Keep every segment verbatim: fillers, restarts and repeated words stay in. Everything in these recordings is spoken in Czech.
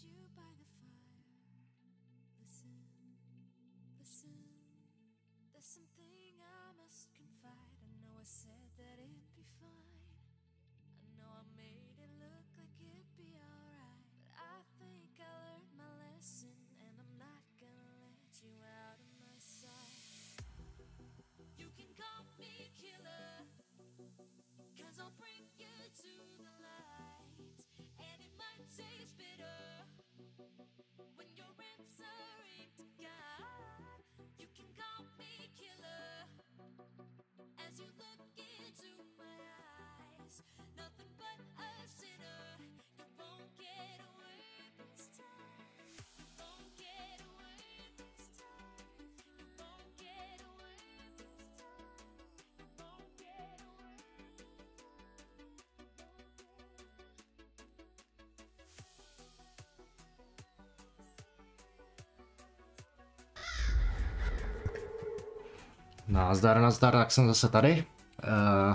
Nazdar, nazdar, tak jsem zase tady. Uh,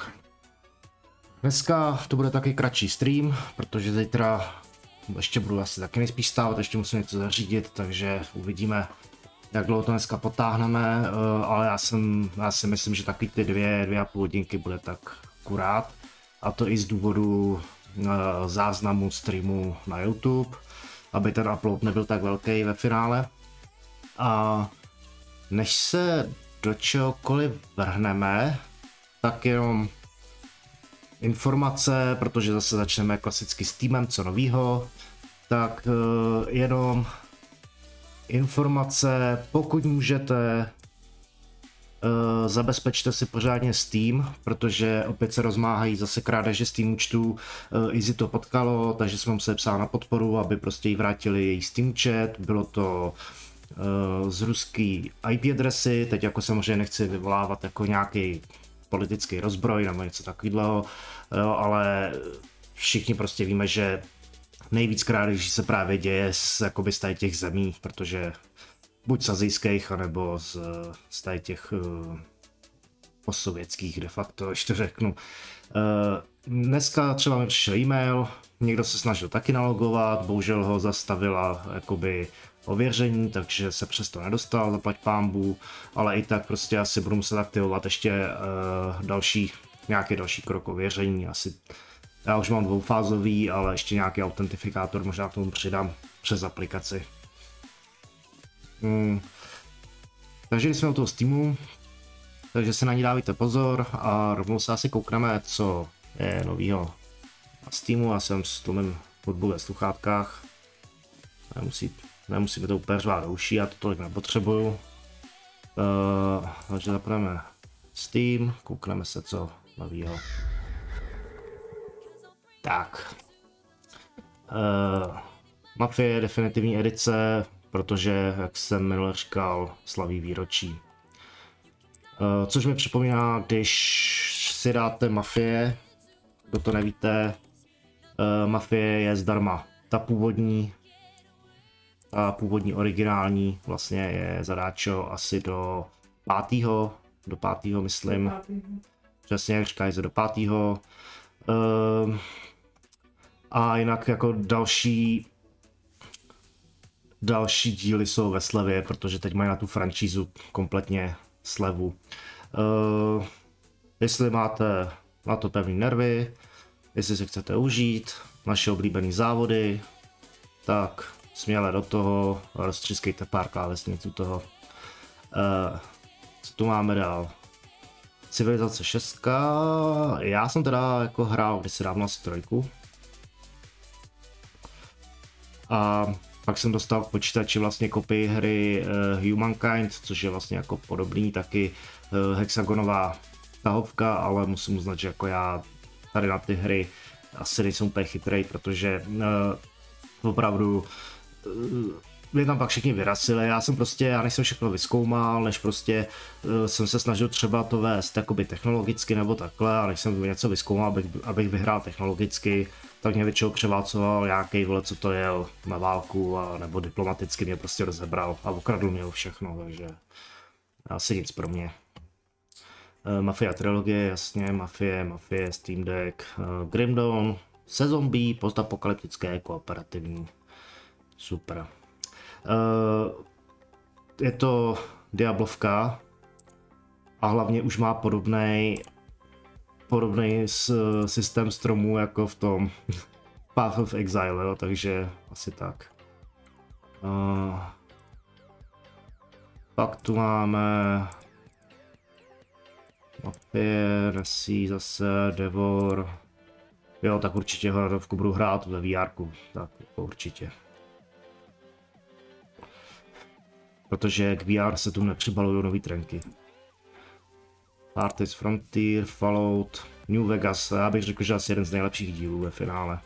dneska to bude taky kratší stream, protože zítra ještě budu asi taky nejspíš stávat, ještě musím něco zařídit, takže uvidíme, jak dlouho to dneska potáhneme, uh, ale já, jsem, já si myslím, že taky ty dvě, dvě a půl hodinky bude tak akurát, a to i z důvodu uh, záznamu streamu na YouTube, aby ten upload nebyl tak velký ve finále. A než se do čehokoliv vrhneme, tak jenom informace, protože zase začneme klasicky s týmem, co novýho, tak uh, jenom informace, pokud můžete, uh, zabezpečte si pořádně Steam, protože opět se rozmáhají zase krádeže Steam účtů, uh, Easy to potkalo, takže jsme museli psát na podporu, aby prostě jí vrátili její Steam chat, bylo to uh, z ruský I P adresy, teď jako samozřejmě nechci vyvolávat jako nějaký politický rozbroj nebo něco takového, ale všichni prostě víme, že nejvíc krádeží se právě děje z, jakoby z těch zemí, protože buď z asijských, anebo z, z těch uh, postsovětských de facto, ještě řeknu. Uh, dneska třeba mi přišel e-mail, někdo se snažil taky nalogovat, bohužel ho zastavila jakoby ověření, takže se přesto nedostal, zaplať pánbů, ale i tak prostě asi budu muset aktivovat ještě uh, další, nějaký další krok ověření, asi já už mám dvoufázový, ale ještě nějaký autentifikátor možná k tomu přidám přes aplikaci. Hmm. Takže když jsme u toho Steamu, takže se na ní dávajte pozor a rovnou se asi koukneme, co je novýho na Steamu. Já jsem s tlumem hudbu ve sluchátkách, nemusí, nemusí být to úplně řvát do uší, já to tolik nepotřebuju. Uh, takže zapneme Steam, koukneme se, co novýho. Tak. Uh, Mafie definitivní edice, protože, jak jsem minule říkal, slaví výročí. Uh, což mi připomíná, když si dáte Mafie, kdo to nevíte, uh, Mafie je zdarma. Ta původní, ta původní originální vlastně je zadáčo asi do pátého, do pátého myslím. Přesně jak říkají, do pátého. Uh, a jinak jako další další díly jsou ve slevě, protože teď mají na tu franšízu kompletně slevu. Uh, jestli máte na to pevný nervy, jestli si chcete užít naše oblíbené závody, tak směle do toho, roztřískejte pár klávesnic u toho. Uh, co tu máme dál? Civilizace šest. Já jsem teda jako hrál kdysi dávno asi trojku. A pak jsem dostal k počítači vlastně kopii hry uh, Humankind, což je vlastně jako podobný, taky uh, hexagonová tahovka, ale musím uznat, že jako já tady na ty hry asi nejsem úplně chytrej, protože uh, opravdu uh, mě tam pak všichni vyrazili, já jsem prostě, já nejsem všechno vyzkoumal, než prostě uh, jsem se snažil třeba to vést jakoby technologicky nebo takhle, a než jsem něco vyzkoumal, abych, abych vyhrál technologicky, tak mě většinou převálcoval nějaký vole, co to jel na válku, a nebo diplomaticky mě prostě rozebral a okradl mě všechno, takže asi nic pro mě. Uh, Mafia trilogie, jasně, Mafie, Mafie, Steam Deck, uh, Grim Dawn, se zombie, postapokalyptické, kooperativní. Super. Uh, je to Diablovka a hlavně už má podobný podobný systém stromů jako v tom Path of Exile, jo, takže asi tak. Uh, pak tu máme Mapir, Sea zase, Devor. Jo, tak určitě Hradovku budu hrát ve V R ku, tak jako určitě. Protože k V R se tu nepřibalují nový trenky. Artist Frontier, Fallout, New Vegas, já bych řekl, že asi jeden z nejlepších dílů ve finále.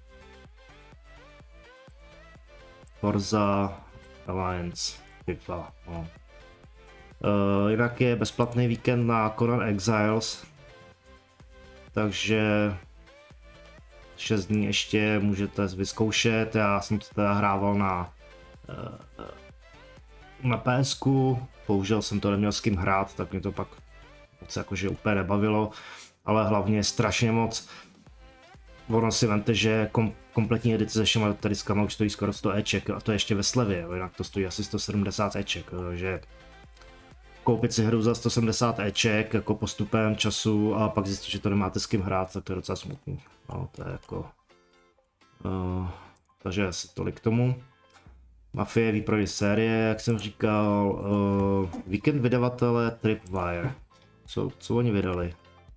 Forza, Alliance, FIFA, no. Uh, jinak je bezplatný víkend na Conan Exiles, takže šest dní ještě můžete vyzkoušet. Já jsem to teda hrával na, uh, na P S ku, bohužel jsem to neměl s kým hrát, tak mě to pak moc jakože úplně nebavilo, ale hlavně strašně moc. Ono si vemte, že kom, kompletní edice se všema diskama už stojí skoro sto Eček a to ještě ve slevě, jinak to stojí asi sto sedmdesát Eček, takže koupit si hru za sto sedmdesát Eček jako postupem času a pak zjistit, že to nemáte s kým hrát, tak to je docela smutný. No, to je jako... Uh, takže asi tolik k tomu. Mafie, výprodej série, jak jsem říkal, uh, víkend vydavatele Tripwire. Co, co oni vydali?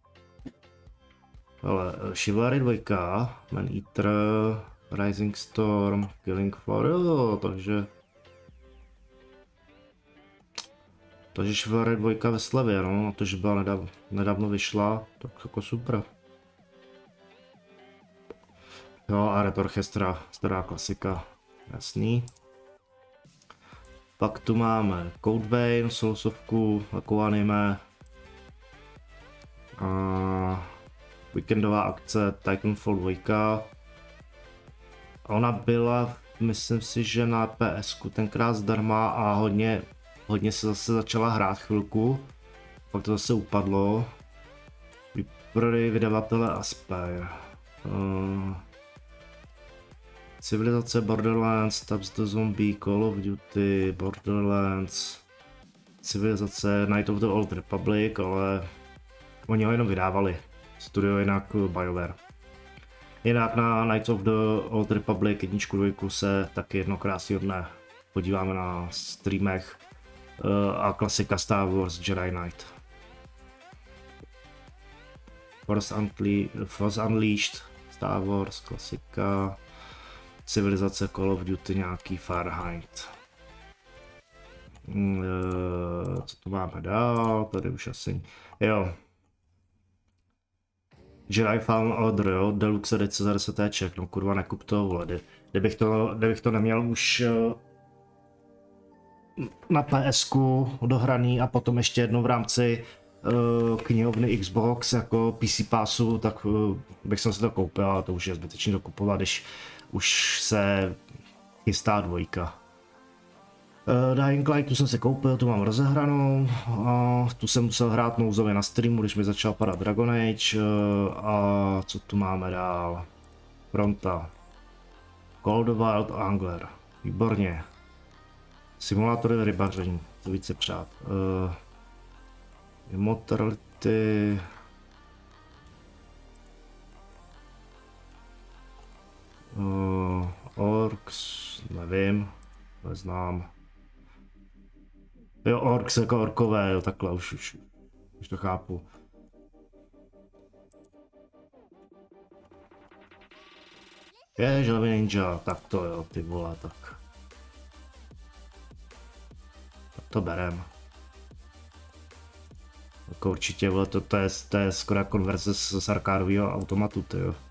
Ale Chivalry dva, Man Eater, Rising Storm, Killing Floor, jo, takže... Takže Chivalry dva ve slevě, no, to, že byla nedav, nedávno vyšla, tak jako super. Jo, a Red Orchestra, stará klasika, jasný. Pak tu máme Code Vein, Soulsovku, takovou anime. A víkendová akce Titanfall dva. Ona byla, myslím si, že na P S ku tenkrát zdarma a hodně, hodně se zase začala hrát chvilku. Pak to zase upadlo. Výprodej vydavatele Aspyr. Uh, Civilizace, Borderlands, Tabs the Zombie, Call of Duty, Borderlands, Civilizace, Night of the Old Republic, ale oni ho jenom vydávali. Studio jinak BioWare. Jinak na Night of the Old Republic jedničku, dvojku se taky jedno krásného dne podíváme na streamech uh, a klasika Star Wars Jedi Knight. Force, Unle Force Unleashed, Star Wars, klasika. Civilizace, Call of Duty, nějaký Fahrenheit. Uh, co tu máme dál? Tady už asi... Jo. Jedi Fallen Order, jo, Deluxe edice za deset Eček, no kurva nekup to, vole, kdybych to, kdybych to neměl už uh, na P S ku dohraný a potom ještě jedno v rámci uh, knihovny Xbox jako P C Passu, tak uh, bych jsem si to koupil, ale to už je zbytečný to kupovat, když už se chystá dvojka. Uh, Dying Light, tu jsem si koupil, tu mám rozehranou, a tu jsem musel hrát nouzově na streamu, když mi začal padat Dragon Age, uh, a co tu máme dál? Fronta. Call the Wild Angler, výborně. Simulátory rybaření, to více přát. Uh, Immortality. Uh, Orcs, nevím, neznám. Jo, Orcs jako orkové, jo, takhle, už, už, už to chápu. Je, želvy ninja, tak to jo, ty vole, tak. Tak to berem. Jako určitě, vole, to, to, je, to je skoro konverze z, z arkádového automatu, ty jo.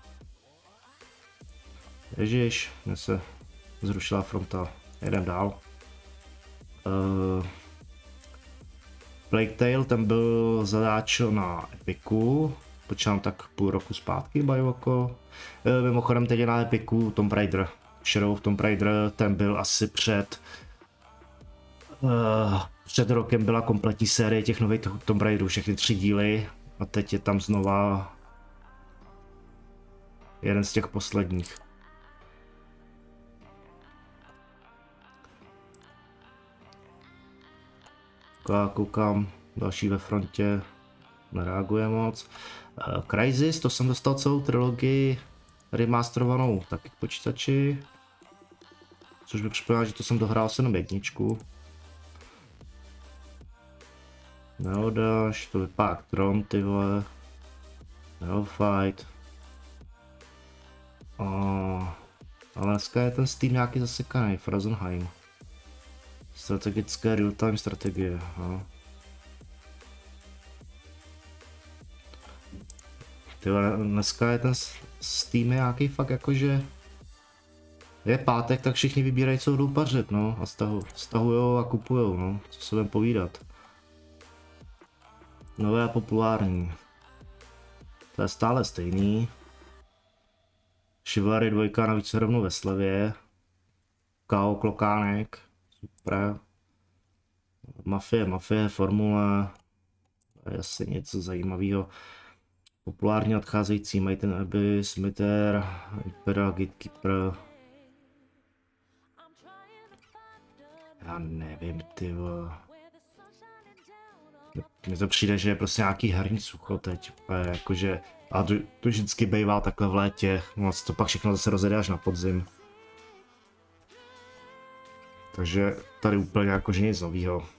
Ježiš, mě se zrušila fronta, jedem dál. Uh, Plague Tale, ten byl zadáčo na Epiku, počítám tak půl roku zpátky, bajoko. Uh, mimochodem teď je na Epiku Tomb Raider, Shadow of Tomb Raider, ten byl asi před... Uh, před rokem byla kompletní série těch nových Tomb Raiderů, všechny tři díly a teď je tam znova jeden z těch posledních. OK, koukám, další ve frontě, nereaguje moc. Uh, Crysis, to jsem dostal celou trilogii remasterovanou taky k počítači. Což by připomínal, že to jsem dohrál se jenom jedničku. Neodáš, to vypadá jak Tron, ty vole. Neofight. Uh, ale dneska je ten Steam nějaký zasekaný, Frozenheim. Strategické real-time strategie, no. Tyhle, dneska je ten Steam nějaký fakt jakože... Je pátek, tak všichni vybírají, co jdou pařit, no. A stahu, stahujou a kupujou, no. Co se budem povídat. Nové a populární. To je stále stejný. Chivalry dva navíc rovnou ve slevě. K O klokánek. Super. Mafie, mafie, formule. To je asi něco zajímavého. Populárně nadcházející mají ten Abyss, Smiter, Imperial Gatekeeper. Já nevím, ty vole. Mně to přijde, že je prostě nějaký herní sucho teď. Jakože, a to, to vždycky bývá takhle v létě. No, to pak všechno zase rozjede až na podzim. Takže tady úplně jakože nic novýho. Uh,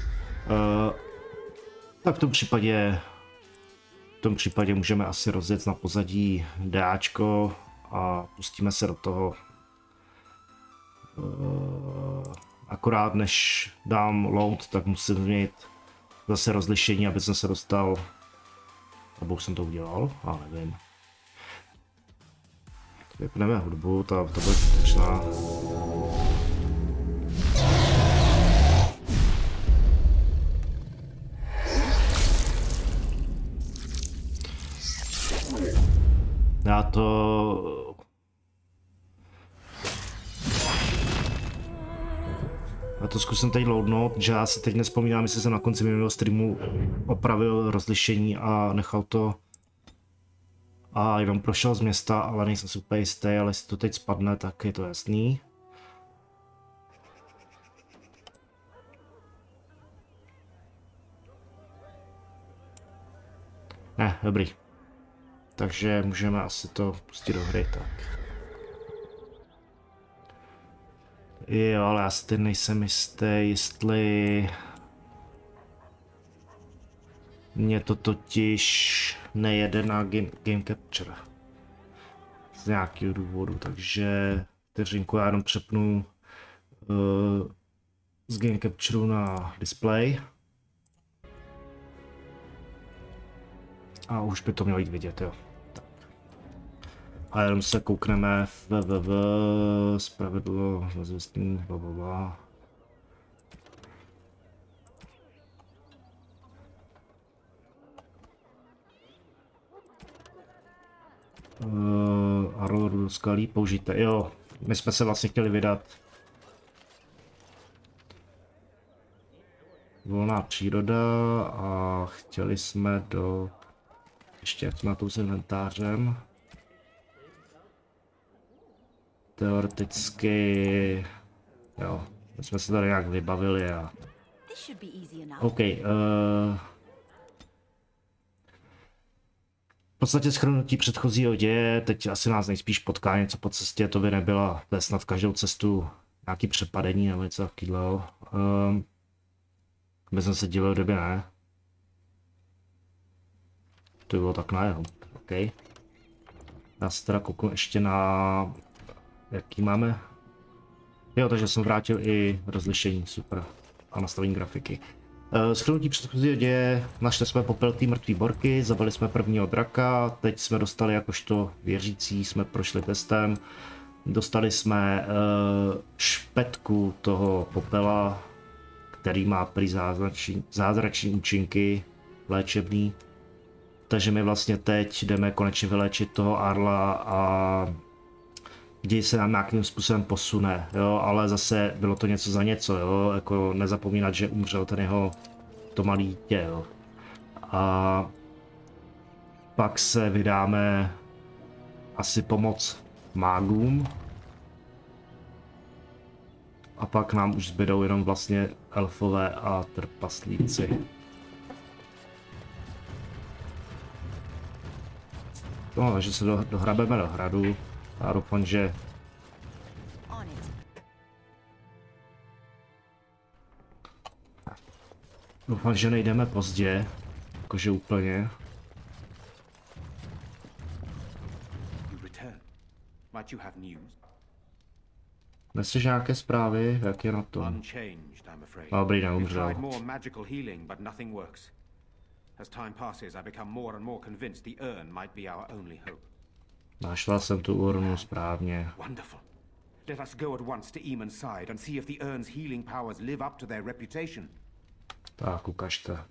tak v tom případě v tom případě můžeme asi rozjet na pozadí DAčko a pustíme se do toho. Uh, akorát než dám load, tak musím změnit zase rozlišení, aby jsem se dostal. Nebo už jsem to udělal, ale nevím. Vypneme hudbu, ta, to bude zbytečná. Já to... Já to zkusím teď loadnout, že já si teď nespomínám, jestli jsem na konci minulého streamu opravil rozlišení a nechal to a jenom prošel z města, ale nejsem si úplně jistý, ale jestli to teď spadne, tak je to jasný. Ne, dobrý. Takže můžeme asi to pustit do hry, tak. Jo, ale já si teď nejsem jistý, jestli... Mně to totiž nejede na game, game capture. Z nějakého důvodu, takže vteřinku já jenom přepnu uh, z game capture na display. A už by to mělo jít vidět, jo. Tak. A jenom se koukneme v www, spravedlno, rozvěstný, blablabla. Uh, Arlor skalí, použijte, jo. My jsme se vlastně chtěli vydat. Volná příroda a chtěli jsme do... Ještě jak jsme na to s inventářem. Teoreticky... Jo, my jsme se tady nějak vybavili a... OK. Uh... V podstatě shrnutí předchozího děje, teď asi nás nejspíš potká něco po cestě, to by nebyla, to je snad každou cestu nějaký přepadení nebo něco takového. Um... By jsem se divil, kdyby ne. To bylo tak na jeho, OK. Já se teda kouknu ještě na... Jaký máme? Jo, takže jsem vrátil i rozlišení, super. A nastavení grafiky. Uh, Shrnutí předchozího děje, našli jsme popel té mrtvý borky, zabili jsme prvního draka, teď jsme dostali jakožto věřící, jsme prošli testem. Dostali jsme uh, špetku toho popela, který má prý zázrační, zázrační účinky, léčebný. Takže my vlastně teď jdeme konečně vyléčit toho Arla a děj se nám nějakým způsobem posune, jo, ale zase bylo to něco za něco, jo, jako nezapomínat, že umřel ten jeho to malý dítě, jo. A pak se vydáme asi pomoc mágům A pak nám už zbydou jenom vlastně elfové a trpaslíci. No, že se do, dohrabeme do hradu. A doufám, že... Doufám, že nejdeme pozdě. Jakože úplně. Neseš nějaké zprávy? Jak je na tom? Dobrý, neumřel. Našla jsem tu urnu správně. Let us go at once to Eamon's side and see if the urn's healing powers live up to their reputation. Tak, ukažte.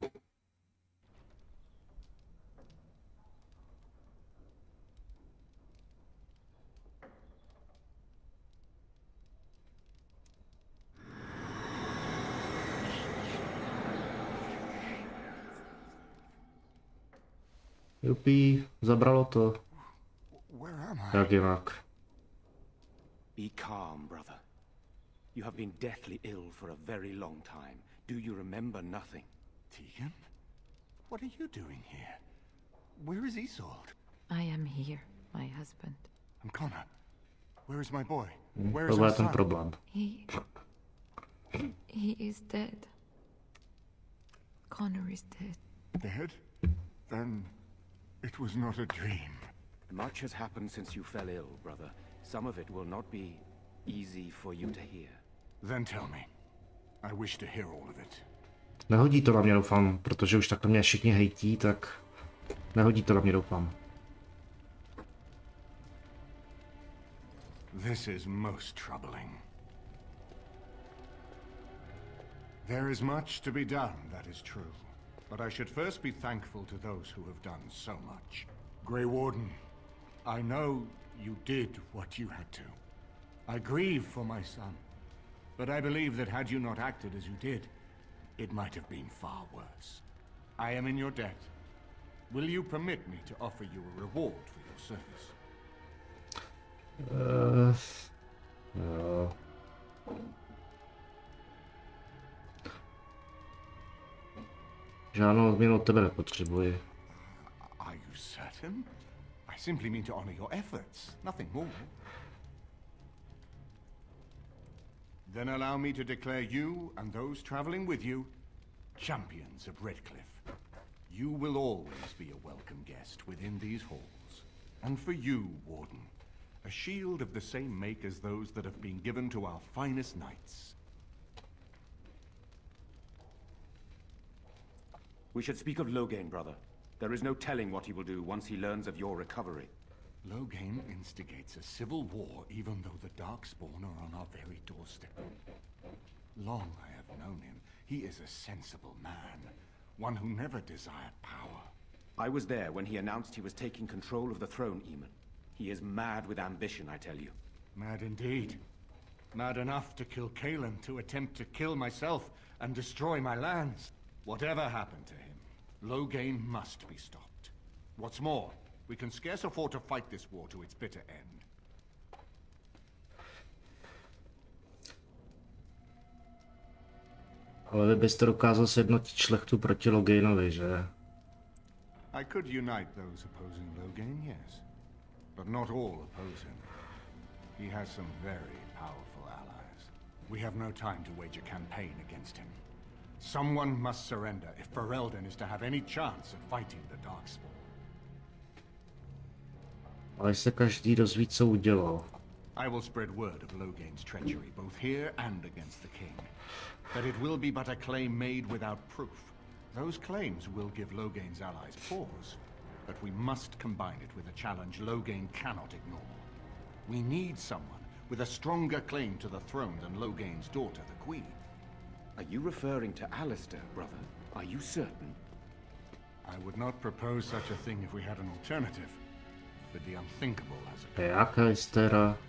Jupí, zabralo to. Jak jinak? Be calm, brother. You have been deathly ill for a very long time. Do you remember nothing? Tegan? What are you doing here? Where is Isolde? I am here, my husband. And Connor? Where is my boy? Where is Tohle our je ten son? problém. He... He is dead. Connor is dead. Dead? Then it was not a dream. Much has happened since you fell ill, brother. Some of it will not be easy for you to hear. Then tell me. I wish to hear all of it. Nehodí to na mě, doufám, protože už takhle mě všichni hejtí, tak nehodí to na mě, doufám. This is most troubling. There is much to be done, that is true. But I should first be thankful to those who have done so much. Grey Warden, I know you did what you had to. I grieve for my son. But I believe that had you not acted as you did, it might have been far worse. I am in your debt. Will you permit me to offer you a reward for your service? Uh, jo. Žádnou odměnu od tebe nepotřebuji. Are you certain? I simply mean to honor your efforts, nothing more. Then allow me to declare you and those traveling with you champions of Redcliffe. You will always be a welcome guest within these halls. And for you, Warden, a shield of the same make as those that have been given to our finest knights. We should speak of Loghain, brother. There is no telling what he will do once he learns of your recovery. Loghain instigates a civil war even though the Darkspawn are on our very doorstep. Long I have known him. He is a sensible man, one who never desired power. I was there when he announced he was taking control of the throne, Eamon. He is mad with ambition, I tell you. Mad indeed. Mad enough to kill Cailan, to attempt to kill myself and destroy my lands. Whatever happened to him, Loghain must be stopped. What's more, we can scarce afford to fight this war to its bitter end. Ale vy byste dokázal sjednotit šlechtu proti Loghainovi, že? I could unite those opposing Loghain, yes. But not all oppose him. He has some very powerful allies. We have no time to wage a campaign against him. Someone must surrender if Ferelden is to have any chance at fighting the Darkspawn. Ale se každý dozví, co udělal. I will spread word of Loghain's treachery, both here and against the king. That it will be but a claim made without proof. Those claims will give Loghain's allies pause, but we must combine it with a challenge Loghain cannot ignore. We need someone with a stronger claim to the throne than Loghain's daughter, the Queen. Are you referring to Alistair, brother? Are you certain? I would not propose such a thing if we had an alternative. But the unthinkable has occurred. Jak Alistera?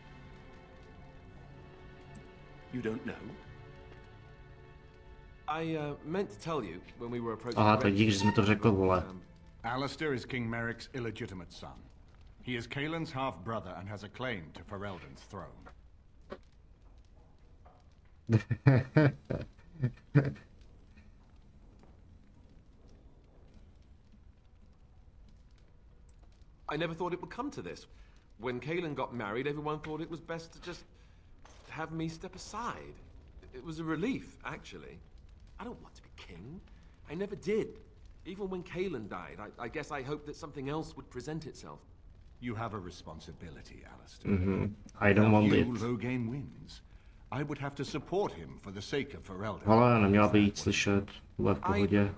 You don't know? I uh, meant to tell you when we were approaching. Aha, tak díky, že jsi mi to řekl, vole. Alistair is King Merrick's illegitimate son. He is Cailan's half-brother and has a claim to Ferelden's throne. I never thought it would come to this. When Kaelin got married, everyone thought it was best to just have me step aside. It was a relief, actually. I don't want to be king. I never did. Even when Kaelin died, I, I guess I hoped that something else would present itself. You have a responsibility, Alistair. Mm-hmm. I don't want it. Loghain wins. I would have to support him for the sake of Ferelden. Ale neměla by jít slyšet. Byla v pohodě.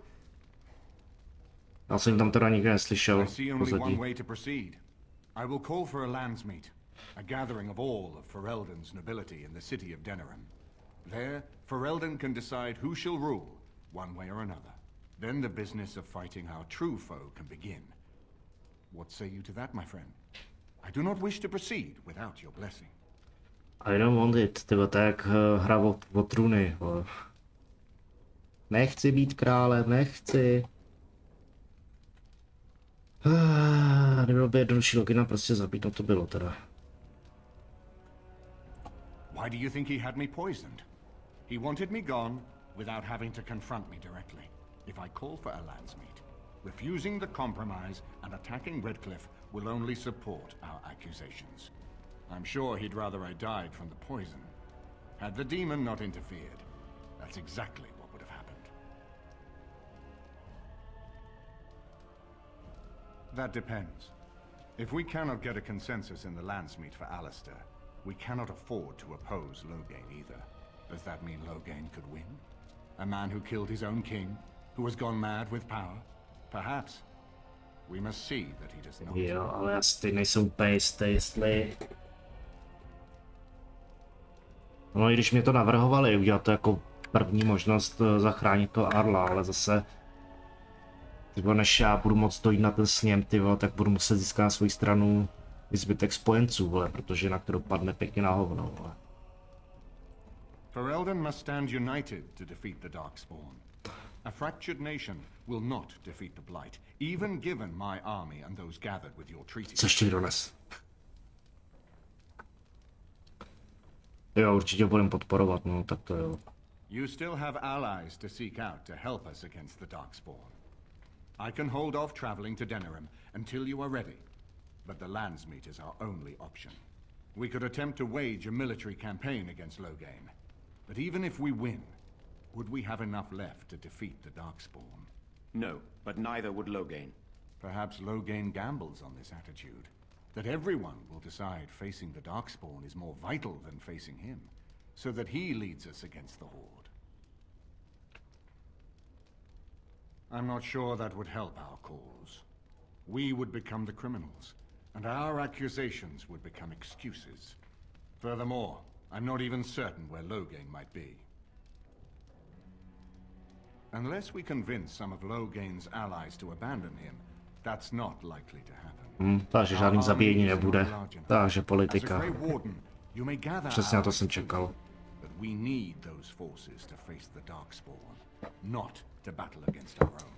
Já jsem tam teda nikdy neslyšel. Pozadí. I will call for a landsmeet, a gathering of all of Ferelden's nobility in the city of Denerim. There, Ferelden can decide who shall rule, one way or another. Then the business of fighting our true foe can begin. What say you to that, my friend? I do not wish to proceed without your blessing. I don't want it, tyba, tak uh, hra o, o trůny. O. Nechci být králem, nechci. Uh, nebylo by jednodušší Loghaina prostě zabít, no to bylo teda. Why do you think he had me poisoned? He wanted me gone without having to confront me directly. If I call for a landsmeet, refusing the compromise and attacking Redcliffe will only support our accusations. I'm sure he'd rather I died from the poison. Had the demon not interfered, that's exactly what would have happened. That depends. If we cannot get a consensus in the landsmeet for Alistair, we cannot afford to oppose Loghain either. Does that mean Loghain could win? A man who killed his own king, who has gone mad with power? Perhaps. We must see that he does not. Jo, ale já si nejsem úplně jistý, jestli... No i když mě to navrhovali, udělat to jako první možnost zachránit to Arla, ale zase... Tybo, než já budu moct dojít na ten sněm, tybo, tak budu muset získat na svou stranu i zbytek spojenců, vole, protože jinak to dopadne pěkně na hovno, vole. Ferelden must stand united to defeat the Darkspawn. A fractured nation will not defeat the Blight, even given my army and those gathered with your treaty. Což ti dones. Jo, určitě budem podporovat, no, tak to jo. You still have allies to seek out to help us against the Darkspawn. I can hold off traveling to Denerim until you are ready, but the landsmeet is our only option. We could attempt to wage a military campaign against Loghain, but even if we win, would we have enough left to defeat the Darkspawn? No, but neither would Loghain. Perhaps Loghain gambles on this attitude, that everyone will decide facing the Darkspawn is more vital than facing him, so that he leads us against the Horde. I'm not sure that would help our cause. We would become the criminals, and our accusations would become excuses. Furthermore, I'm not even certain where Loghain might be. Unless we convince some of Loghain's allies to abandon him, that's not likely to happen. Hmm, takže žádný zabíjení nebude. Takže politika. Přesně na to jsem čekal. But we need those forces to face the Darkspawn, not to battle against our own.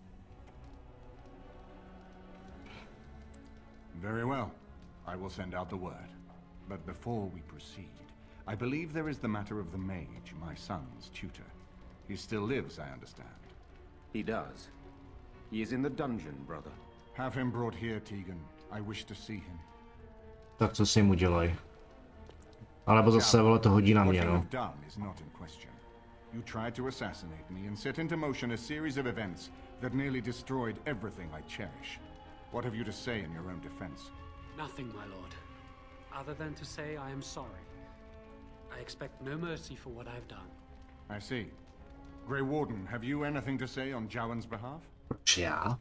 Very well. I will send out the word. But before we proceed, I believe there is the matter of the mage, my son's tutor. He still lives, I understand. He does. He is in the dungeon, brother. Have him brought here, Tegan. I wish to see him. Tak co si jim udělaj. Alebo zase, vole, to hodí na mě, no. You tried to assassinate me and set into motion a series of events that nearly destroyed everything I cherish. What have you to say in your own defense? Nothing, my lord. Other than to say I am sorry. I expect no mercy for what I've done. I see. Grey Warden, have you anything to say on Jowan's behalf? Proč já?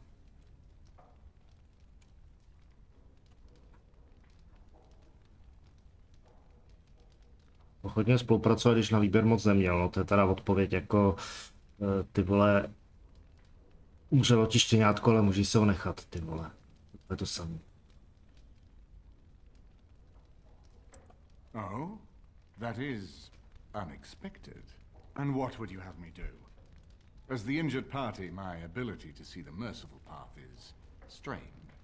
Ochotně spolupracovat, když na výběr moc neměl, no to je teda odpověď jako ty vole umřelo ti štěňátko, ale můžeš se ho nechat, ty vole. To je to samé. Oh, that is unexpected. And what would you have me do? As the injured party, my ability to see the merciful path is strained.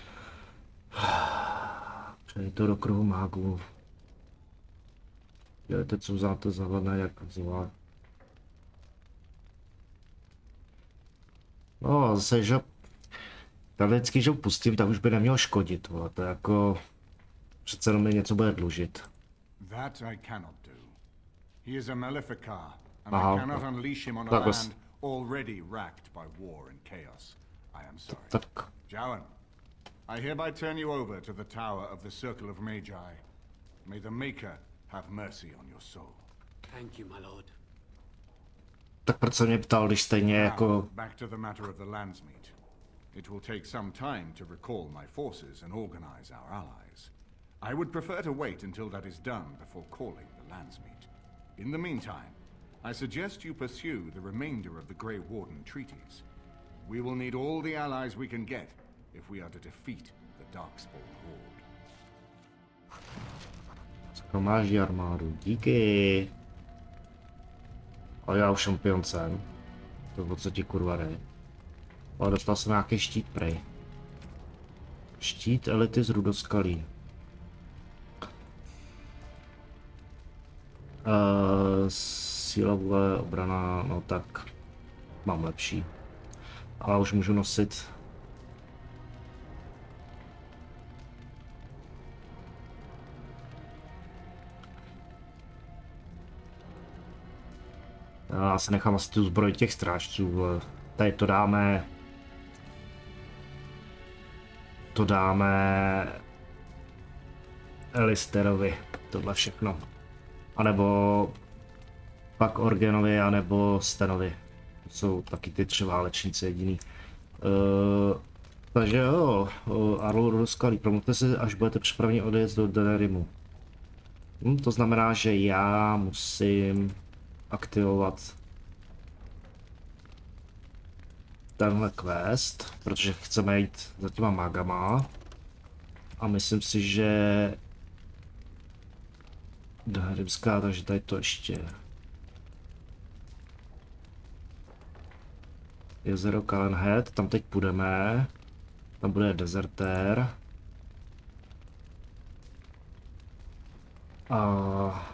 Přeji to do kruhu mágů. Jo, teď jsou za to zelené jak zlá. No, zase, že tady vždycky, že ho pustím, tak už by neměl škodit, vole. To je jako... Přece jenom mi něco bude dlužit. That I cannot do. He is a Maleficar, and Aha. I cannot unleash him on a Tak bys- land already racked by war and chaos. I am sorry. Tak, Jowan, I hereby turn you over to the Tower of the Circle of Magi. May the Maker have mercy on your soul. Thank you, my lord. tak proč se mě ptal, když stejně Now, jako... back to the matter of the Landsmeet. It will take some time to recall my forces and organize our allies. I would prefer to wait until that is done before calling the Landsmeet. In the meantime, I suggest you pursue the remainder of the Grey Warden treaties. We will need all the allies we can get if we are to defeat the Darkspawn Horde. Schromáždí armádu, díky. Ale já už šampion jsem. To o co ti kurva jde. Ale dostal jsem nějaký štít prej. Štít elity z rudoskalí. Uh, síla vůle, obrana, no tak mám lepší. Ale už můžu nosit. Já se nechám asi tu zbroj těch strážců. Tady to dáme. To dáme Elisterovi, tohle všechno. A nebo pak Orgenovi, anebo Stenovi. To jsou taky ty tři válečníci jediný. Uh, takže jo, uh, Arlo Rudoskalí, promluvte si, až budete připraveni odjet do Denerimu. Hm, to znamená, že já musím aktivovat tenhle quest, protože chceme jít za těma magama. A myslím si, že Denerimská, takže tady to ještě jezero Calenhead, tam teď půjdeme, tam bude dezertér. A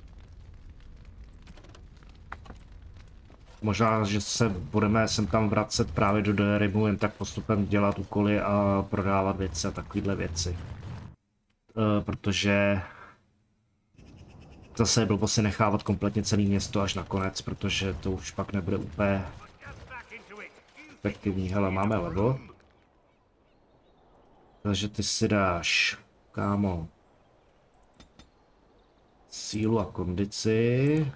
možná, že se budeme sem tam vracet právě do Denerimu, jen tak postupem dělat úkoly a prodávat věci a takovéhle věci. E, protože zase je blbo si nechávat kompletně celé město až na konec, protože to už pak nebude úplně efektivní. Hele, máme level. Takže ty si dáš, kámo, sílu a kondici.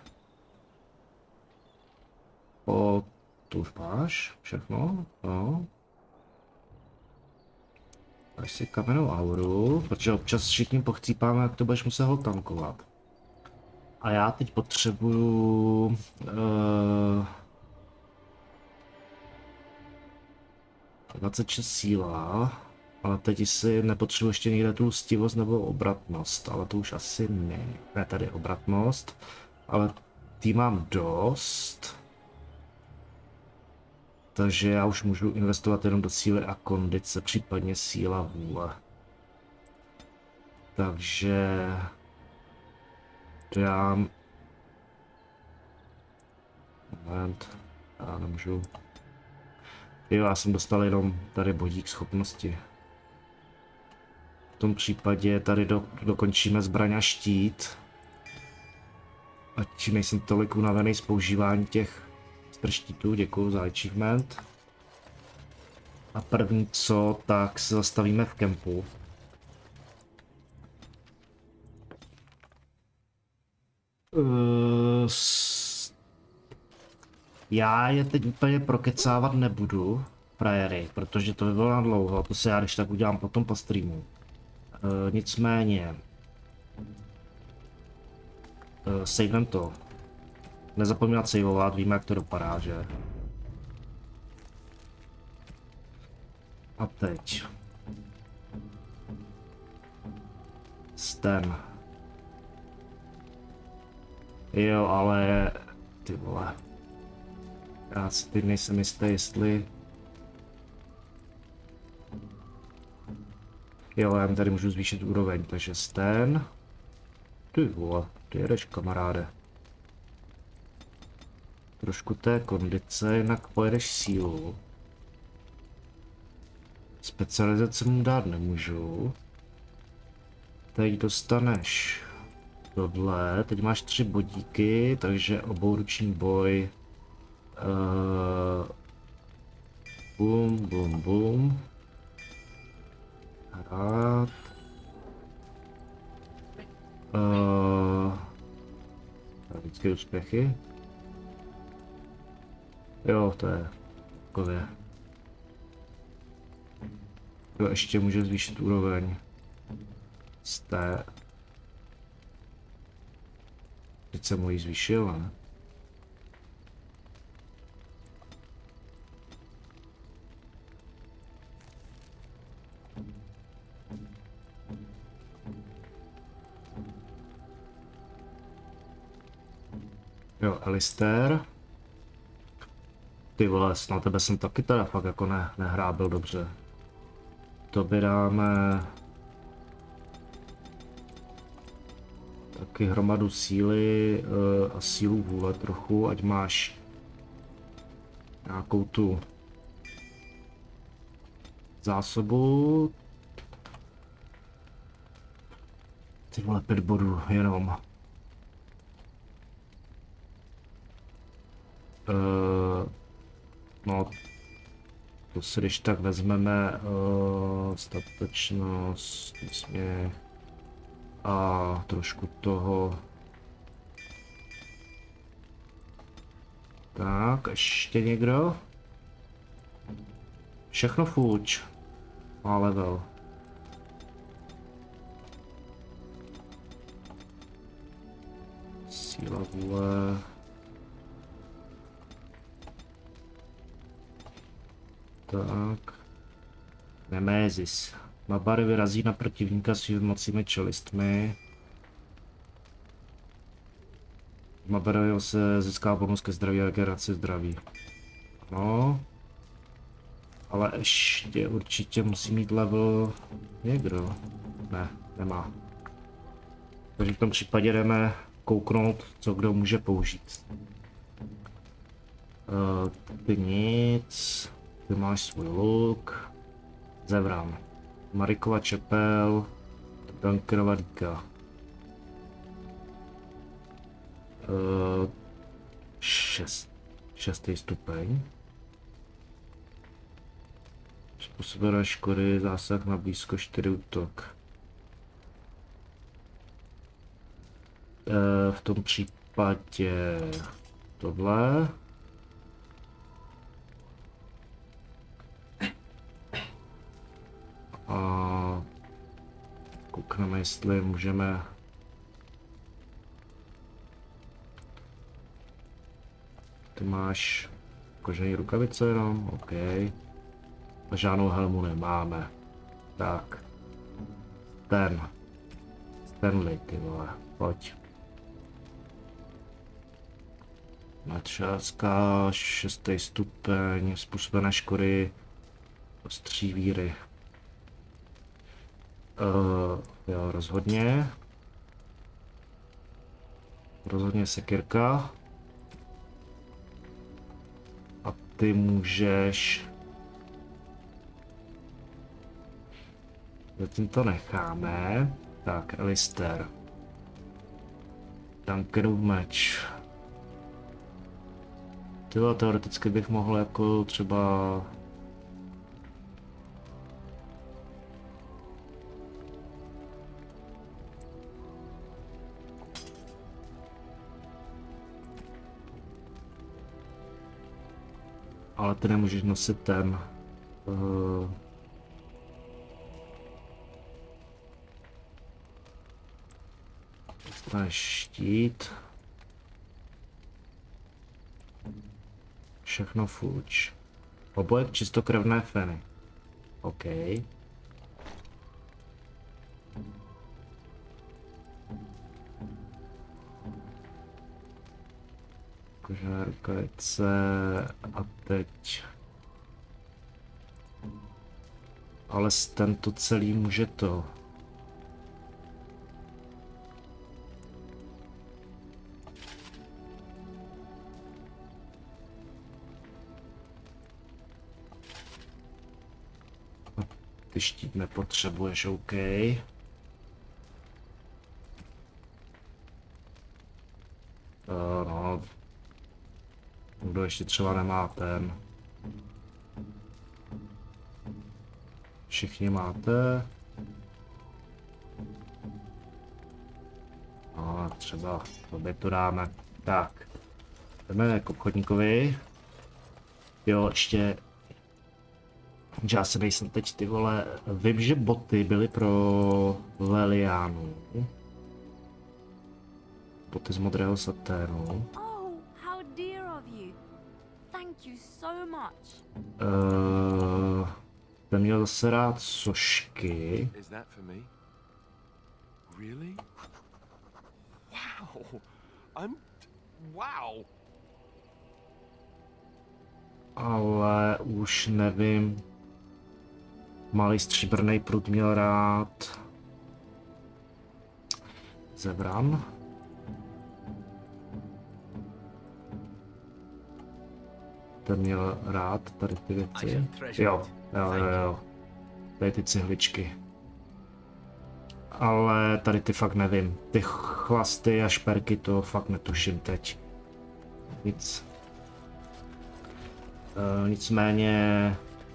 O, to už máš všechno, no. Dáš si kamennou auru, protože občas všichni pochcípáme, jak to budeš muset ho tankovat. A já teď potřebuju... Uh, dvacet šest síla, ale teď si nepotřebuji ještě někde tu stivost nebo obratnost, ale to už asi ne. Ne, tady obratnost, ale ty mám dost. Takže já už můžu investovat jenom do síly a kondice, případně síla vůle. Takže... dám... Moment, já nemůžu... Jo, já jsem dostal jenom tady bodík schopnosti. V tom případě tady do, dokončíme zbraň a štít. Ať nejsem tolik unavený z používání těch štítů, děkuju za achievement. A první co, tak se zastavíme v kempu. Uh, já je teď úplně prokecávat nebudu, frajery, protože to by bylo na dlouho, to se já když tak udělám potom po streamu. Uh, nicméně... Uh, savem to. Nezapomínat saveovat, víme jak to dopadá, že? A teď. Stem. Jo, ale... Ty vole. Já si teď nejsem jistý, jestli... Jo, já tady můžu zvýšit úroveň, takže Stem. Ty vole. Ty jedeš, kamaráde. Trošku té kondice, jinak pojedeš sílu. Specializace mu dát nemůžu. Teď dostaneš tohle, teď máš tři bodíky, takže obouruční boj. Uh, bum, bum, bum. Rád. Uh, vždycky úspěchy. Jo, to je takově. Jo, ještě může zvýšit úroveň. Z té. Teď jsem ho jí zvýšil, ne? Jo, Alistair. Ty vole, na tebe jsem taky teda fakt jako ne, nehrábil dobře. Tobě dáme taky hromadu síly uh, a sílu vůle trochu, ať máš nějakou tu zásobu. Ty vole, pět bodů jenom. Uh, no, to si když tak vezmeme uh, statečnost, úsměch a trošku toho. Tak, ještě někdo? Všechno fuč. Má level. Síla vůle. Tak. Nemézis. Mabar vyrazí na protivníka svými mocnými čelistmi. Mabarově se získá bonus ke zdraví a regeneraci zdraví. No. Ale ještě určitě musí mít level někdo. Ne, nemá. Takže v tom případě jdeme kouknout, co kdo může použít. Uh, ty nic. Ty máš svůj luk. Zevran. Marikova čepel. Dunkerova dýka. Uh, šest. Šestý stupeň. Způsobené škody, zásah na blízko, čtyři útok. Uh, v tom případě tohle. A koukneme, jestli můžeme ty máš kožený rukavice jenom, OK. A žádnou helmu nemáme. Tak. Ten. Stanley, ty vole, pojď. Natřáska, šestý stupeň, způsobené škody, ostří víry. Uh, jo, rozhodně. Rozhodně sekirka. A ty můžeš... Zatím to necháme. Tak, Alistair. Dunkerův meč. Tyhle teoreticky bych mohl jako třeba... Ale ty nemůžeš nosit ten. Uh... Dostaneš štít. Všechno fuč. Obojek čistokrevné feny. OK. Kožené rukavice a teď. Ale tento celý může to. ty štít nepotřebuješ, OK. Uh, no. Kdo ještě třeba nemá ten. Všichni máte. No, třeba tobě to dáme. Tak. Jdeme k obchodníkovi. Jo, ještě... Já se nejsem teď, ty vole, vím, že boty byly pro Lelianu. Boty z modrého saténu. Oh, how dear of you. Thank you so much. Uh, ten měl zase rád sošky. Is that for me? Really? Wow. I'm... Wow. Ale už nevím. Malý stříbrný prut měl rád. Zebran. Ten měl rád tady ty věci. Jo, jo, jo, jo. Tady ty cihličky. Ale tady ty fakt nevím. Ty chlasty a šperky to fakt netuším teď. Nic. Uh, nicméně...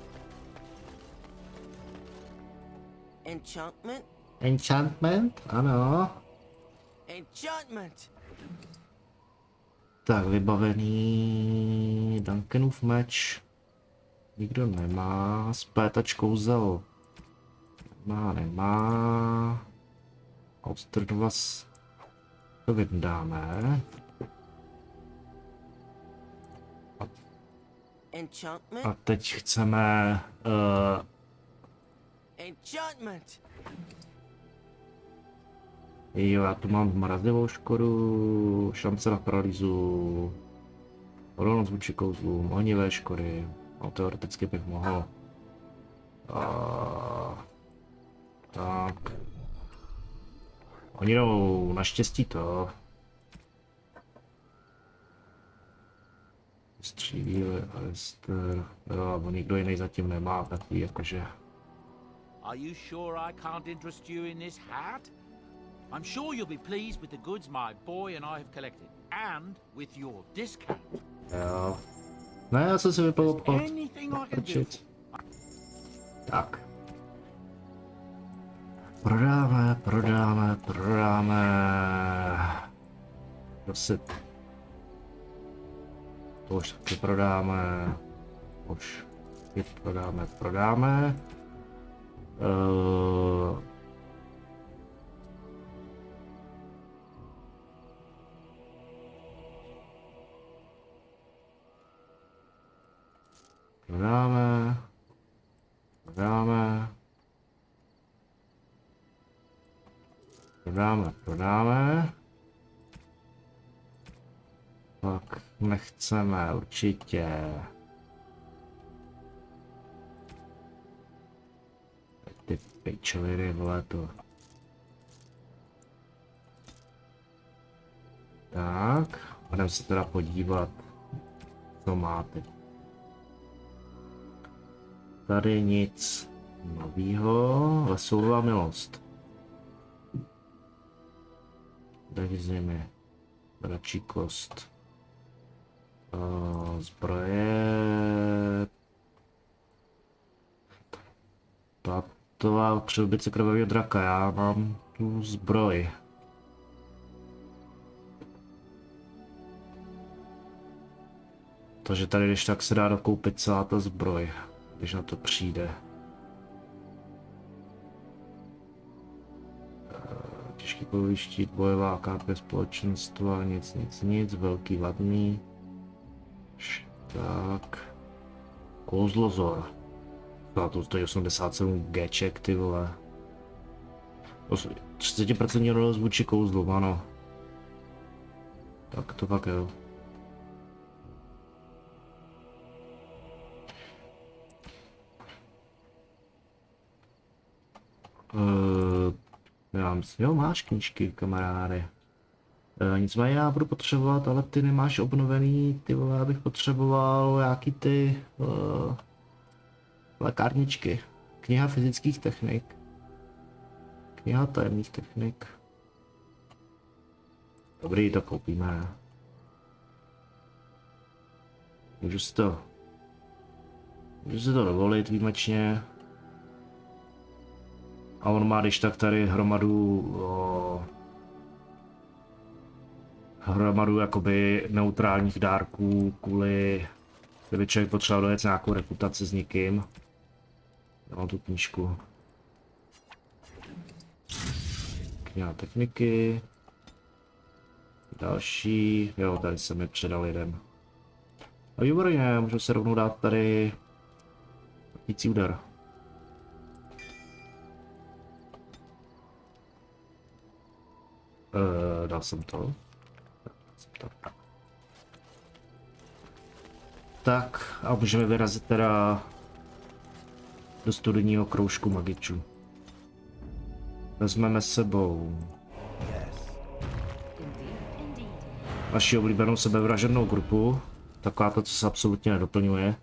Enchantment? Enchantment? Ano. Enchantment! Tak, vybavený Duncanův meč. Nikdo nemá. Splétač kouzel. Nemá, nemá. Outsternvas to vyndáme. Enchantment? A teď chceme... Uh, Enchantment! jo, já tu mám mrazivou škodu, šance na paralýzu, odolnost vůči kouzlům, ohnivé škody, no teoreticky bych mohl. Uh, tak. Oni jdou naštěstí to. Střílí, Alistair, jo, a nikdo jiný zatím nemá takový jakože. Are you sure I can't interest you in this hat? I'm sure you'll be pleased with the goods my boy and I have collected, and with your discount. Jo. Ne, já jsem si vypal obchod. Anything I can do. Tak. Prodáme, prodáme, prodáme. Zase. To už taky prodáme. Už je prodáme, prodáme. Uh... Prodáme. Prodáme. Prodáme, prodáme. Tak nechceme určitě. Ty pičoviny, vole, to. Tak, budeme se teda podívat, co máte. Tady nic novýho, lesová milost. Dech zimy, dračí kost. Uh, zbroje. Tatová přilbice krvavého draka, já mám tu zbroj. Takže tady když tak se dá dokoupit celá ta zbroj, když na to přijde. Těžký bojový štít, bojová kápě společenstva, nic, nic, nic, velký vadný. Tak. Kouzlozor. A to stojí osmdesát sedm geček, ty vole. třicet procent odolnost vůči kouzlům, ano. Tak to pak jo. Uh, já myslím, jo, máš knížky, kamaráde. Uh, nicméně já budu potřebovat, ale ty nemáš obnovený, ty vole, abych potřeboval nějaký ty uh, lékárničky. Kniha fyzických technik. Kniha tajemných technik. Dobrý, to koupíme. Můžu si to... Můžu si to dovolit výjimečně. A on má když tak tady hromadu... O, hromadu jakoby neutrálních dárků kvůli... Kdyby člověk potřeboval dojet nějakou reputaci s někým. Já mám tu knížku. Kniha techniky. Další. Jo, tady jsem mi předal jeden. A výborně, můžu se rovnou dát tady... Vící úder. Uh, dal jsem to. Dal jsem to. Tak a můžeme vyrazit teda do studijního kroužku magičů. Vezmeme s sebou naši oblíbenou sebevražednou grupu, taková to, co se absolutně nedoplňuje.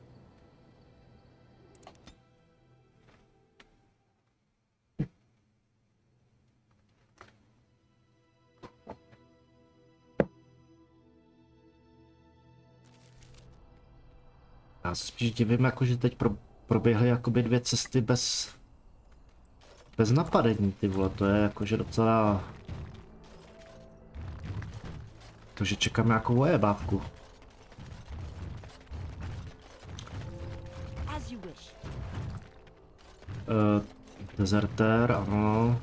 Já se spíš divím, jako, že teď pro, proběhly jakoby dvě cesty bez, bez napadení, ty vole, to je jakože docela... To, že čekám nějakou ojebávku. Uh, Desertér, ano.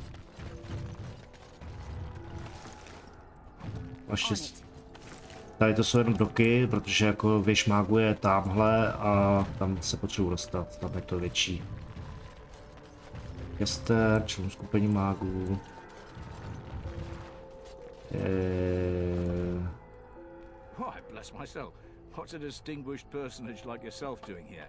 A šest... Tady to jsou jenom doky, protože jako věž mágu je tamhle a tam se potřebuji dostat, tam je to větší. Kester, člen skupení mágů. Je... Why, bless myself. What's a distinguished personage like yourself doing here?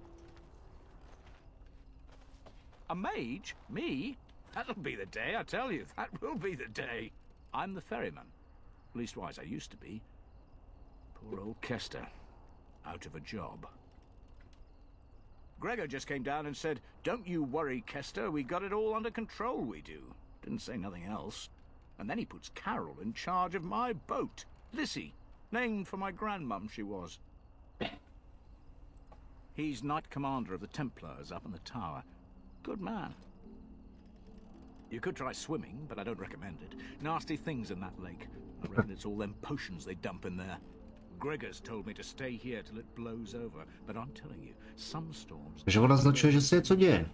A mage? Me? That'll be the day, I tell you. That will be the day. I'm the ferryman. Leastwise, I used to be. Poor old Kester. Out of a job. Gregor just came down and said, "Don't you worry, Kester. We got it all under control, we do." Didn't say nothing else. And then he puts Carol in charge of my boat. Lissy. Named for my grandmum she was. He's Knight Commander of the Templars up in the tower. Good man. You could try swimming, but I don't recommend it. Nasty things in that lake. I reckon it's all them potions they dump in there. Gregor's told me to stay here till it blows over, but I'm telling you, some storms... Takže on naznačuje, že se něco děje.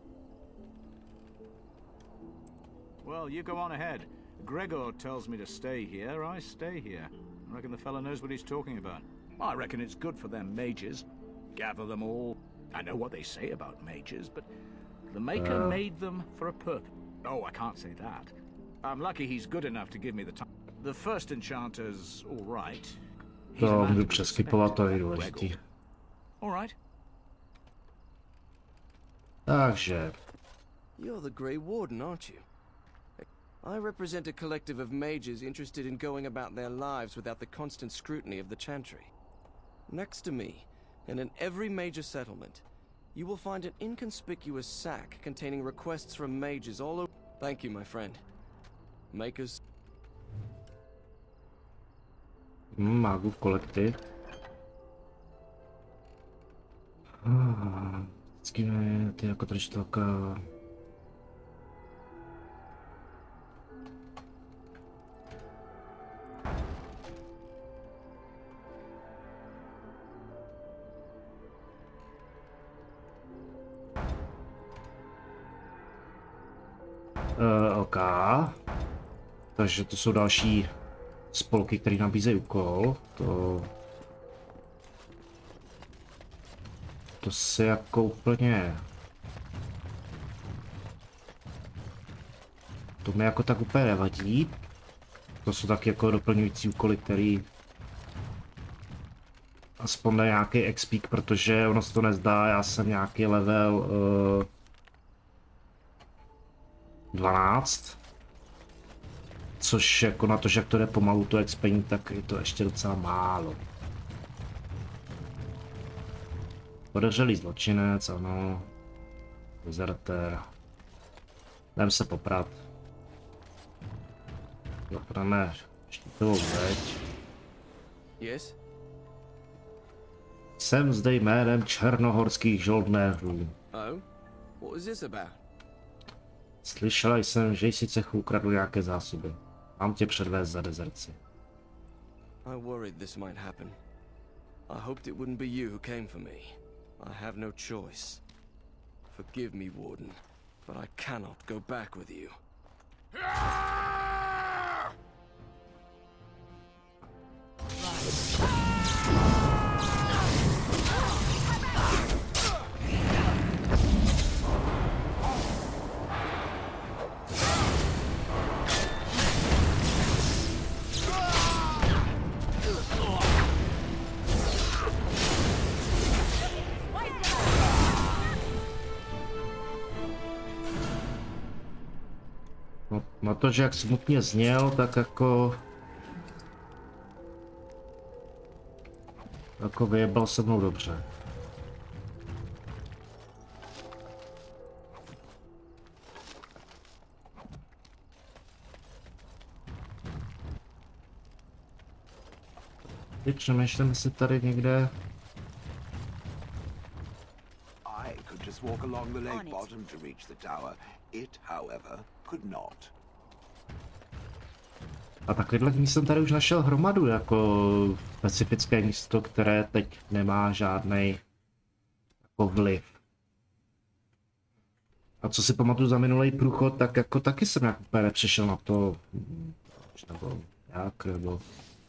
Well, you go on ahead. Gregor tells me to stay here, I stay here. I reckon the fella knows what he's talking about. I reckon it's good for them mages. Gather them all. I know what they say about mages, but the Maker uh. made them for a purpose. Oh, I can't say that. I'm lucky he's good enough to give me the time. The first enchanter's all right. To můžu přeskipovat, to je důležitý. All right. Takže. You're the Grey Warden, aren't you? I represent a collective of mages interested in going about their lives without the constant scrutiny of the Chantry. Next to me, and in every major settlement, you will find an inconspicuous sack containing requests from mages all over. Thank you, my friend. Makers. Mágův kolektiv. Ah, vždycky ne, ty jako držitelka. Uh, OK. Takže to jsou další spolky, které nabízejí úkol. To... To se jako úplně... To mi jako tak úplně nevadí. To jsou taky jako doplňující úkoly, který... Aspoň na nějaký expík, protože ono se to nezdá, já jsem nějaký level... Uh... dvanáct. Což jako na to, že jak to jde pomalu to expení, tak je to ještě docela málo. Podezřelý zločinec, ano. Dezertér. Jdem se poprat. Zapneme štítovou zeď. Yes? Jsem zde jménem černohorských žoldnéřů. Oh? What is this about? Slyšela jsem, že jsi cechu ukradl nějaké zásoby. Mám tě předvést za dezerci. I worried this might happen. I hoped it wouldn't be you who came for me. I have no choice. Forgive me, Warden, but I cannot go back with you. No, na to, že jak smutně zněl, tak jako... Jako vyjebal se mnou dobře. Teď přemýšlím si tady někde... I could just walk along the lake bottom to reach the tower. It, however, could not. A takovýhle míst jsem tady už našel hromadu, jako specifické místo, které teď nemá žádný jako vliv. A co si pamatuju za minulý průchod, tak jako taky jsem nějak úplně nepřišel na to, nebo jak, nebo...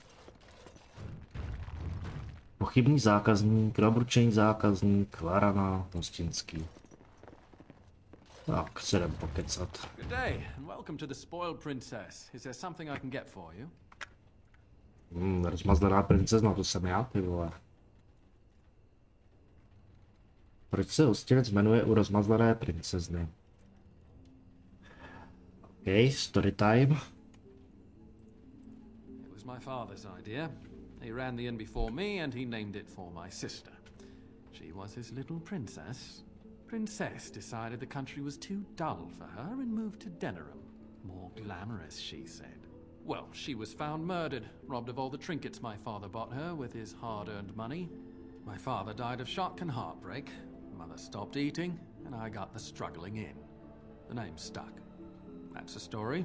Pochybný zákazník, naburčený zákazník, Varana, hostinský. Tak, se jdem pokecat. Good day, and welcome to the Spoiled Princess. Is there something I can get for you? Hmm, rozmazlená princezna, to jsem já, ty vole. Proč se hostinec jmenuje u rozmazlené princezny? OK, story time. It was my father's idea. He ran the inn before me, and he named it for my sister. She was his little princess. Princess decided the country was too dull for her and moved to Denerim. More glamorous, she said. Well, she was found murdered, robbed of all the trinkets my father bought her with his hard-earned money. My father died of shock and heartbreak. Mother stopped eating, and I got the struggling in. The name stuck. That's the story.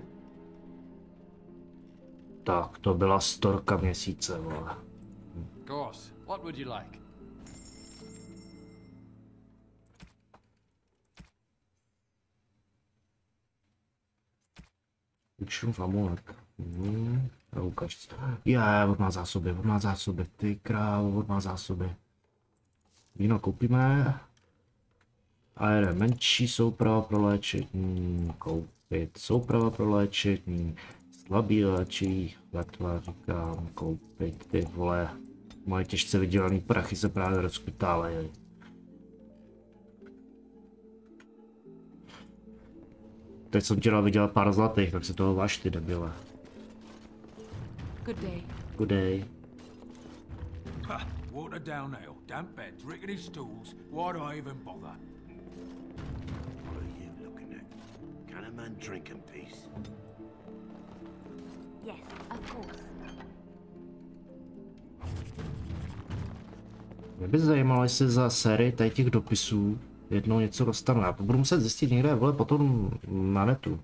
Tak, to byla storka měsíce, vole. Of course. What would you like? Učím amulet. Hmm, ukaž. Je, on má zásoby, on má zásoby, ty král, on má zásoby. Víno koupíme. A jde menší souprava pro léčení, koupit souprava pro léčení, slabý léčí, letva říkám, koupit, ty vole. Moje těžce vydělaný prachy se právě rozkutálejí. Teď jsem chtěla vydělat pár zlatých, tak se toho váž, ty debile. Good day. Good day. Ha! Water down ale, damp beds, rickety stools. Why do I even bother? What are you looking at? Can a man drink in peace? Yes, of course. Mě by zajímalo, jestli za sérii tady těch dopisů jednou něco dostanu. Já to budu muset zjistit někde, vole, potom na netu.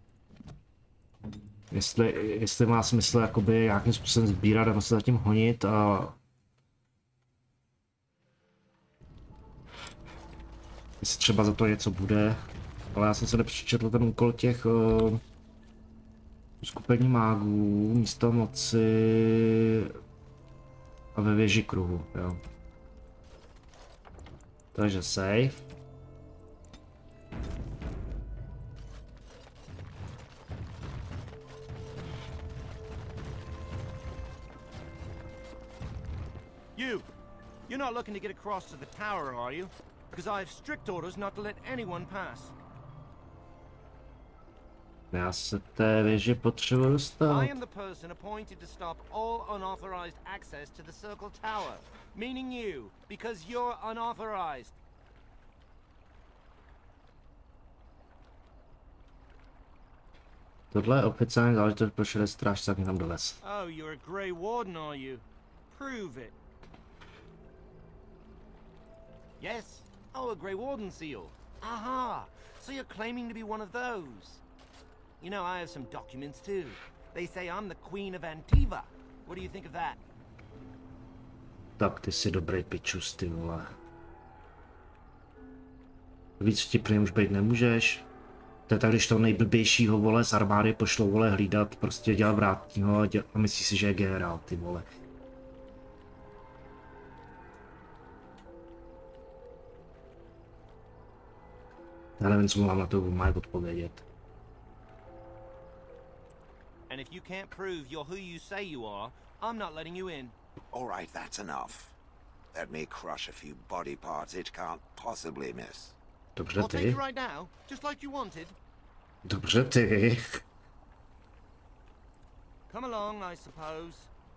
Jestli, jestli má smysl jakoby nějakým způsobem sbírat a se zatím honit a... Jestli třeba za to něco bude. Ale já jsem se nepřečetl ten úkol těch... Uh, skupení mágů, místa moci... A ve věži kruhu, jo. Takže save. You! You're not looking to get across to the tower, are you? Because I have strict orders not to let anyone pass. Já se té věži potřebuji dostat. I am the person appointed to stop all unauthorized access to the Circle Tower. Meaning you, because you're unauthorized. Tohle je oficiální záležitost pro šedé strážce, tak nám dovez. Oh, you're a Grey Warden, are you? Prove it. Yes. Oh, a Grey Warden seal. Aha. So you're claiming to be one of those. You know, I have some documents too. They say I'm the Queen of Antiva. What do you think of that? Tak ty jsi dobrý pičus, ty vole. Víc vtipný už být nemůžeš. To je tak, když toho nejblbějšího, vole, z armády pošlou, vole, hlídat, prostě dělat vrátního a, děl, a myslí si, že je generál, ty vole. Já nevím, co mám na to mají odpovědět. And if you can't prove you're who you say you are, I'm not letting you in. All right, that's enough. Let me crush a few body parts it can't possibly miss. Dobře, I'll take ty. you right now, just like you wanted. Dobře, ty. Come along, I suppose.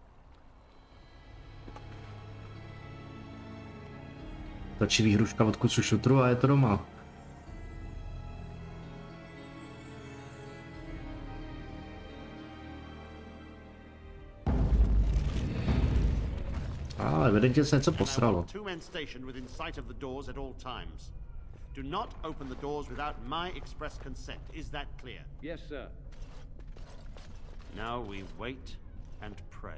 Stačí výhruška od kusu šutru a je to doma. A evidentně se něco posralo. Two men stationed within sight of the doors at all times. Do not open the doors without my express consent. Is that clear? Yes, sir. Now we wait and pray.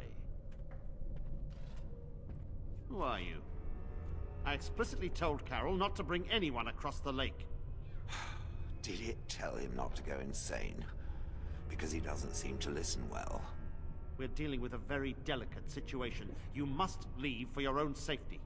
Who are you? I explicitly told Carol not to bring anyone across the lake. Did it tell him not to go insane? Because he doesn't seem to listen well. We're dealing with a very delicate situation. You must leave for your own safety.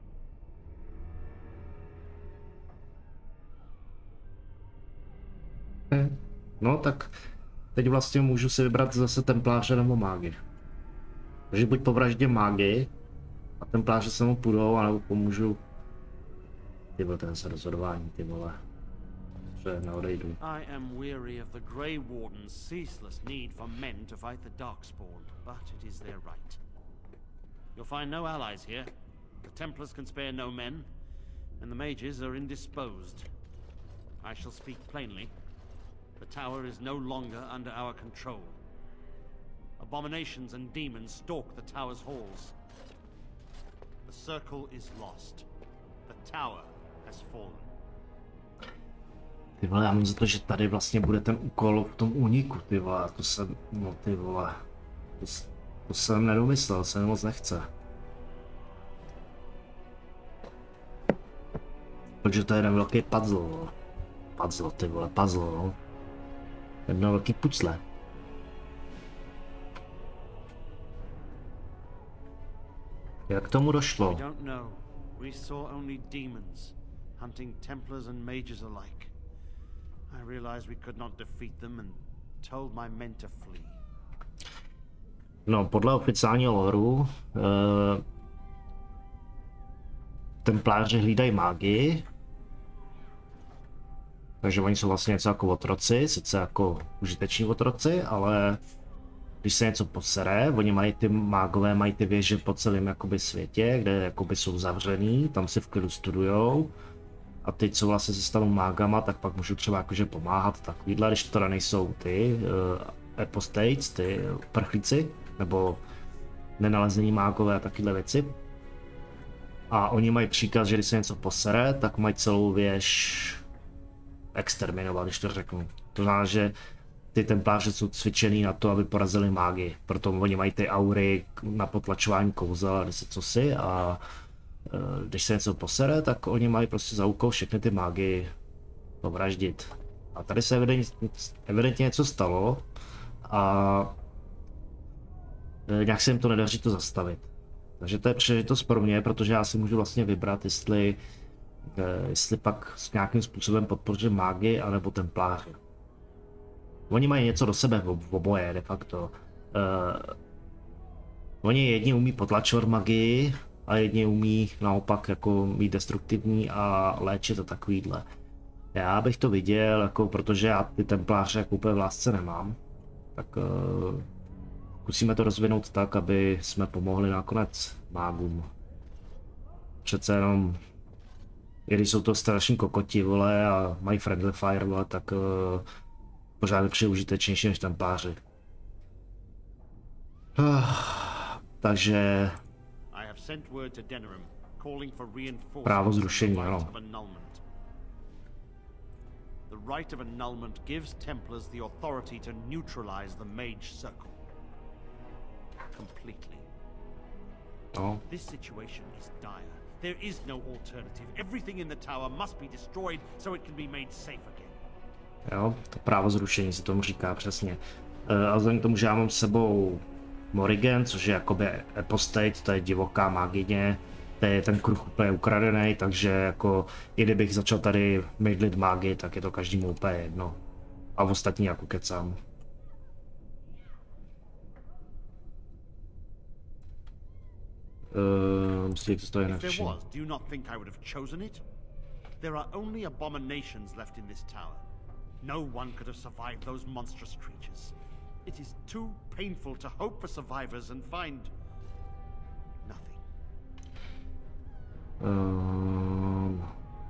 No tak teď vlastně můžu si vybrat zase templáře nebo mágy. Takže buď povraždím mágy a templáře se mu půjdou, anebo pomůžu. Ty vole, ten se rozhodování, ty vole. Že neodejdu. I am weary of the Grey Warden's ceaseless need for men to fight the Darkspawn, but it is their right. You'll find no allies here. The Templars can spare no men, and the mages are indisposed. I shall speak plainly. The tower is no longer under our control. Abominations and demons stalk the tower's halls. The circle is lost. The tower has fallen. Ty vole, já mám za to, že tady vlastně bude ten úkol v tom úniku, ty vole, to jsem, no ty vole, to, to jsem nedomyslel, se mi moc nechce. Protože to je jeden velký puzzle, puzzle, ty vole, puzzle, no. Jedno velký pucle. Jak k tomu došlo? We don't know. We saw only demons, hunting Templars and mages alike. I realized we could not defeat them and told my men to flee. No, podle oficiálního loreu, uh, templáři hlídají mágy. Takže oni jsou vlastně něco jako otroci, sice jako užiteční otroci, ale když se něco posere, oni mají ty mágové, mají ty věže po celém jakoby světě, kde jakoby jsou zavřený, tam si v klidu studujou. A ty, co vlastně se stanou mágama, tak pak můžou třeba jakože pomáhat takovýhle, když to teda nejsou ty uh, apostates, ty prchlíci, nebo nenalezení mágové a takovýhle věci. A oni mají příkaz, že když se něco posere, tak mají celou věž exterminovat, když to řeknu. To znamená, že ty templáři jsou cvičený na to, aby porazili mágy. Proto oni mají ty aury na potlačování kouzel a deset cosi a když se něco posere, tak oni mají prostě za úkol všechny ty mágy povraždit. A tady se evidentně, evidentně něco stalo a nějak se jim to nedaří to zastavit. Takže to je příležitost pro mě, protože já si můžu vlastně vybrat, jestli, jestli pak s nějakým způsobem podpořím mágy anebo templáře. Oni mají něco do sebe v oboje de facto. Uh, oni jedni umí potlačovat magii, a jedni umí naopak jako mít destruktivní a léčit a takovýhle. Já bych to viděl, jako, protože já ty templáře jako úplně v lásce nemám, tak uh, zkusíme to rozvinout tak, aby jsme pomohli nakonec mágům. Přece jenom, i když jsou to strašní kokoti, vole, a mají friendly fire, vole, tak uh, pořád lepší užitečnější než templáři. Uh, takže právo zrušení, ano. The right of annulment gives Templars the authority to neutralize the Mage Circle. Completely. No. This situation is dire. There is no alternative. Everything in the tower must be destroyed so it can be made safe again. Jo, to právo zrušení se tomu říká přesně. Uh, a vzhledem k tomu, že já mám s sebou Morrigan, což je jakoby apostate, to je divoká magině, to je ten kruh úplně ukradený, takže jako i kdybych začal tady mydlit magii, tak je to každému úplně jedno. A v ostatní jako kecám. Uh, myslím, že to je nevším. There are only abominations left in this tower. No one could have survived those monstrous creatures. It is too painful to hope for survivors and find nothing. Um...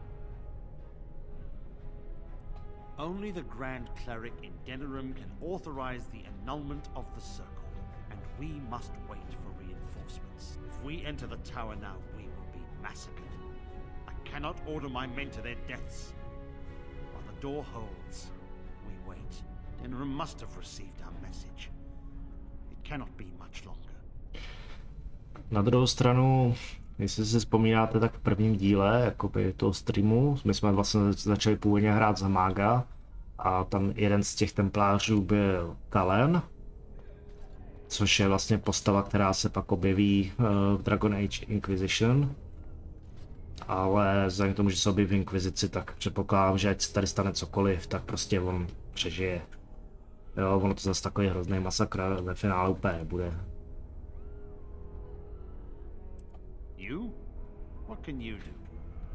Only the Grand Cleric in Denerim can authorize the annulment of the circle, and we must wait for reinforcements. If we enter the tower now, we will be massacred. I cannot order my men to their deaths. While the door holds, we wait. Denerim must have received our message. It cannot be much longer. Na druhou stranu, jestli si vzpomínáte, tak v prvním díle jakoby toho streamu, my jsme vlastně začali původně hrát za mága a tam jeden z těch templářů byl Kalen, což je vlastně postava, která se pak objeví v Dragon Age Inquisition. Ale vzhledem k tomu, že se objeví v Inkvizici, tak předpokládám, že ať se tady stane cokoliv, tak prostě on přežije. Jo, ono to zase takový hrozný masakr ve finále úplně nebude. You? What can you do?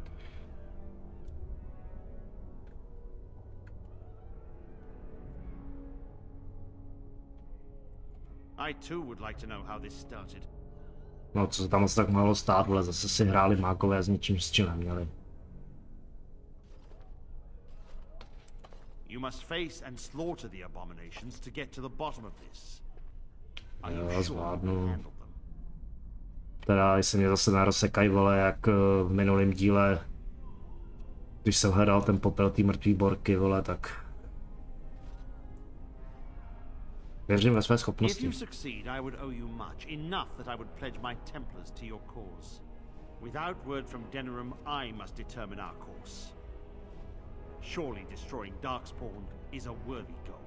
I too would like to know how this started. No, co se tam asi tak mohlo stát, vole, zase si hráli mákové s ničím, s čím neměli. You must face and slaughter the abominations to get to the bottom of this. Jo, zvládnu. Teda, jestli mě zase nerozsekají, vole, jak v minulém díle, když jsem hledal ten popel té mrtvý borky, vole, tak věřím ve své schopnosti. If you succeed, I would owe you much, enough that I would pledge my Templars to your cause. Without word from Denerim, I must determine our course. Surely destroying Darkspawn is a worthy goal.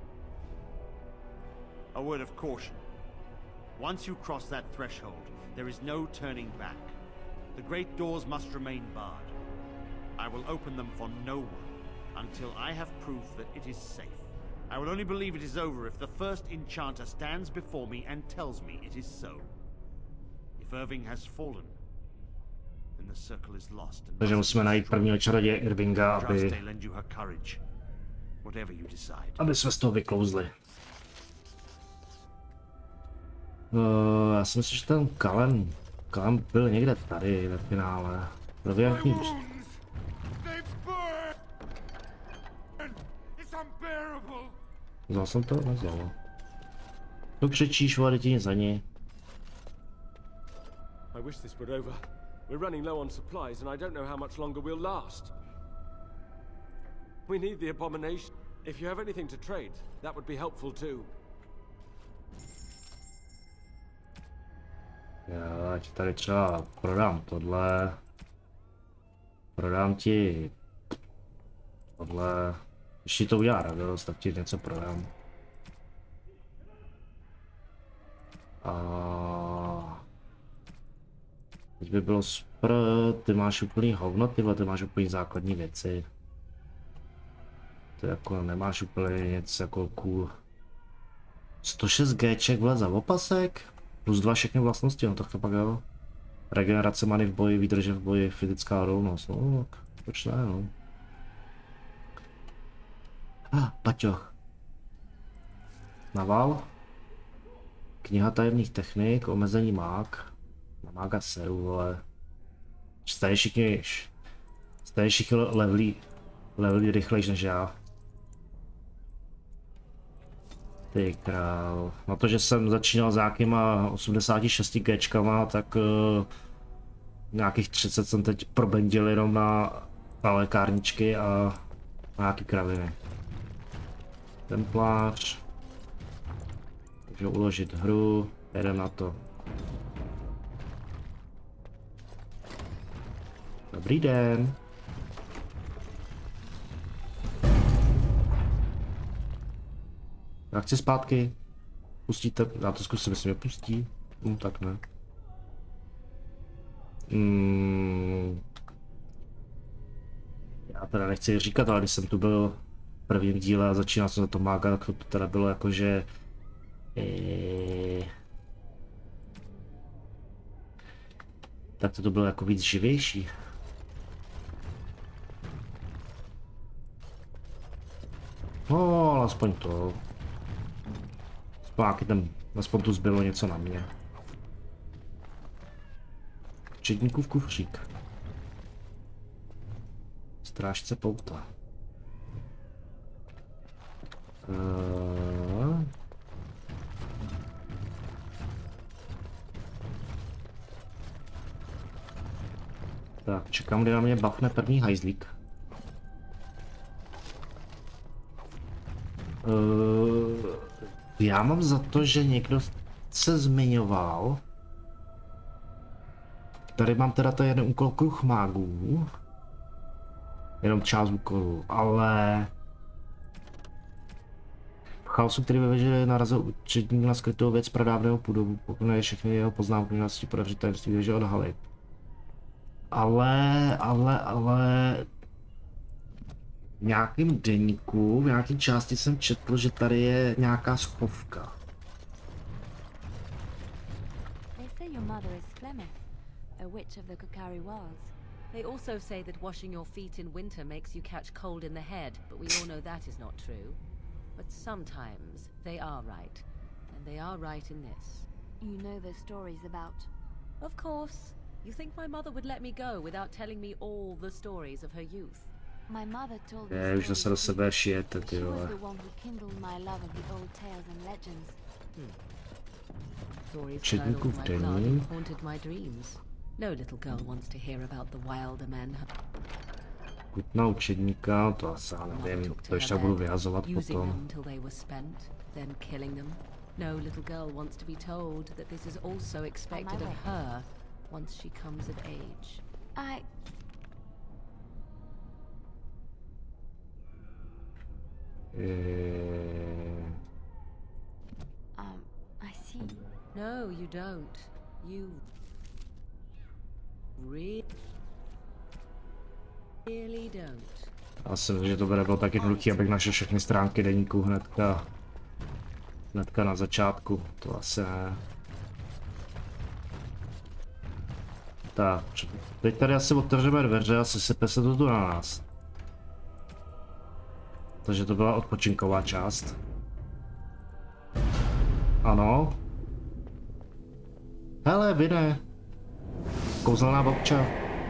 A word of caution. Once you cross that threshold, there is no turning back. The great doors must remain barred. I will open them for no one until I have proof that it is safe. I will only believe it is over if the first enchanter stands before me and tells me it is so. If Irving has fallen, then the circle is lost. Takže musíme najít prvního čaroděje Irvinga, aby aby jsme z toho vyklouzli. Uh, já si myslím, že ten Kalen, Kalen byl někde tady ve finále. Prověrkní. Vzal jsem to? Nevzal. To křičíš, vole, ti nic za ní. I wish this were over. We're running low on supplies and I don't know how much longer we'll last. We need the abomination. If you have anything to trade, that would be helpful too. Já ti tady třeba prodám tohle. Prodám ti tohle. Když ti to udělá radost, tak ti něco prodám. A teď by bylo super, ty máš úplný hovno, tyhle, ty máš úplný základní věci. Ty jako nemáš úplně něco jako cool. sto šest Gček vle za opasek, plus dva všechny vlastnosti, no tak to pak jo. Regenerace many v boji, výdrže v boji, fyzická rovnost, no tak proč ne, no. Ah, paťoch. Naval. Kniha tajemných technik, omezení mák. Na mága seru, vole. Jste všichni, jste všichni levlí, levlí rychlejš než já. Ty král. Na to, že jsem začínal s nějakýma osmdesát šest Gčkama, tak uh, nějakých třicet jsem teď probendil jenom na, na lékárničky a na nějaký kraviny. Templář. Můžu uložit hru, jedem na to. Dobrý den. Já chci zpátky. Pustíte? Já to zkusím, jestli mě pustí. No tak ne. Hmm. Já teda nechci říkat, ale když jsem tu byl v prvním díle a začínal jsem za to mága, tak to teda bylo jakože... Eee... Tak to, to bylo jako víc živější. No, ale aspoň to. Aspoň, ten, aspoň tu zbylo něco na mě. Četníkův kufřík. Strážce pouta. Uh... Tak, čekám, kdy na mě bafne první hajzlík. Uh, já mám za to, že někdo se zmiňoval. Tady mám teda ten jeden úkol kruh mágů. Jenom část úkolů, ale... V chaosu, který ve věži narazil účetník na skrytou věc pradávného půdobu, pokud je všechny jeho poznámky mělosti podařit tajemství věže odhalit. Ale, ale, ale... V nějakém deníku, v nějaké části jsem četl, že tady je nějaká schovka. They say your mother is Flemeth, a witch of the Kokari Wilds. They also say that washing your feet in winter makes you catch cold in the head, but we all know that is not true. But sometimes they are right, and they are right in this. You know the stories about... Of course. You think my mother would let me go without telling me all the stories of her youth? My mother told Je, už zase do sebe šijete, ty vole. Četníkův deník. No little girl wants to hear about the wilder men. Kutna učedníka, to asi já nevím, to ještě budu vyhazovat potom. Then killing them. No little girl wants to be told that this is also expected of her once she comes of age. I... Uh... Um, I see. No, you don't. You really, really don't. Asi, že to bude bylo tak jednoduchý, abych našel všechny stránky deníku hnedka, hnedka na začátku. To asi ne. Tak, teď tady asi otevřeme dveře a sype se to tu na nás. Takže to byla odpočinková část. Ano. Hele, vyne. Kouzelná bobča.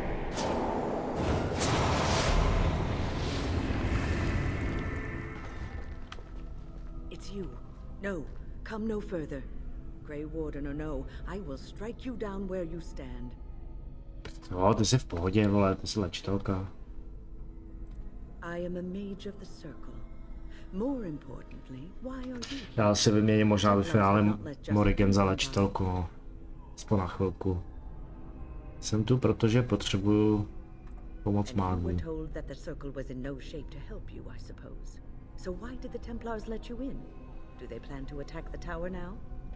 It's you. No, come no further. Grey Warden or no, I will strike you down where you stand. Jo, ty jsi v pohodě, vole, ty jsi léčitelka. I am a mage of the circle. More importantly, why are you? Já si vyměním možná ve finále Morrigan za léčitelku, no. Aspoň na chvilku. Jsem tu, protože potřebuju pomoc mágů. We're told that the circle was in no shape to help you, I suppose. So why did the Templars let you in? Do they plan to attack the tower now?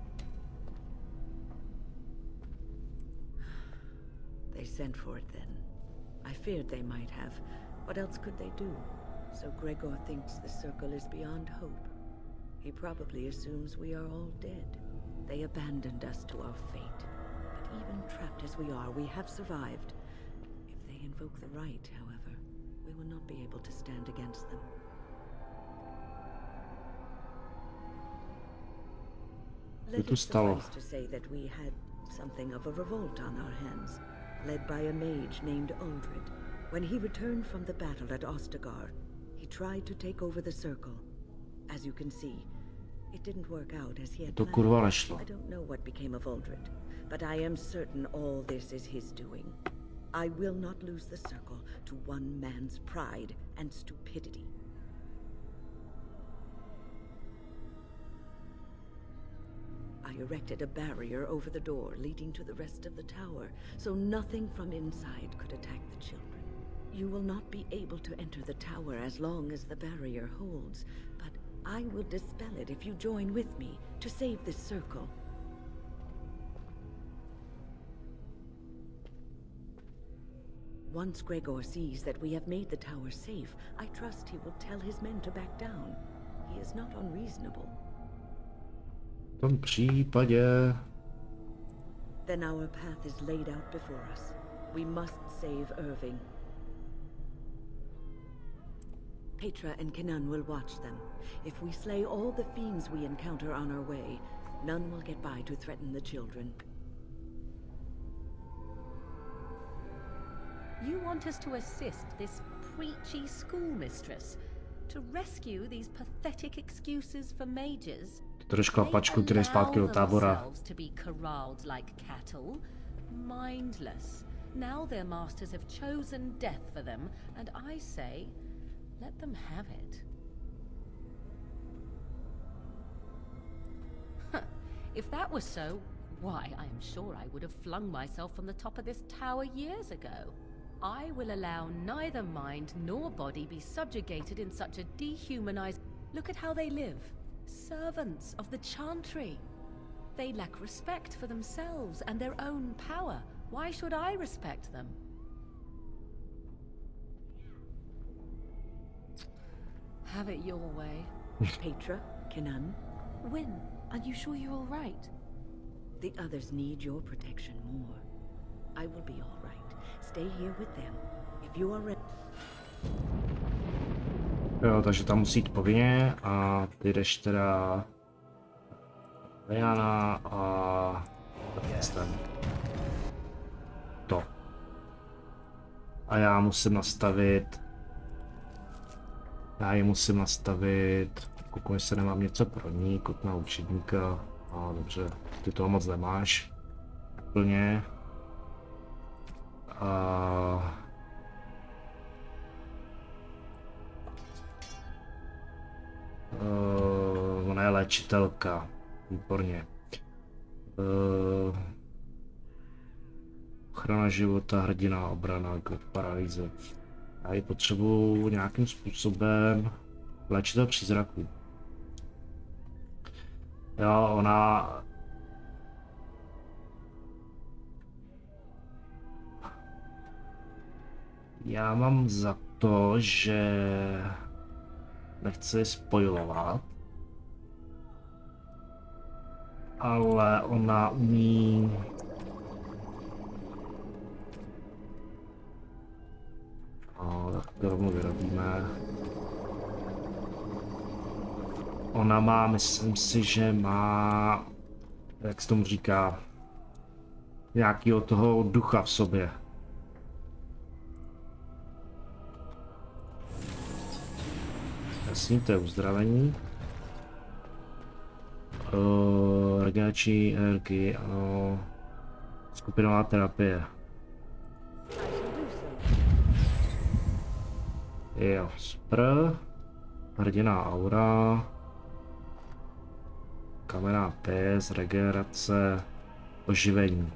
They sent for it then. I feared they might have. What else could they do? So Gregor thinks the circle is beyond hope. He probably assumes we are all dead. They abandoned us to our fate. But even trapped as we are, we have survived. If they invoke the right, however, we will not be able to stand against them. Let it suffice to say that we had something of a revolt on our hands, led by a mage named Uldred. When he returned from the battle at Ostagar, he tried to take over the circle. As you can see, It didn't work out as he had To kurva planned. nešlo. I don't know what became of Uldred, but I am certain all this is his doing. I will not lose the circle to one man's pride and stupidity. I erected a barrier over the door leading to the rest of the tower, so nothing from inside could attack the children. You will not be able to enter the tower as long as the barrier holds, but I will dispel it if you join with me to save this circle. Once Gregor sees that we have made the tower safe, I trust he will tell his men to back down. He is not unreasonable. V tom případě... Then our path is laid out before us. We must save Irving. Petra and Kenan will watch them. If we slay all the fiends we encounter on our way, none will get by to threaten the children. You want us to assist this preachy schoolmistress? To rescue these pathetic excuses for mages? Trošku pačku, který zpátky do tábora. To be corralled like cattle? Mindless. Now their masters have chosen death for them, and I say, let them have it. If that was so, why, I am sure I would have flung myself from the top of this tower years ago. I will allow neither mind nor body be subjugated in such a dehumanized... Look at how they live. Servants of the Chantry. They lack respect for themselves and their own power. Why should I respect them? Have it your way. Petra, Kenan. Wyn, are you sure you're all right? The others need your protection more. I will be all right. Stay here with them. If you are ready. Jo, takže tam musí jít povinně a ty jdeš teda Diana a ten. To. A já musím nastavit já ji musím nastavit, kouknu, jestli nemám něco pro ní, kouknu na učedníka. A dobře, ty toho moc nemáš plně. A Uh, ona je léčitelka, výborně. Uh, ochrana života, hrdina, obrana, paralýze. Já ji potřebuji nějakým způsobem léčitel přízraků. Jo, ona... Já mám za to, že... Nechci spojovat, ale ona umí... No, tak to rovnou vyrobíme. Ona má, myslím si, že má, jak se tomu říká, nějakýho toho ducha v sobě. Jasně, to je uzdravení. Uh, regenerační energie, ano. Skupinová terapie. Jo, super. Hrdina aura. Kamenná pěst, regenerace, oživení.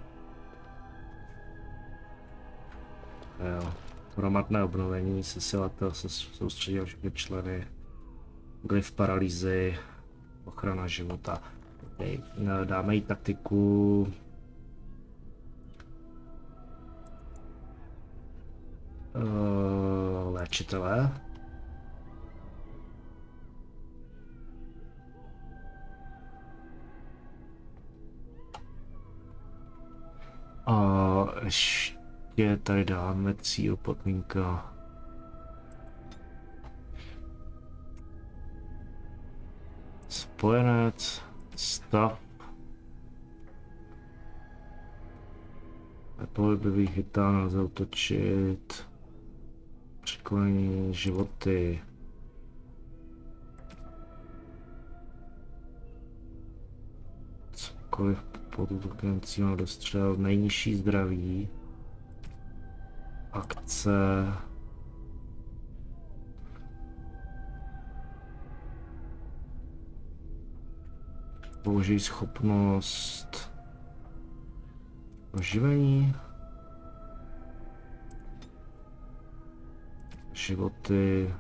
Jo. Hromadné obnovení, sesilatel se soustředí na všechny členy. Glyf paralýzy, ochrana života. Okay. Dáme jí taktiku. Uh, léčitele. A ještě tady dáme cíl, podmínka. Spojenec, stav. Nepohybivý chytá, nelze útočit. Překonání životy. kohokoliv pod útokem cíl dostřel, nejnižší zdraví, akce, použij schopnost oživení, životy,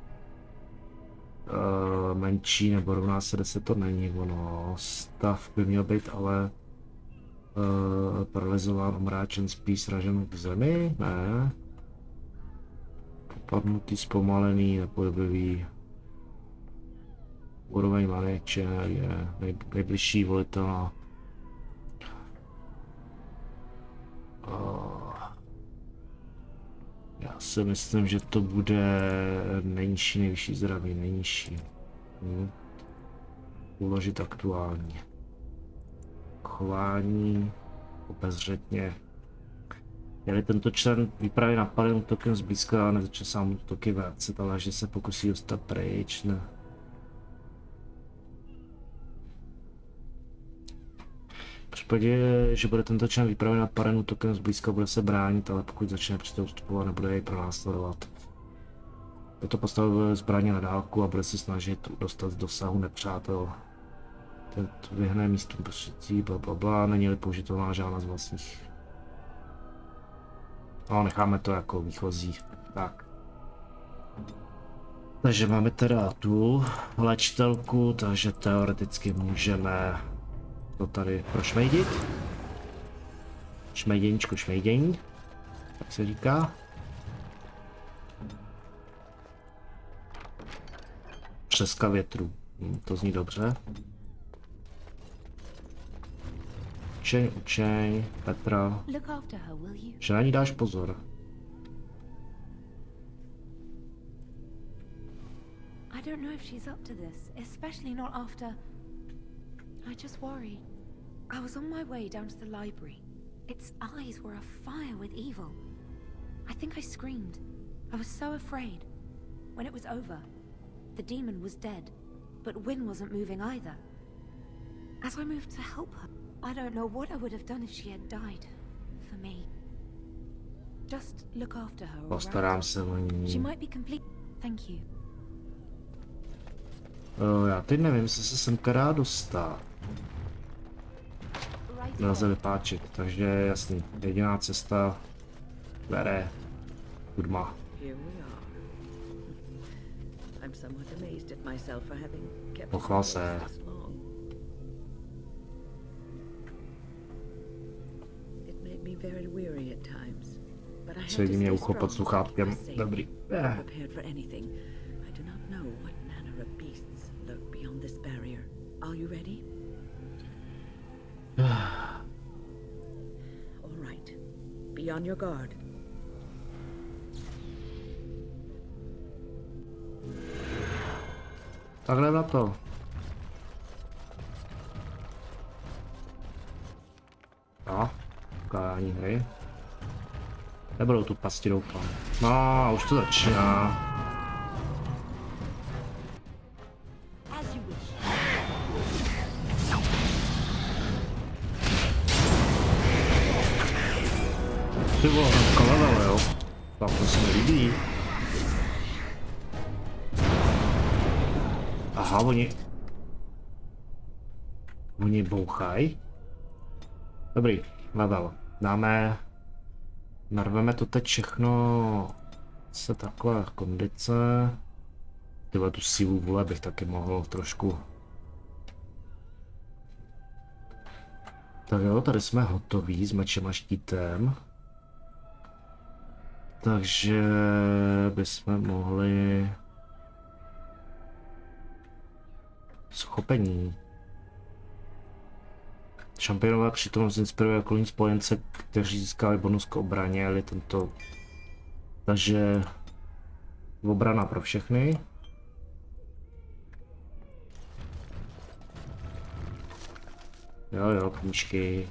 uh, menší nebo rovná se deset, to není ono, stav by měl být ale uh, paralyzován, omráčen, spíš sražen k zemi, ne, popadnutý, zpomalený, nepodobivý. Úroveň manéče je nej, nejbližší volitelná. Uh, já si myslím, že to bude nejnižší, nejvyšší zdraví, nejnižší. Hm. Uložit aktuální. Chování, obezřetně. Je-li tento člen výpravy napaden útokem zblízka a nezačne sám útoky vracet, ale že se pokusí dostat pryč, ne. V případě, že bude tento člen výpravy napaden útokem zblízka, bude se bránit, ale pokud začne přítel ustupovat, nebude jej pronásledovat. Je to postavil zbraně na dálku a bude se snažit dostat z dosahu nepřátel. Ten vyhne místům prostředí, blablabla, není-li použitelná žádná z vlastních. No, necháme to jako výchozí. Tak. Takže máme teda tu léčitelku, takže teoreticky můžeme to tady prošmejdit. Šmejděníčko, šmejdění, tak se říká. Přeska větru, hm, to zní dobře. Učeň, učeň, Petra. Že na ní dáš pozor. I don't know if she's up to this, especially not after... I just worry. I was on my way down to the library. Its eyes were afire with evil. I think I screamed. I was so afraid. When it was over, the demon was dead, but Wynne wasn't moving either. As I moved to help her, I don't know what I would have done if she had died. For me. Just look after her. Postarám se o ní. She might be complete. Thank you. O, já teď nevím, jestli se semka dá dostat. Nelze vypáčit, takže jasný. Jediná cesta vede hudma. Pochvál se. Svědí mě ucho pod sluchátkem. Dobrý. Eh. Are you ready? All right. Be on your guard. Takhle na to. No, ukládání hry. Nebudou tu pasti, doufám. No, už to začíná. Ty vole, hnedka level, jo? Tak to se mi líbí. Aha, oni... Oni bouchají. Dobrý, level. Dáme... Narveme to teď všechno... Se takhle kondice... Tyhle tu sílu vůle bych taky mohl trošku... Tak jo, tady jsme hotoví s mečem a štítem. Takže bychom mohli... Schopení. Šampionová přítomnost inspiruje okolní spojence, kteří získali bonus k obraně, ale tento... Takže... Obrana pro všechny. Jo jo, knížky.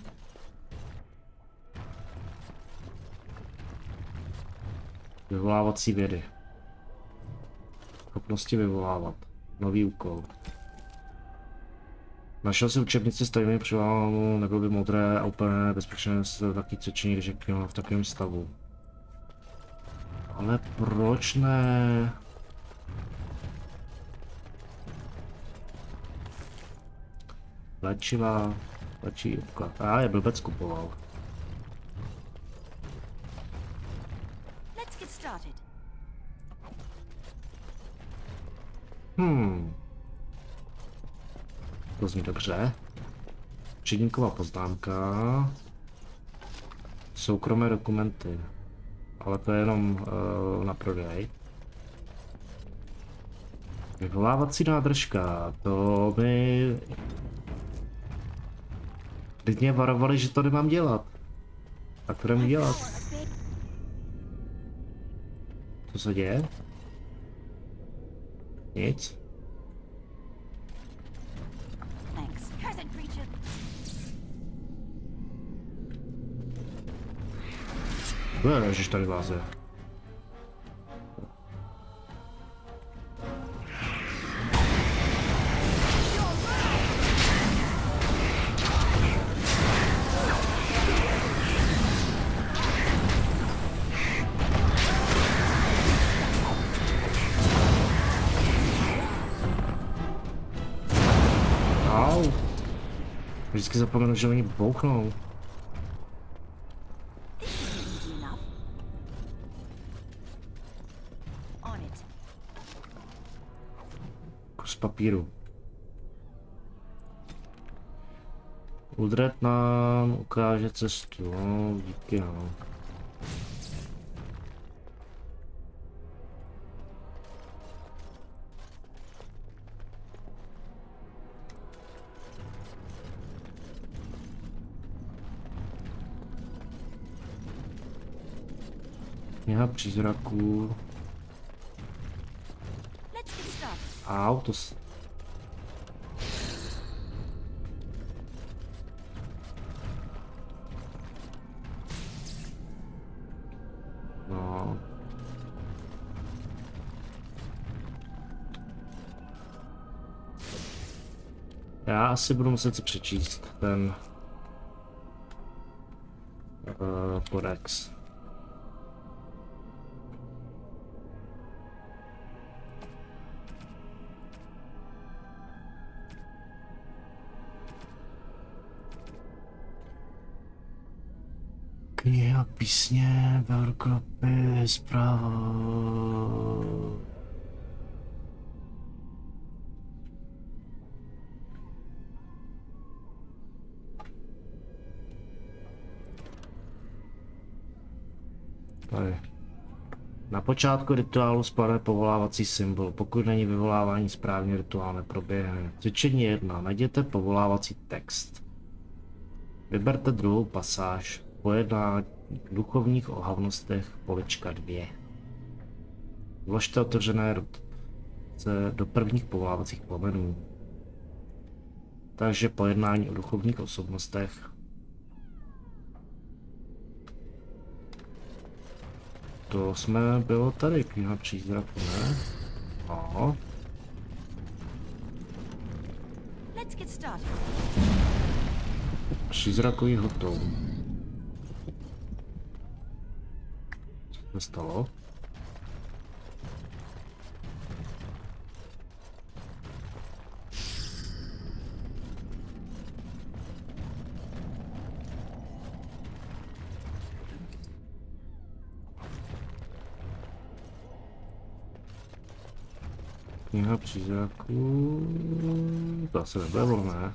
Vyvolávací vědy. Schopnosti vyvolávat. Nový úkol. Našel si učebnici s tajnými převáhou, nebylo by modré a úplně bezpečné se taky cvičení, když je kniha v takovém stavu. Ale proč ne? Léčivá, léčivý obklad. A je blbec kupoval. Hmm. To zní dobře. Učedníková poznámka. Soukromé dokumenty. Ale to je jenom uh, na prodej. Vyvolávací nádržka. To mi... Teď mě varovali, že to nemám dělat. Tak to jdem dělat. Co se děje? Nic. Ježiš, tady váze. Au. Vždycky zapomenu, že oni bouchnou. Kus papíru. Uldred nám ukáže cestu. No, díky no. Kniha přízraků. Au, to s... No. Já asi budu muset si přečíst ten uh, kodex. Kniha, písně, velkropy, zpráva. Tady. Na počátku rituálu spadne povolávací symbol. Pokud není vyvolávání správně, rituál neproběhne. Cvičení jedna. Najděte povolávací text. Vyberte druhou pasáž. Pojednání duchovních ohavnostech, polička dvě. Vložte otevřené ruce do prvních povolávacích pomenů. Takže pojednání o duchovních osobnostech. To jsme bylo tady, kniha přízraku, ne? Aha. Přízrakový hotov. Co se stalo? Kniha přízraků... To asi nebylo, ne?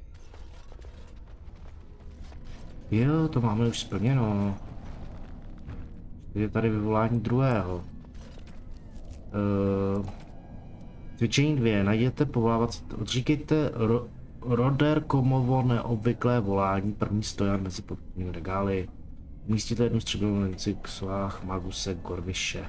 Jo, to máme už splněno. Je tady vyvolání druhého. Uh, cvičení dvě. Najděte povolávací... Odříkejte ro, Roder Komovo neobvyklé volání. První stojan mezi podpůrnými regály. Umístíte jednu středovou linci k svách Maguse Gorviše.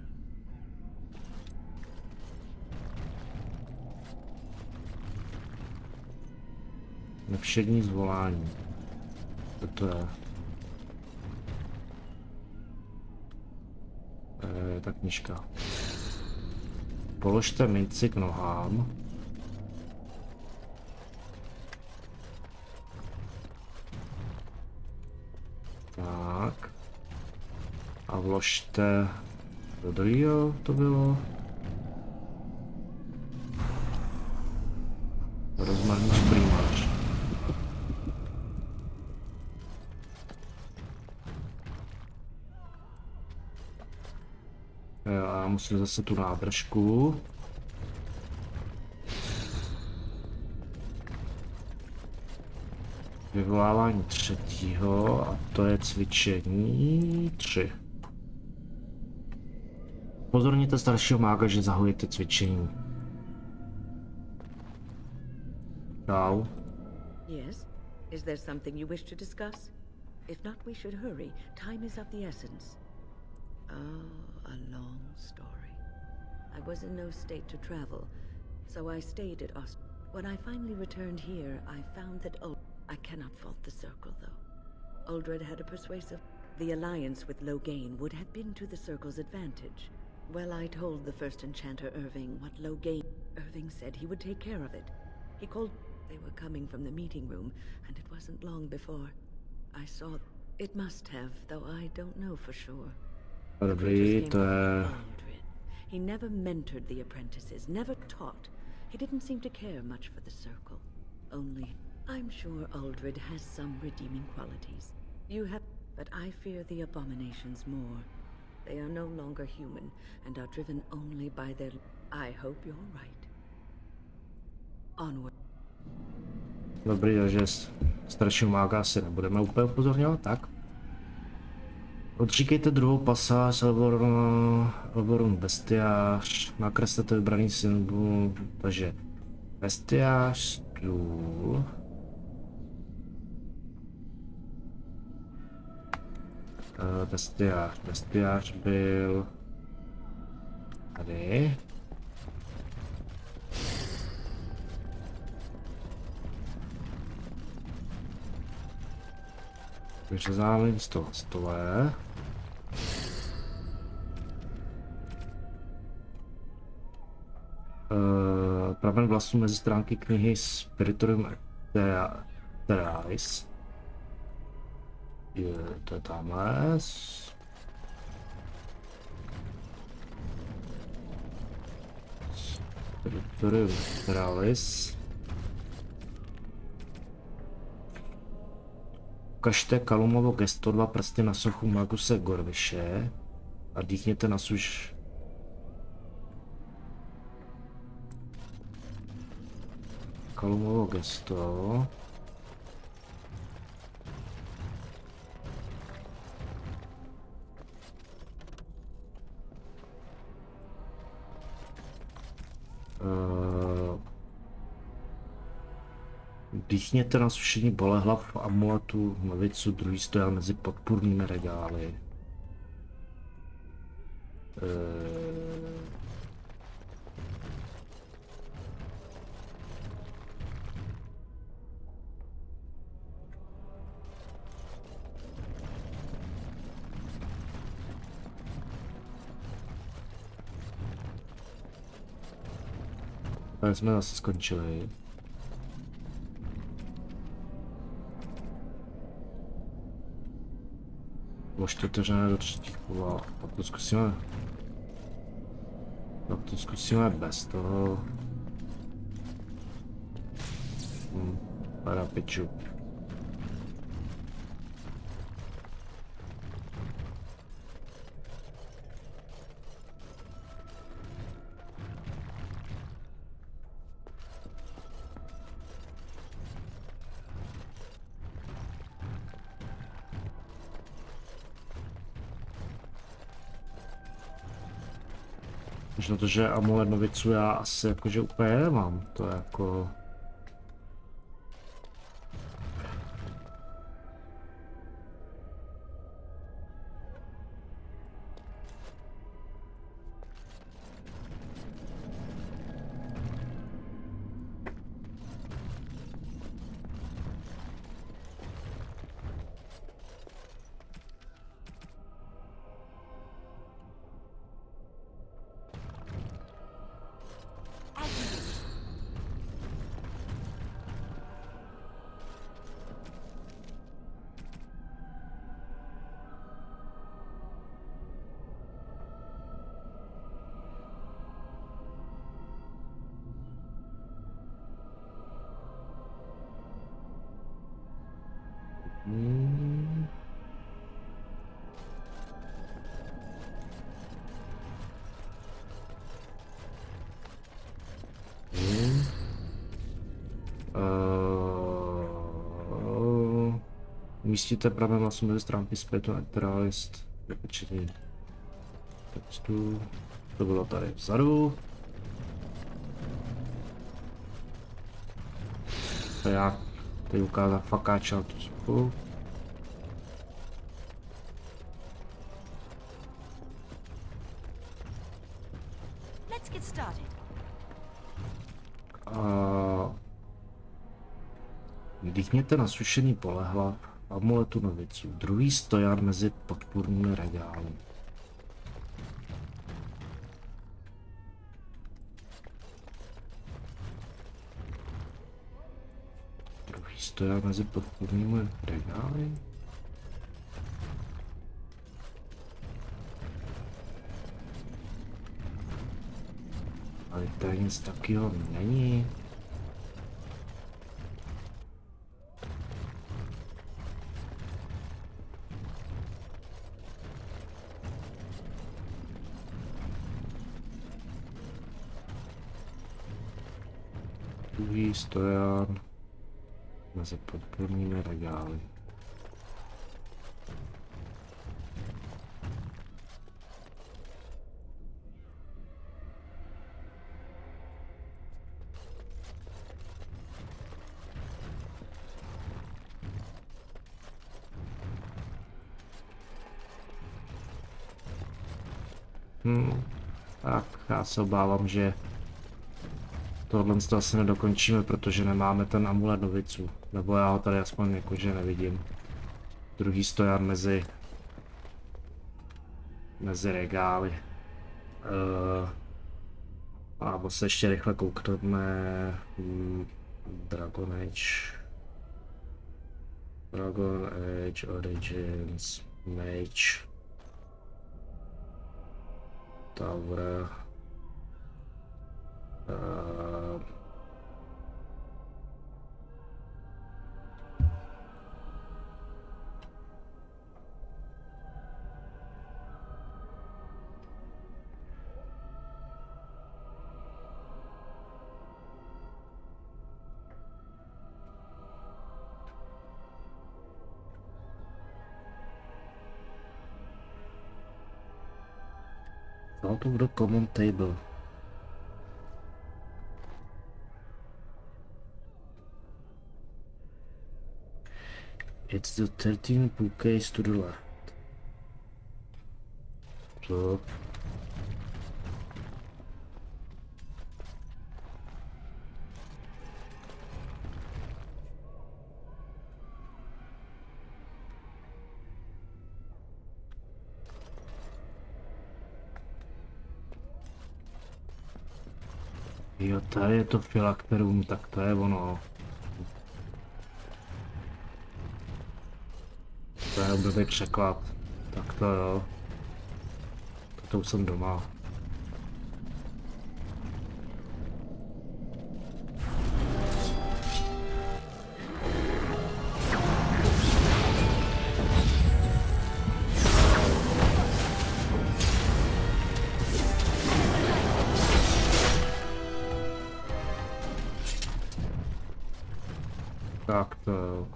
Nevšední zvolání. Co to je? E, ta knížka. Položte minci k nohám. A vložte do druhého to bylo. Rozmarný šprýmač. Já musím zase tu nádržku. Vyvolávání třetího a to je cvičení tři. Pozorněte staršího mága, že zahojíte cvičení. Čau. Yes? Is there something you wish to discuss? If not, we should hurry. Time is of the essence. Oh, a long story. I was in no state to travel, so I stayed at Ost. When I finally returned here, I found that Ul- I cannot fault the Circle, though. Uldred had a persuasive... The alliance with Loghain would have been to the Circle's advantage. Well, I told the first enchanter Irving what Loghain... Irving said he would take care of it. He called... They were coming from the meeting room, and it wasn't long before. I saw... It must have, though I don't know for sure. Dobrý, to je... He never mentored the apprentices, never taught. He didn't seem to care much for the Circle. Only... I'm sure Uldred has some redeeming qualities. You have... But I fear the abominations more. They are no longer human, and are driven only by their... I hope you're right. Onward. Dobrý, takže staršího mága asi nebudeme úplně upozorňovat, tak. Odříkejte druhou pasáž, Elvorun bestiář, nakreslete vybraný symbol, takže bestiář, stůl. Bestiář, bestiář byl tady. Vyřezáme z toho stole. Uh, praven vlasů mezi stránky knihy Spiritorium Terrais. Je to je tamhle. Spiritorium Terrais. Ukažte Kalumovo gesto, dva prsty na sochu Maguse Gorviše a dýchněte na suš. Kalumovo gesto. Uh, Dýchněte na sušení bolehlav v amuletu Novicu, druhý stojal mezi podpůrnými regály. Uh, Tady jsme zase skončili. Vložte teřené do třetích kola. Tak to zkusíme. Tak to zkusíme bez toho. Hm, para piču. Na to, že amulet Novicu já asi jakože úplně nemám, to je jako... Hmm. Hmm. Uh, umístíte pravé masu mezi stránky zpětu a teralist vypečení textu. To bylo tady vzadu. To já tady ukázat fakáča tu spolu. Let's get started. A vdýchněte na sušený polehlav amuletu noviců. Druhý stojan mezi podpůrnými regály. Druhý stojan mezi podpůrnými regály. Ale tady nic takového není. Druhý stojan mezi podpůrnými regály. Hmm, tak já se obávám, že tohle to asi nedokončíme, protože nemáme ten amulet noviců. Nebo já ho tady aspoň jakože nevidím. Druhý stojan mezi mezi regály. Uh, a se ještě rychle koukneme. Hmm, Dragon Age. Dragon Age Origins Mage Tower. Uh, Out of the common table. It's the thirteen bookcase to the left. So. Jo, tady je to Phylacterum, tak to je ono. To je blbý překlad. Tak to jo. To už jsem doma. Tak to jo.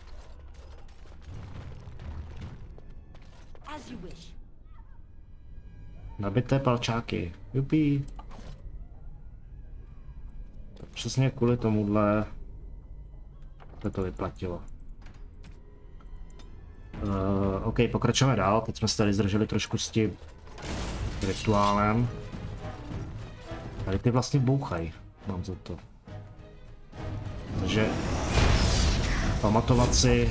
Nabité palčáky. Jupí. Tak přesně kvůli tomuhle se to vyplatilo. Uh, OK, pokračujeme dál. Teď jsme se tady zdrželi trošku s tím rituálem. Tady ty vlastně bouchají. Mám za to. Takže pamatovat si.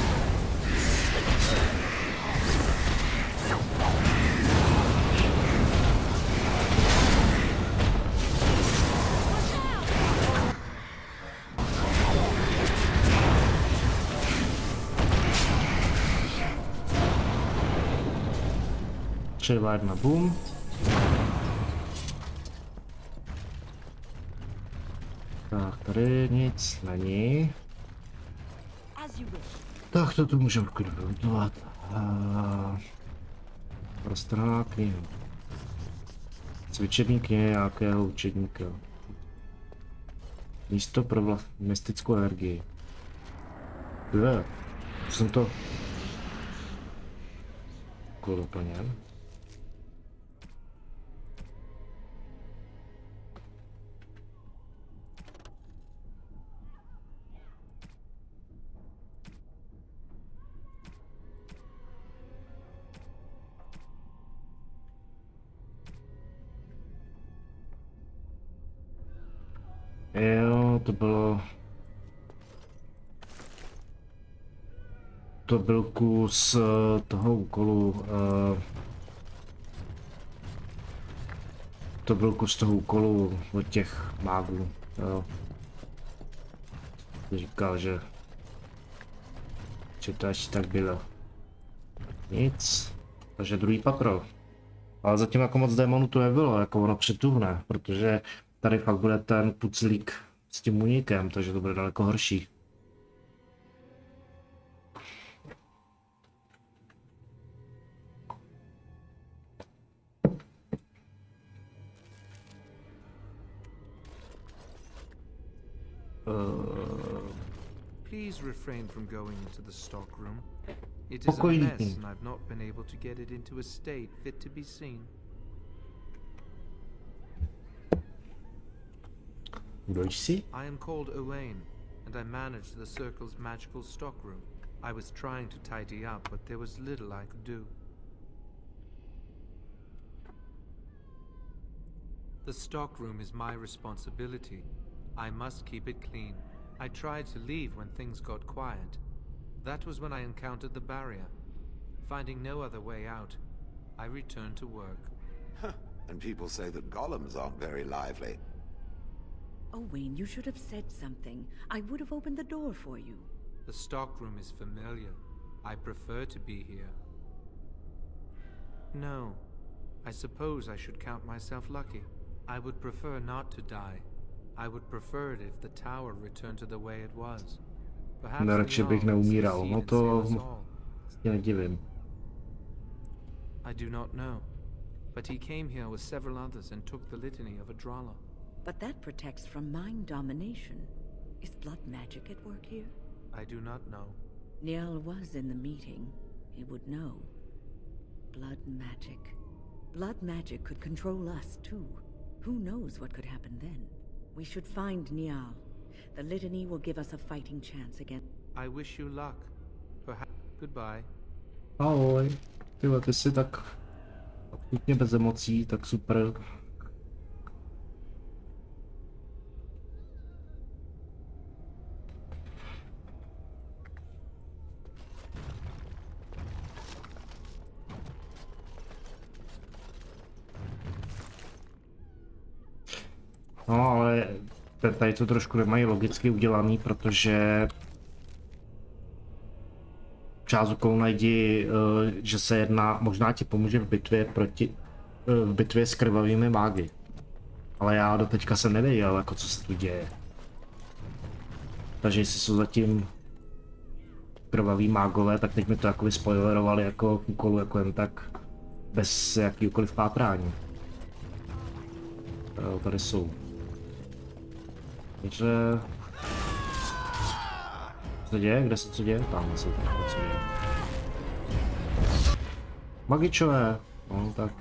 tři, dva, jedna, boom. Tak, tady nic není. Tak to tu můžeme vklidovat. Prostraná kniha. Cvičební knihy nějakého učedníka. Místo pro vla... mystickou energii. Je, jsem to... Kolo po něm. Jo, to bylo... To byl kus toho úkolu... Uh... To byl kus toho úkolu od těch mágů, jo. Říkal, že... Že to ještě tak bylo. Nic. Takže druhý patro. Ale zatím jako moc démonů to nebylo, jako ono přetuhne, protože tady fakt bude ten puclík s tím únikem, takže to bude daleko horší. Please refrain from going into the stock room. It is a mess and I've not been able to get it into a state fit to be seen. I am called Owain, and I manage the Circle's magical stockroom. I was trying to tidy up, but there was little I could do. The stockroom is my responsibility. I must keep it clean. I tried to leave when things got quiet. That was when I encountered the barrier. Finding no other way out, I returned to work. And people say that golems aren't very lively. Owain, you should have said something. I would have opened the door for you. The stockroom is familiar. I prefer to be here. No. I suppose I should count myself lucky. I would prefer not to die. I would prefer it if the tower returned to the way it was. Perhaps Radši bych neumíral, no to vlastně nedivím. I do not know, but he came here with several others and took the litany of Adralla. But that protects from mind domination. Is blood magic at work here? I do not know. Niall was in the meeting. He would know. Blood magic. Blood magic could control us too. Who knows what could happen then? We should find Niall. The litany will give us a fighting chance again. I wish you luck. Perhaps. Goodbye. Ahoj. Tyhle, ty jsi tak absolutně bez emocí, tak super. No, ale tady to trošku nemají logicky udělaný, protože část úkolů najdi, že se jedná, možná ti pomůže v bitvě proti, v bitvě s krvavými mágy. Ale já do teďka jsem nevěděl, jako co se tu děje. Takže jestli jsou zatím krvaví mágové, tak teď mi to jako vyspoilerovali jako v úkolu, jako jen tak, bez jakýkoliv pátrání. Jo, tady jsou. Takže... Co se děje? Kde se co děje? Tam se to co děje. Magičové! No tak.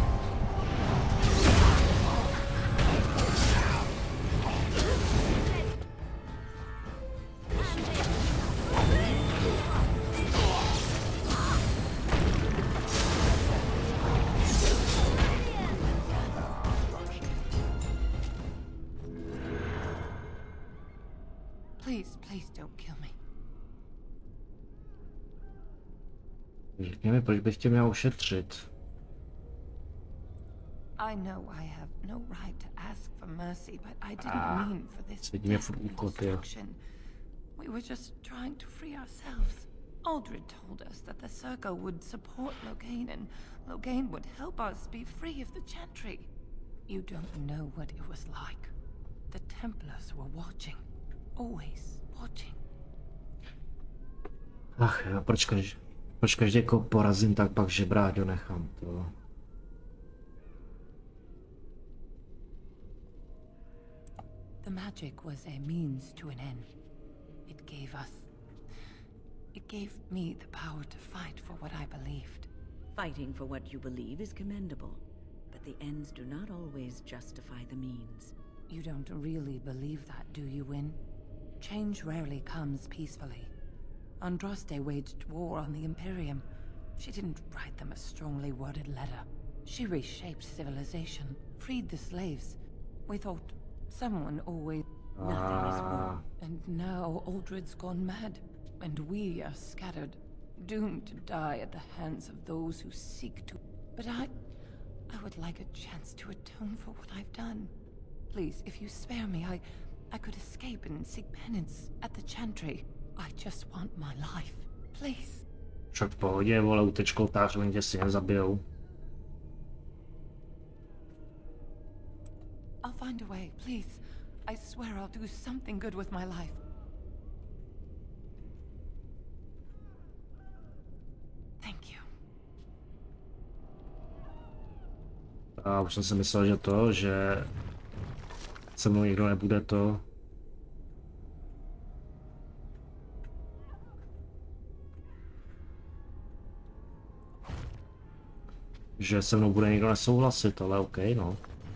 Řekněme, proč bych tě měl ušetřit? I know I have no right to ask for mercy, but I didn't mean for this destruction. We were just trying to free ourselves. Aldred told us that the Circle would support Loghain, and Loghain would help us be free of the Chantry. You don't know what it was like. The Templars were watching. Always watching. Ach jo, proč každý, proč každý jako porazím, tak pak žebráďo nechám to. The magic was a means to an end. It gave us... It gave me the power to fight for what I believed. Fighting for what you believe is commendable, but the ends do not always justify the means. You don't really believe that, do you, Wynne? Change rarely comes peacefully. Andraste waged war on the Imperium. She didn't write them a strongly worded letter. She reshaped civilization, freed the slaves. We thought someone always... Nothing is war. And now Aldred's gone mad, and we are scattered, doomed to die at the hands of those who seek to... But I... I would like a chance to atone for what I've done. Please, if you spare me, I... I could escape and seek penance at the Chantry. I just want my life. Please. Však v pohodě, vole, utečkou tář, oni tě si nezabijou. I'll find a way, please. I swear I'll do something good with my life. Thank you. A už jsem si myslel, že to, že se mnou nikdo nebude to. Že se mnou bude někdo nesouhlasit, ale OK, no.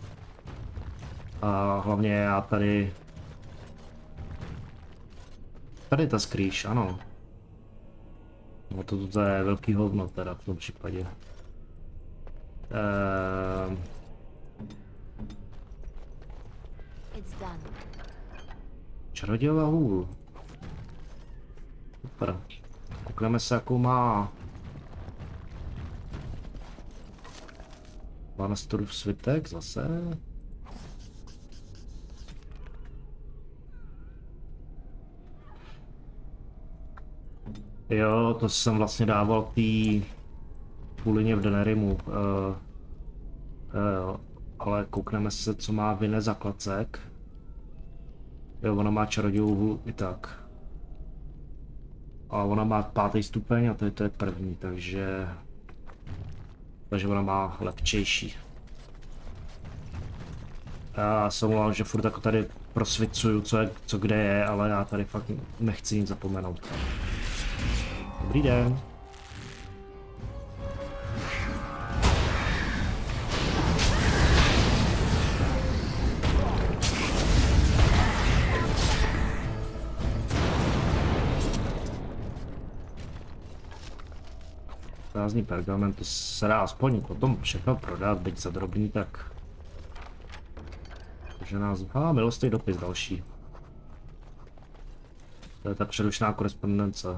A hlavně já tady... Tady ta skrýš, ano. No to to je velký hovno teda v tom případě. Ehm... Čarodějová hůl. Super. Koukneme se, jakou má. Vanastorův svitek zase. Jo, to jsem vlastně dával k té půlině v Denerimu. Uh, uh, ale koukneme se, co má Vine za klacek. Jo, ona má čarodějovou hůl i tak. A ona má pátý stupeň a to je, to je první, takže... Takže ona má lepčejší. Já se omlouvám, že furt jako tady prosvicuju, co, je, co kde je, ale já tady fakt nechci nic zapomenout. Dobrý den. Prázdný pergament, to se dá aspoň potom všechno prodat, byť za drobný, tak... Takže nás... A, milostný dopis další. To je ta přerušená korespondence.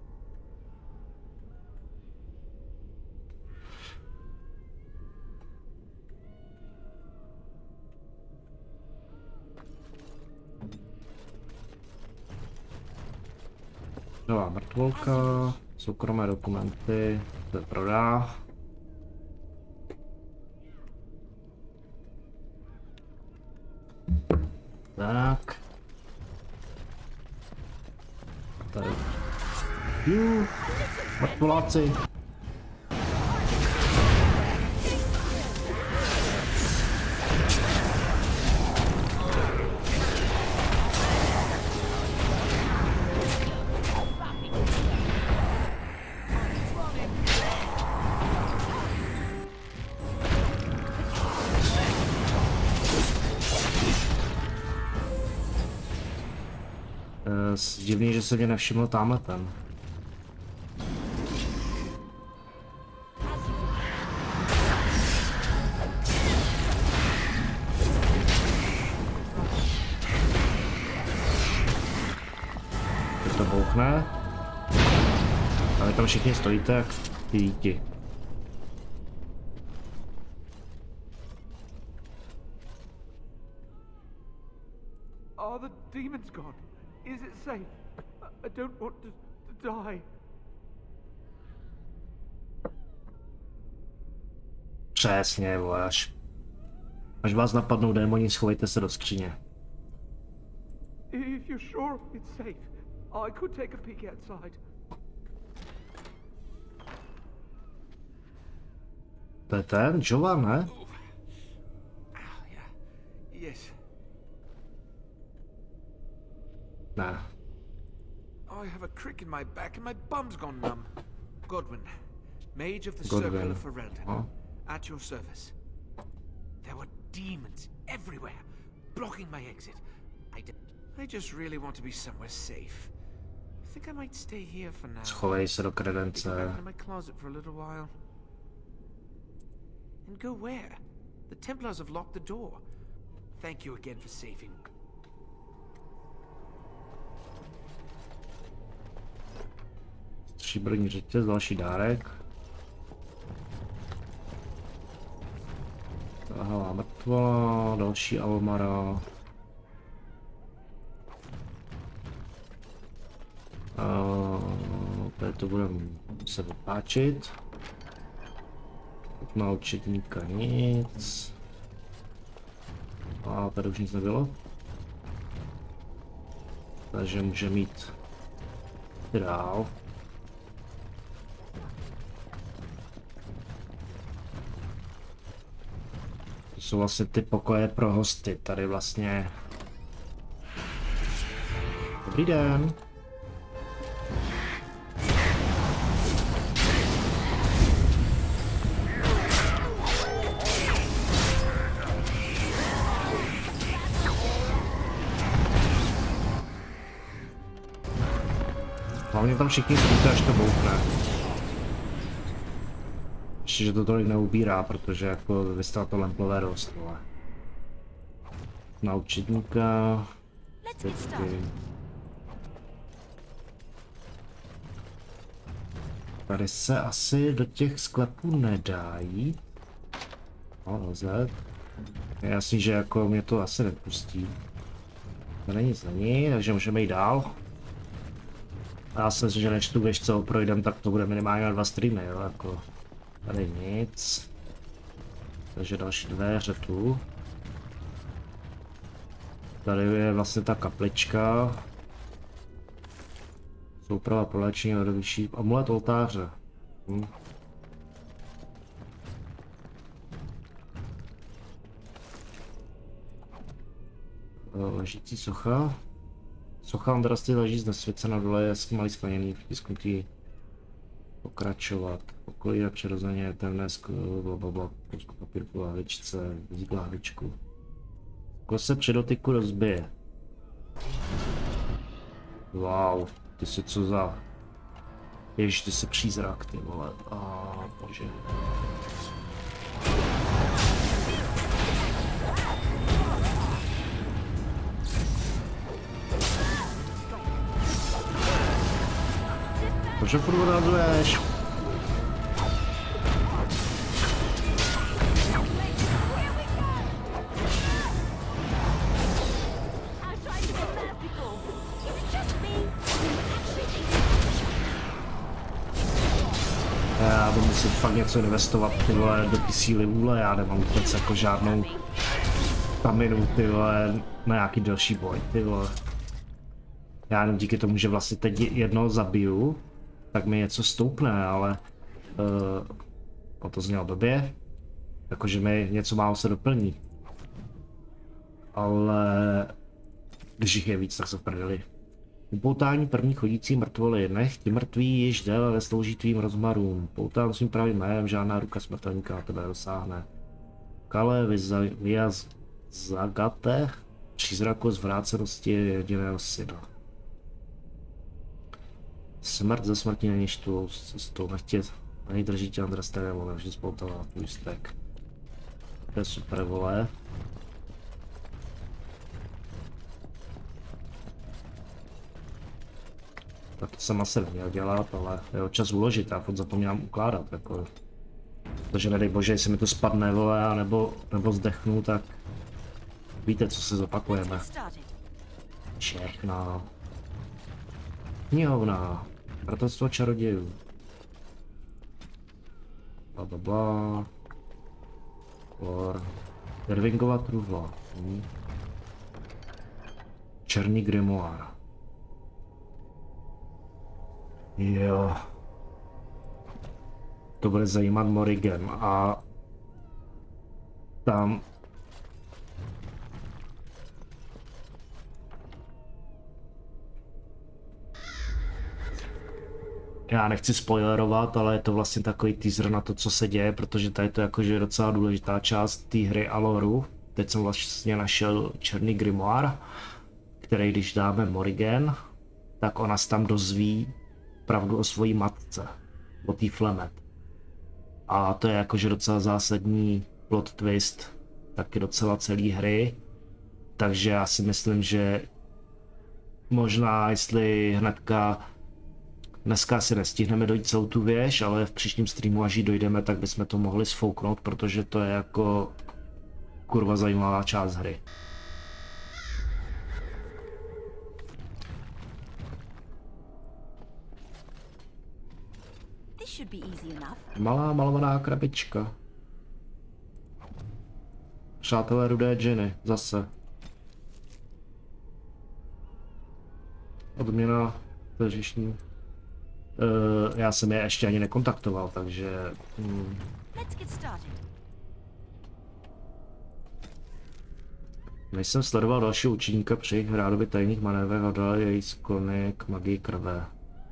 Nová mrtvolka, soukromé dokumenty, to je prodá. Tak. Tady. Jú, mrtvoláci. Divný, že se mě nevšiml tamhle ten. Teď to bouchne. A vy tam všichni stojíte jak ty díti. Are the demons gone? Is it safe? I don't want to, to die. Přesně, vole, až, až vás napadnou démoni, schovejte se do skříně. If you're sure it's safe, I could take a peek outside. To je ten, Jovan, ne? Yes. Ne. I have a crick in my back and my bum's gone numb. Godwin, mage of the Godwin. Circle of Ferelden, Huh? at your service. There were demons everywhere, blocking my exit. I, d I just really want to be somewhere safe. I think I might stay here for now. Schovej se do Go kredence. back into my closet for a little while. And go where? The Templars have locked the door. Thank you again for saving. Stříbrný řetěz, další dárek. Tahala mrtvola, další Almara. Uh, tady to budeme se vypáčit. Na účetníka nic. A tady už nic nebylo. Takže může mít dál. To jsou vlastně ty pokoje pro hosty. Tady vlastně. Dobrý den. Hlavně tam všichni zvíte, až to bouchne. Ještě, že to tolik neubírá, protože jako vystává to lemplové dost, ale. Na účetníka. Taky. Tady se asi do těch sklepů nedá jít. No, rozhled. Je jasný, že jako mě to asi nepustí. Tady nic není, takže můžeme jít dál. Já si myslím, že než tu věž celou projdem, tak to bude minimálně na dva streamy, jo, jako. Tady nic. Takže další dveře tu. Tady je vlastně ta kaplička. Souprava pro léčení od vyšší. Amulet oltáře. Hm. Ležící socha. Socha Andrasty leží znesvěcena dole, je malý skleněný, vtisknutý. Pokračovat. Okolí a přirozeně temné sklo, blablabla, kousku papírku, lahvičce, vzít lahvičku. Kdo se při dotyku rozbije. Wow, ty jsi co za... Ježiš, ty jsi přízrak, ty vole. A bože. Proč ho furt odrazuješ? Já budu muset fakt něco investovat, ty vole, do ty síly vůle, já nemám vůbec jako žádnou staminu, ty vole, na nějaký delší boj, ty vole. Já jenom díky tomu, že vlastně teď jednoho zabiju, tak mi něco stoupne, ale uh, o to znělo blbě, jakože mi něco málo se doplní. Ale když jich je víc, tak se v prdeli. Upoutání první chodící mrtvoly, nech ti mrtví již déle neslouží tvým rozmarům. Poutám svým pravým jménem, žádná ruka smrtelníka tebe dosáhne. Kale vyjaz zagate, přízraku zvrácenosti jediného syna. Smrt ze smrti není štvou cestou, nechtět, ani drží tě Andraste, vole, vždy spoutala tvůj stek. To je super, vole. Tak to jsem asi neměl dělat, ale je čas uložit, já furt zapomínám ukládat, jako. Protože nedej bože, jestli mi to spadne, vole, nebo, nebo zdechnu, tak víte, co se zopakujeme. Všechno. Knihovna. Bratrstvo čarodějů. Blablabla. Kor. Irvingova truhla. Hm. Černý grimoire. Jo. To bude zajímat Morrigan a tam. Já nechci spoilerovat, ale je to vlastně takový teaser na to, co se děje, protože tady to je jakože docela důležitá část té hry a loru. Teď jsem vlastně našel černý grimoire, který když dáme Morrigan, tak ona se tam dozví pravdu o svojí matce, o té Flemet. A to je jakože docela zásadní plot twist, taky docela celý hry. Takže já si myslím, že možná jestli hnedka dneska si nestihneme dojít celou tu věž, ale v příštím streamu, až jí dojdeme, tak bychom to mohli sfouknout, protože to je jako kurva zajímavá část hry. Malá malovaná krabička. Přátelé rudé džiny, zase. Odměna težišní. Uh, já jsem je ještě ani nekontaktoval, takže... Hmm. Než jsem sledoval dalšího učeníka při jejich hrádově tajných manévrech a dal její sklony k magii krve.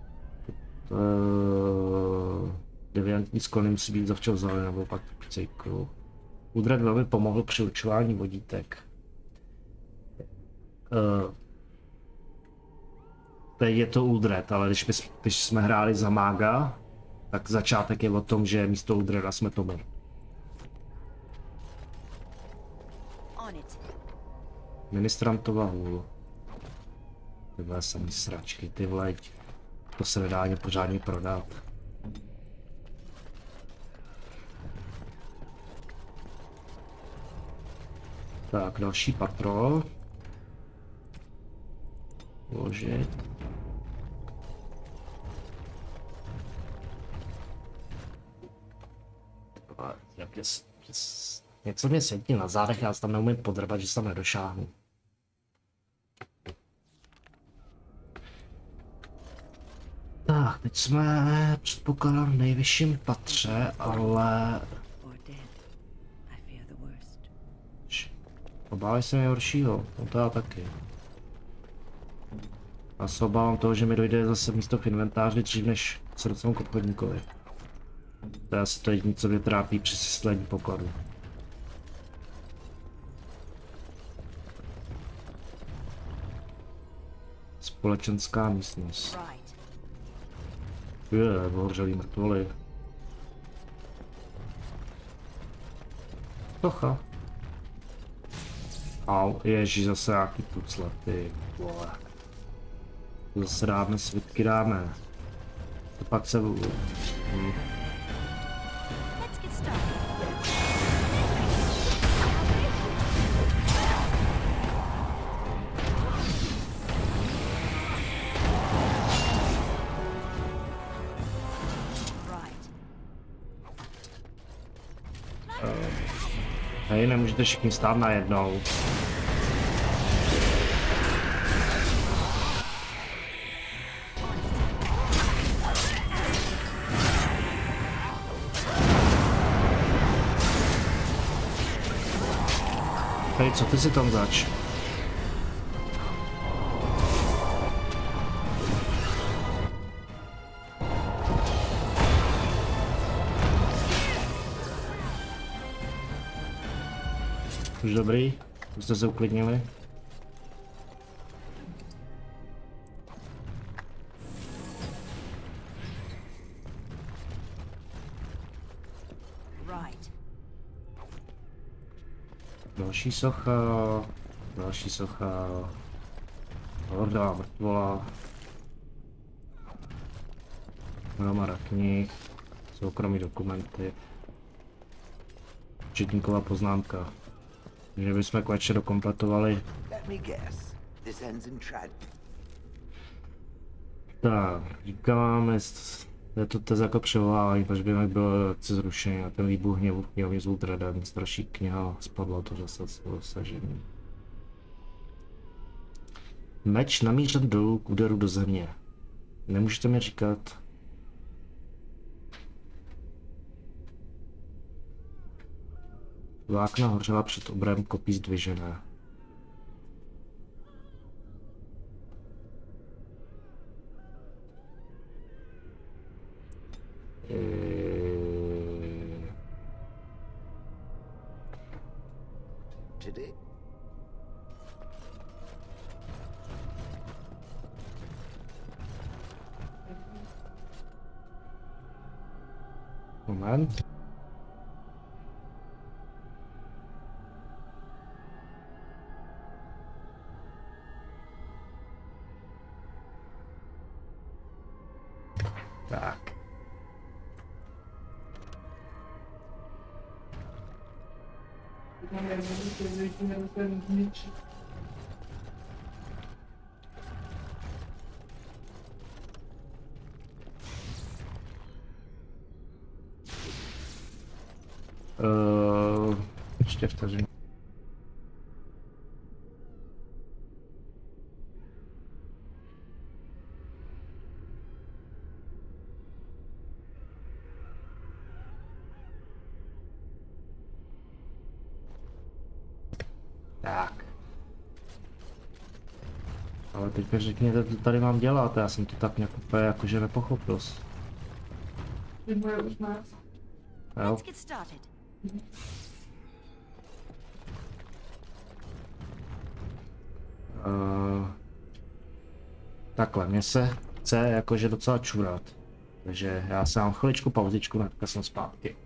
Uh, deviantní sklony musí být zavčas vzali, nebo pak v cyklu. Uldred velmi pomohl při určování vodítek. Uh, Teď je to Uldred, ale když, my, když jsme hráli za mága, tak začátek je o tom, že místo Uldreda jsme to my. Ministrantova hůl. Ty vole samý sračky, ty vole, to se nedá ani pořádně prodat. Tak, další patro. Vložit. Jak je, je, něco mě sedí na zádech, já se tam neumím podrbat, že se tam nedošáhnu. Tak, teď jsme předpokládám v nejvyšším patře, ale... Obávaj se nejhoršího, no to já taky. Já se obávám toho, že mi dojde zase místo v inventáři dřív než se docela k obchodníkovi. To je asi to jediné, co mě trápí při seslení pokladu. Společenská místnost. Je, bohořelý mrtvoly. Tocha. Au, ježi, zase nějaký tucle, ty vole. Zase dáme svitky, dáme. To pak se... Hm. Hej, nemůžete všichni stát najednou. Hej, co ty si tam zač? Už dobrý, už jste se uklidnili. Další socha, další socha, horda, mrtvola, hromada knih, soukromí dokumenty, četníková poznámka. Že bychom konečně dokompletovali. Tak, říkám, je to tez jako převolávání, takže by bylo akce zrušení a ten výbuch hněvu knihovny s Uldredem, starší kniha, spadlo to zase z toho sažení. Meč namířen dolů k úderu do země. Nemůžete mi říkat. Vlákna hořela před obrem kopí zdvižené. Tedy? Moment. Tak. Uh, ještě vteřinu. Tak. Ale teď mi řekněte, co tady mám dělat, já jsem to tak nějak úplně jakože nepochopil. Jo. Uh, takhle, mně se chce jakože docela čurat. Takže já se mám chviličku pauzičku, hnedka jsem zpátky.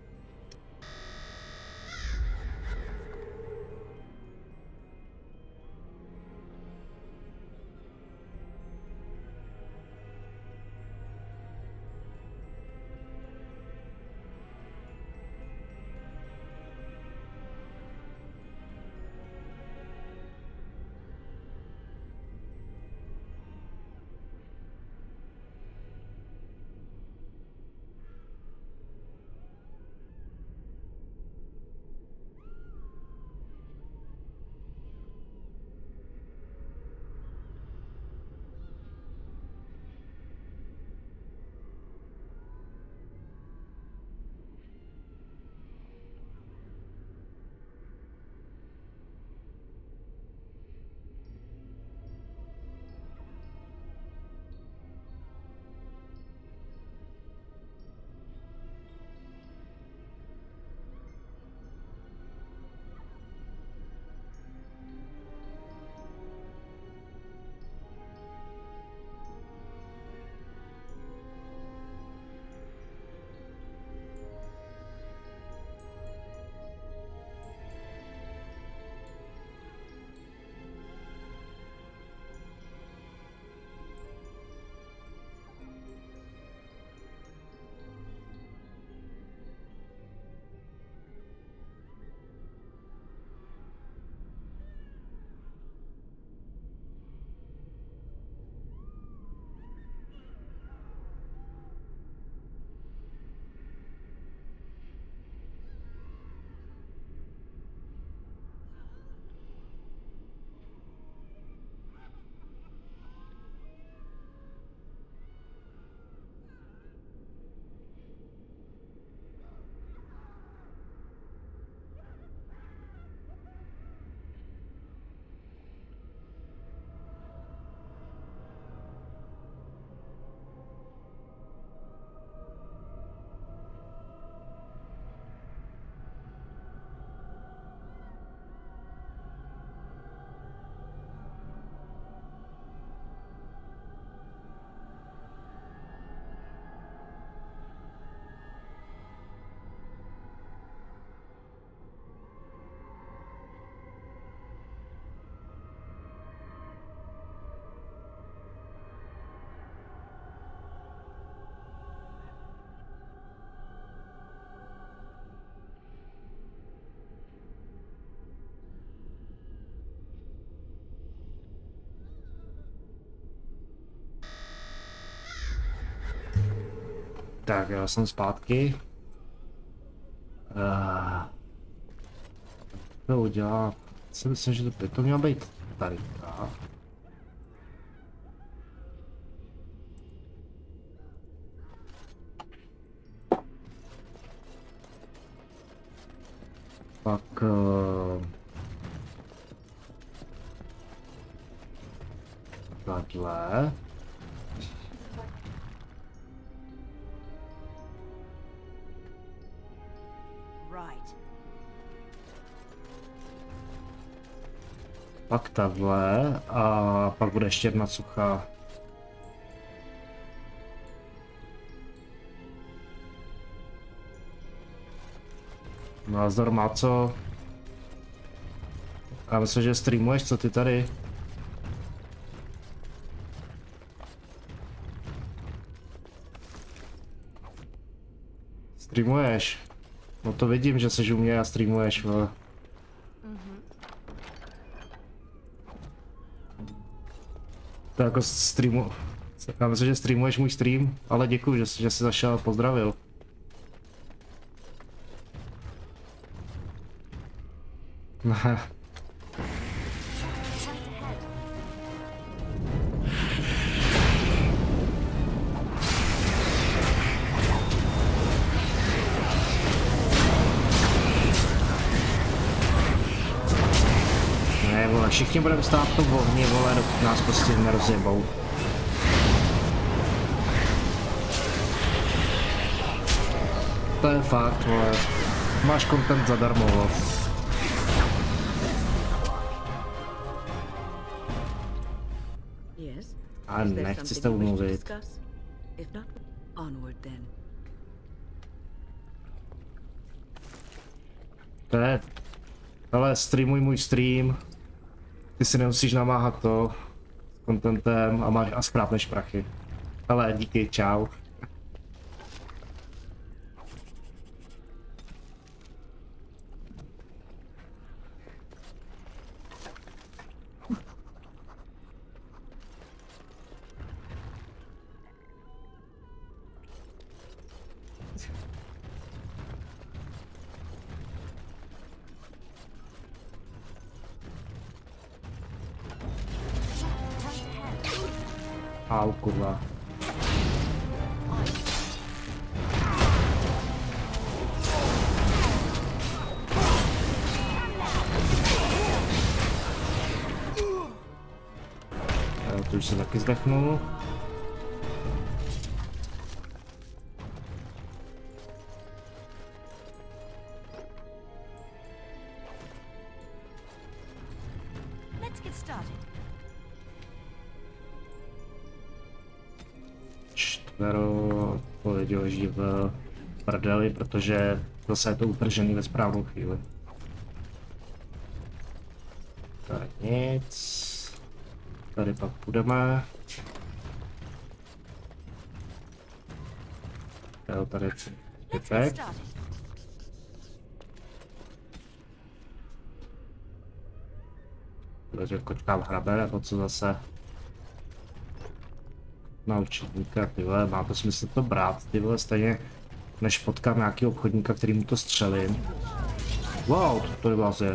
Tak, já jsem zpátky. Uh, to udělá. Si myslím, že to, to mělo být tady. Tak. Pak... Uh, takhle. Pak takhle a pak bude ještě jedna suchá. Názor má co? Já myslím, že streamuješ, co ty tady? Streamuješ? No to vidím, že jsi u mě a streamuješ, vole. To jako streamu... Já myslím, že streamuješ můj stream, ale děkuji, že, že jsi zašel a pozdravil. Ne. Ne, vole, všichni budeme stát v tom ohni, vole, dokud nás prostě nerozjebou. To je fakt, vole. Máš content zadarmo, vole. A nechci s tebou mluvit. To je... Ale streamuj můj stream. Ty si nemusíš namáhat to s contentem a máš a správneš prachy. Ale díky, čau. Au, kurva. Jo, to už se taky zdechnul. Čtvero pověděl, že v prdeli, protože zase je to utržený ve správnou chvíli. Tak nic. Tady pak půjdeme. Jo, tady je typek. Takže kočka hrabe, nebo co zase? Na učitníka, ty vole, má to smysl to brát, ty vole, stejně než potkám nějaký obchodníka, který mu to střelím. Wow, to, to je vlastně.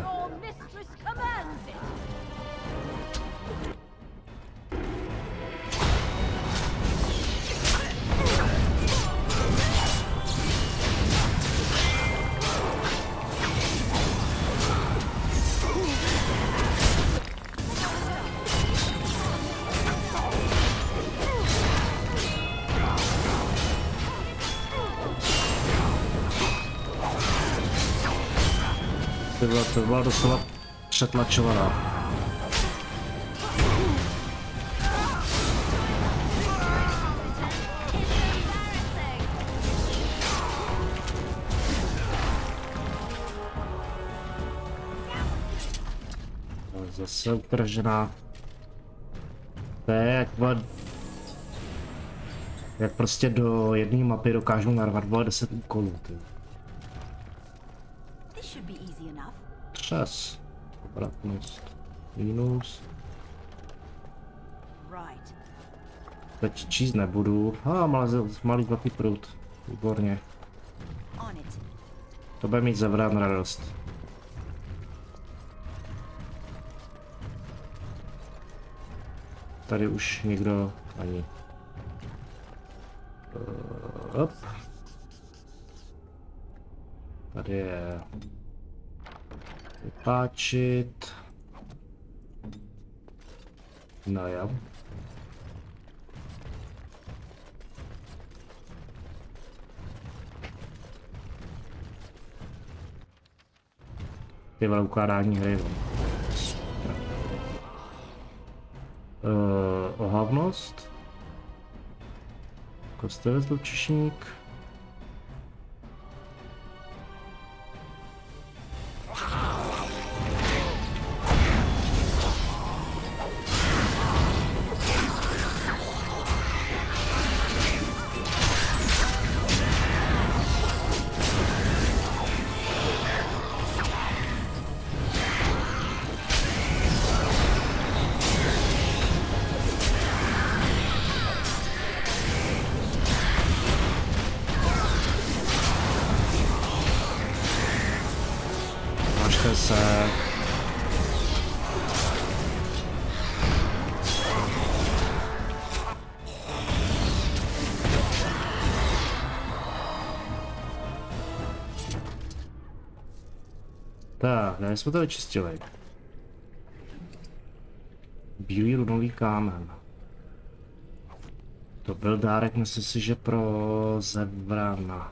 To byla doslova přetlačovaná. Zase utržená. To je jak, jak prostě do jedné mapy dokážu narvat deset úkolů. Ty. Čas. Obratnost. Minus. Teď číst nebudu. A malý, malý zlatý prut. Výborně. To bude mít zevrán radost. Tady už nikdo ani. Uh, Tady je napáčit. No jo. Ty vole, ukládání hry. Uh, ohavnost. Kostelec lučišník. Se. Tak, ne, jsme to vyčistili. Bílý runový kámen. To byl dárek, myslím si, že pro Zevrana.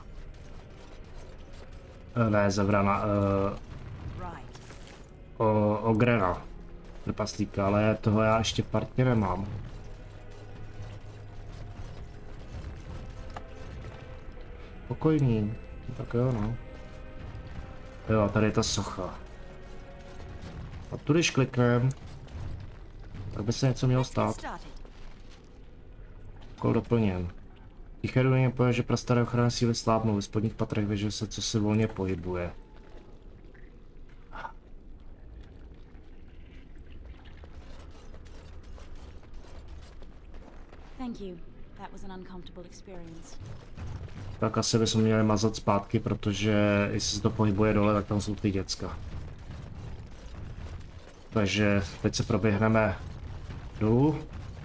Ne, Zevrana. Uh... O, Ogrena, trpaslíka, ale toho já ještě v partě nemám. Pokojný, tak jo no. Jo, tady je ta socha. A tu když kliknem, tak by se něco mělo stát. Úkol doplněn. Tiché ruiny poje, že prastaré ochranné síly slábnou, ve spodních patrech věže se, co se volně pohybuje. Thank you. That was an uncomfortable experience. Tak asi bychom měli mazat zpátky, protože jestli se to pohybuje dole, tak tam jsou ty děcka. Takže teď se proběhneme dolů.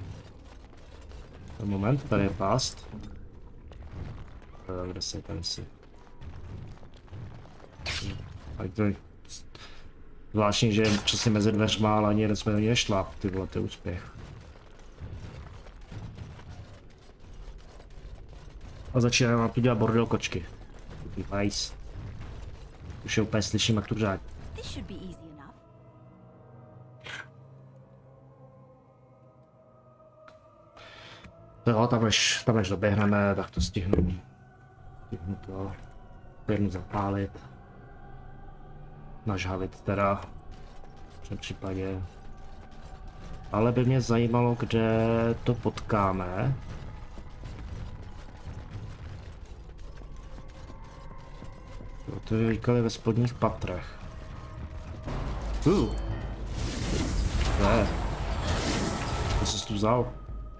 Ten moment, tady je pást. Kde se tady si? Tak to je zvláštní, že je přesně mezi dveřma, ale ani jeden jsme do něj nešláp, ty vole, to je úspěch. A začínáme nám tu dělat bordel kočky. Nice. Už je úplně slyším, jak tu řád. Jo, tam než, tam než doběhneme, tak to stihnu. Stihnu to. Jednu zapálit. Nažhavit teda. V tom případě. Ale by mě zajímalo, kde to potkáme. To říkali ve spodních patrech. Uh. Ne. To jsi tu vzal.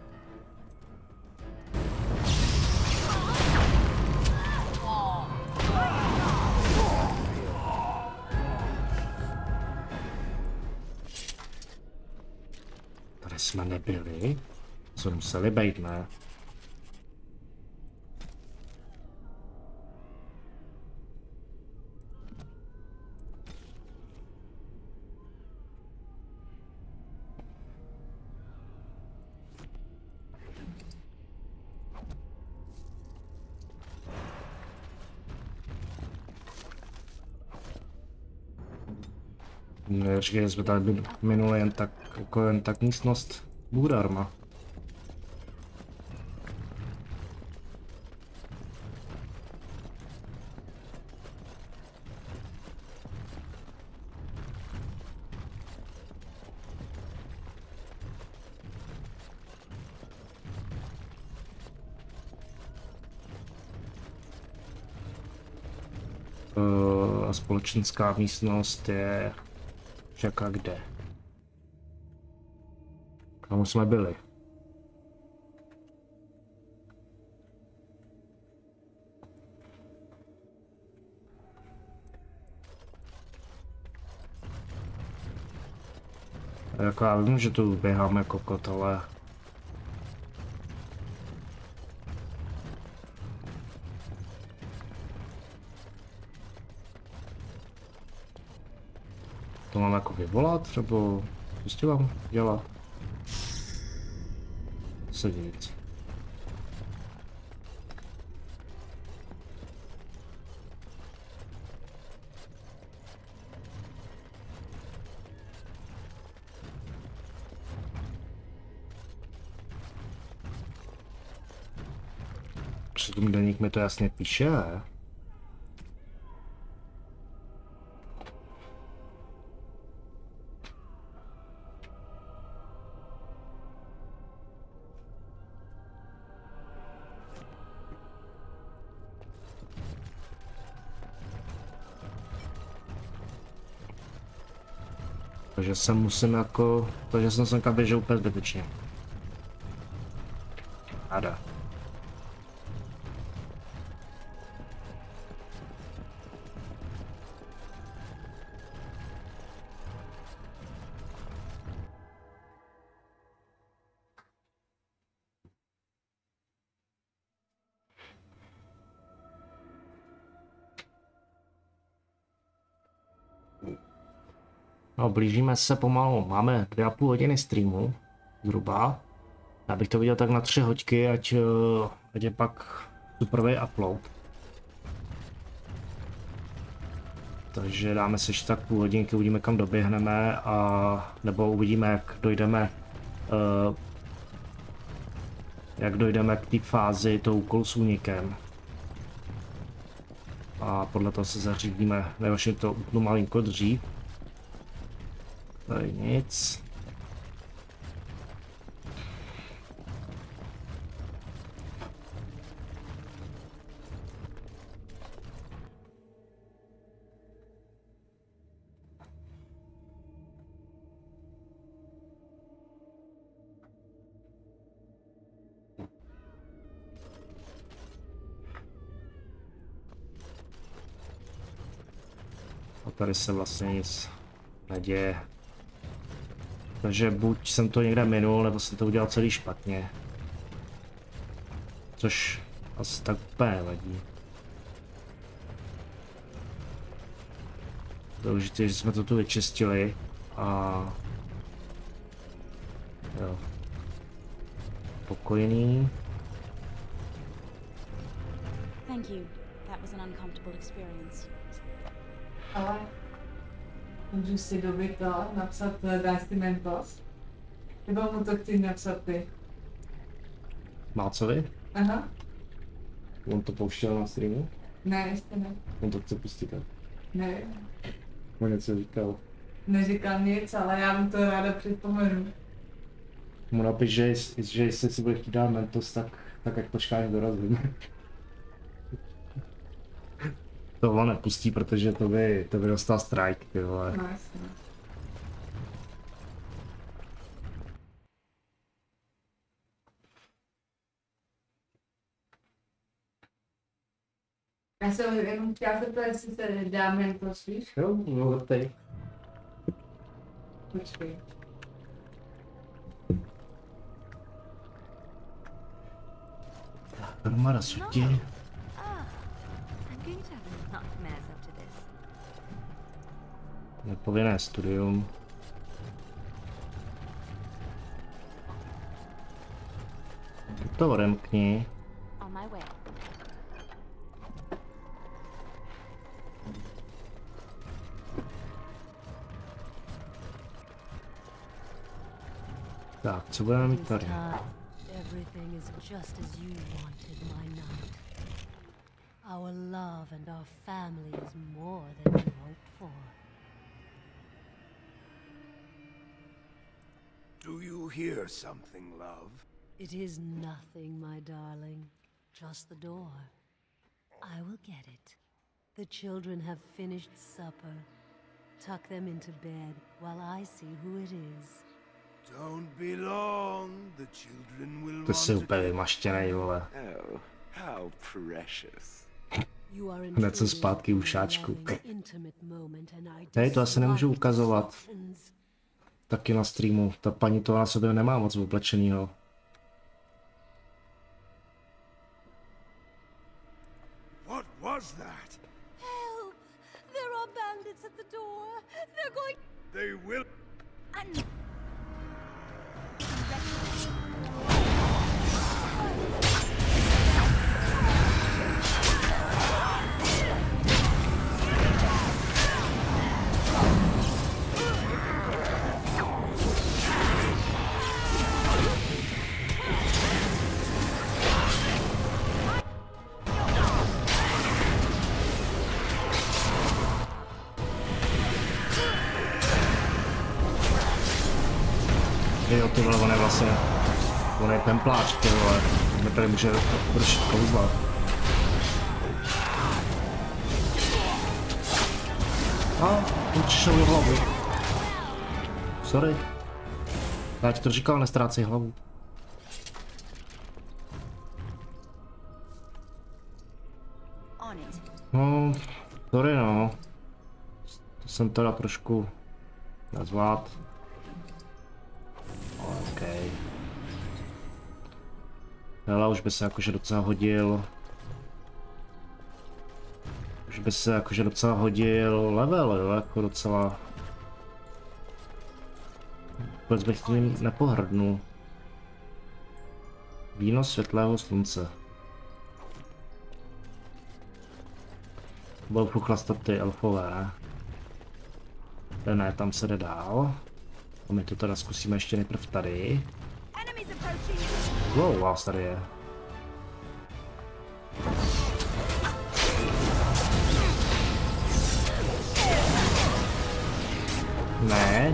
Tady jsme nebyli. Co museli být, ne? Říkali jsme tady minule jen tak, jako jen tak místnost Bůrarma. A společenská místnost je čeká kde? Kam jsme byli? Jako já vím, že tu běhám jako kot, ale... To mám jako vyvolat, nebo co s tím mám dělat? Se nic. Předtím deník mi to jasně píše. Takže jsem musím jako, takže jsem semka běžel úplně zbytečně. Ada. No, blížíme se pomalu, máme dvě a půl hodiny streamu, zhruba. Já bych to viděl tak na tři hoďky, ať, ať je pak superový upload. Takže dáme si ještě tak půl hodinky, uvidíme kam doběhneme, a nebo uvidíme jak dojdeme uh, jak dojdeme k té fázi toho úkolu s únikem. A podle toho se zařídíme, nejlepší to utnu malinko dřív. Tady nic. A tady se vlastně nic neděje. Takže buď jsem to někde minul, nebo jsem to udělal celý špatně. Což asi tak úplně nevadí. Důležité, že jsme to tu vyčistili a jo. Spokojený. Thank you. That was an uncomfortable experience. Ale můžu si doby to napsat Dusty Mentos? Nebo mu to chci napsat ty? Mácovi? Aha. On to pouštěl na streamu? Ne, ještě ne. On to chce pustit, tak? Nevím. On něco říkal. Neříkal nic, ale já mu to ráda připomenu. Mu napiš, že, že jestli si bude chtít dát Mentos, tak, tak jak počkáme dorazím. To on nepustí, protože to by, to by dostal strike, ty vole. No, jasně. Já jsem jenom chtěla zeptat, jestli se dá Mentos, víš? Jo, no tady. Počkej. Armada sutě. Nepovinné studium. To odemkni. Tak, co budeme mít tady? Everything is just as you wanted, my knight. Our love and our family is more than we hoped for. Do you hear something, love? It is nothing, my darling. Just the door. I will get it. The children have finished supper. Tuck them into bed while I see who it is. Don't be long. The children will To jsi úplně vymaštěnej, vole. Oh, how precious. Hned jsem zpátky u šáčku. Hej, to asi nemůžu ukazovat. Taky na streamu. Ta paní to na sobě nemá moc oblečenýho. What was that? Help! There are bandits at the door. They're going... They will. And... Jo, ty vole, on je vlastně, on je templář, ty vole, mě tady může vršit kouzla. A, on přišel do hlavu. Sorry. Já ti to říkal, nestrácej hlavu. No, sorry no. To jsem teda trošku nezvlád. OK. Hele, už by se jakože docela hodil. Už by se jakože docela hodil level, jo, jako docela. Vůbec bych tím nepohrdnul. Víno světlého slunce. Budou fuchlastat ty elfové. Ne, ne, tam se jde dál. A my to teda zkusíme ještě nejprv tady. Wow, vás tady je. Ne.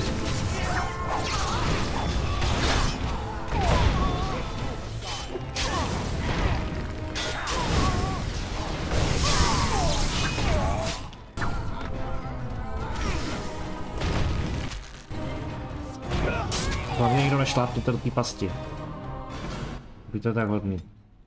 Hlavně někdo nešlápněte do té pasti. Buďte tak hodný.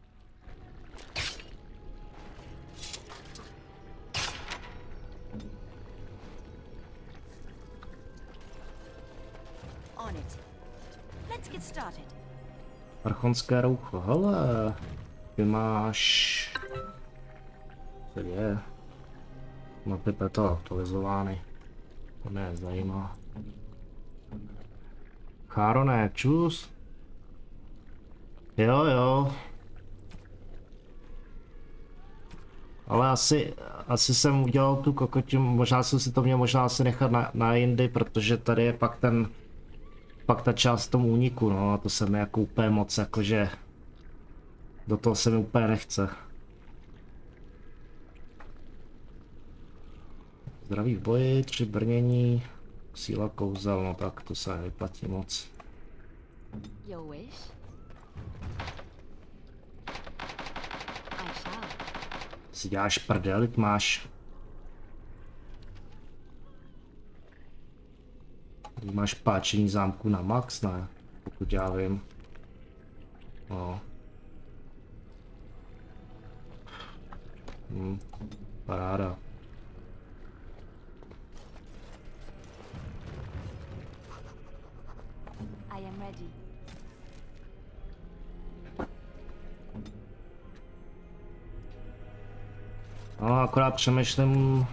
Archonské roucho, hele. Ty máš... Co je? No ty peto aktualizovány. To mě zajímá. Chárone, čus. Jo, jo. Ale asi, asi jsem udělal tu kokotinu, možná jsem si to měl možná asi nechat na, na jindy, protože tady je pak ten, pak ta část tomu úniku, no a to se mi jako úplně moc, jakože do toho se mi úplně nechce. Zdraví v boji, tři brnění, síla kouzel, no tak to se nevyplatí moc. Your wish? I shall. Si děláš prdel, máš... Máš páčení zámku na max, ne? Pokud já vím. No. Hm, paráda. I am ready. No, akorát přemýšlím...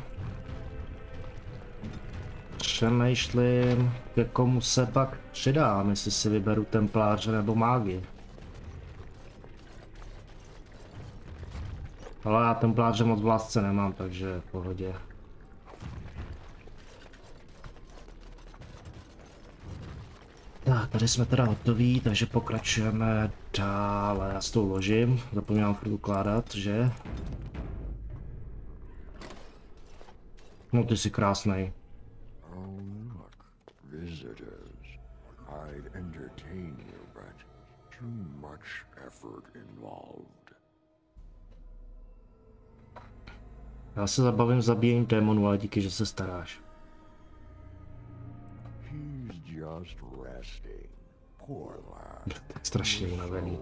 Přemýšlím, ke komu se pak přidám, jestli si vyberu templáře nebo mágy. Ale já templáře moc v lásce nemám, takže v pohodě. Tak, tady jsme teda hotoví, takže pokračujeme dále. Já s tou ložím, zapomínám furt ukládat, že? No ty jsi krásnej. Oh, look, visitors. I'd entertain you, but too much effort involved. Já se zabavím zabíjením démonů, ale díky, že se staráš. He's just resting. Poor lad. Tak strašně unavený.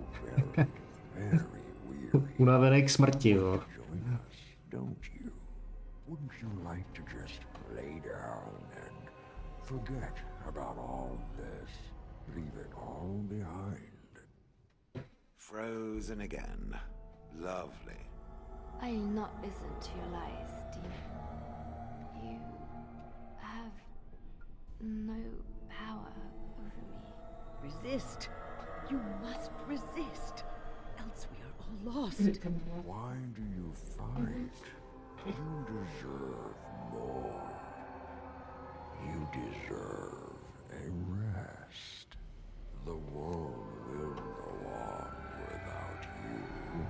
Unavený k smrti, jo. Don't you? Wouldn't you like to just lay down and forget about all this? Leave it all behind. Frozen again. Lovely. I'll not listen to your lies, demon. You have no power over me. Resist. You must resist. Else we are all lost. Why do you fight? You deserve more. You deserve a rest. The world will go on without you.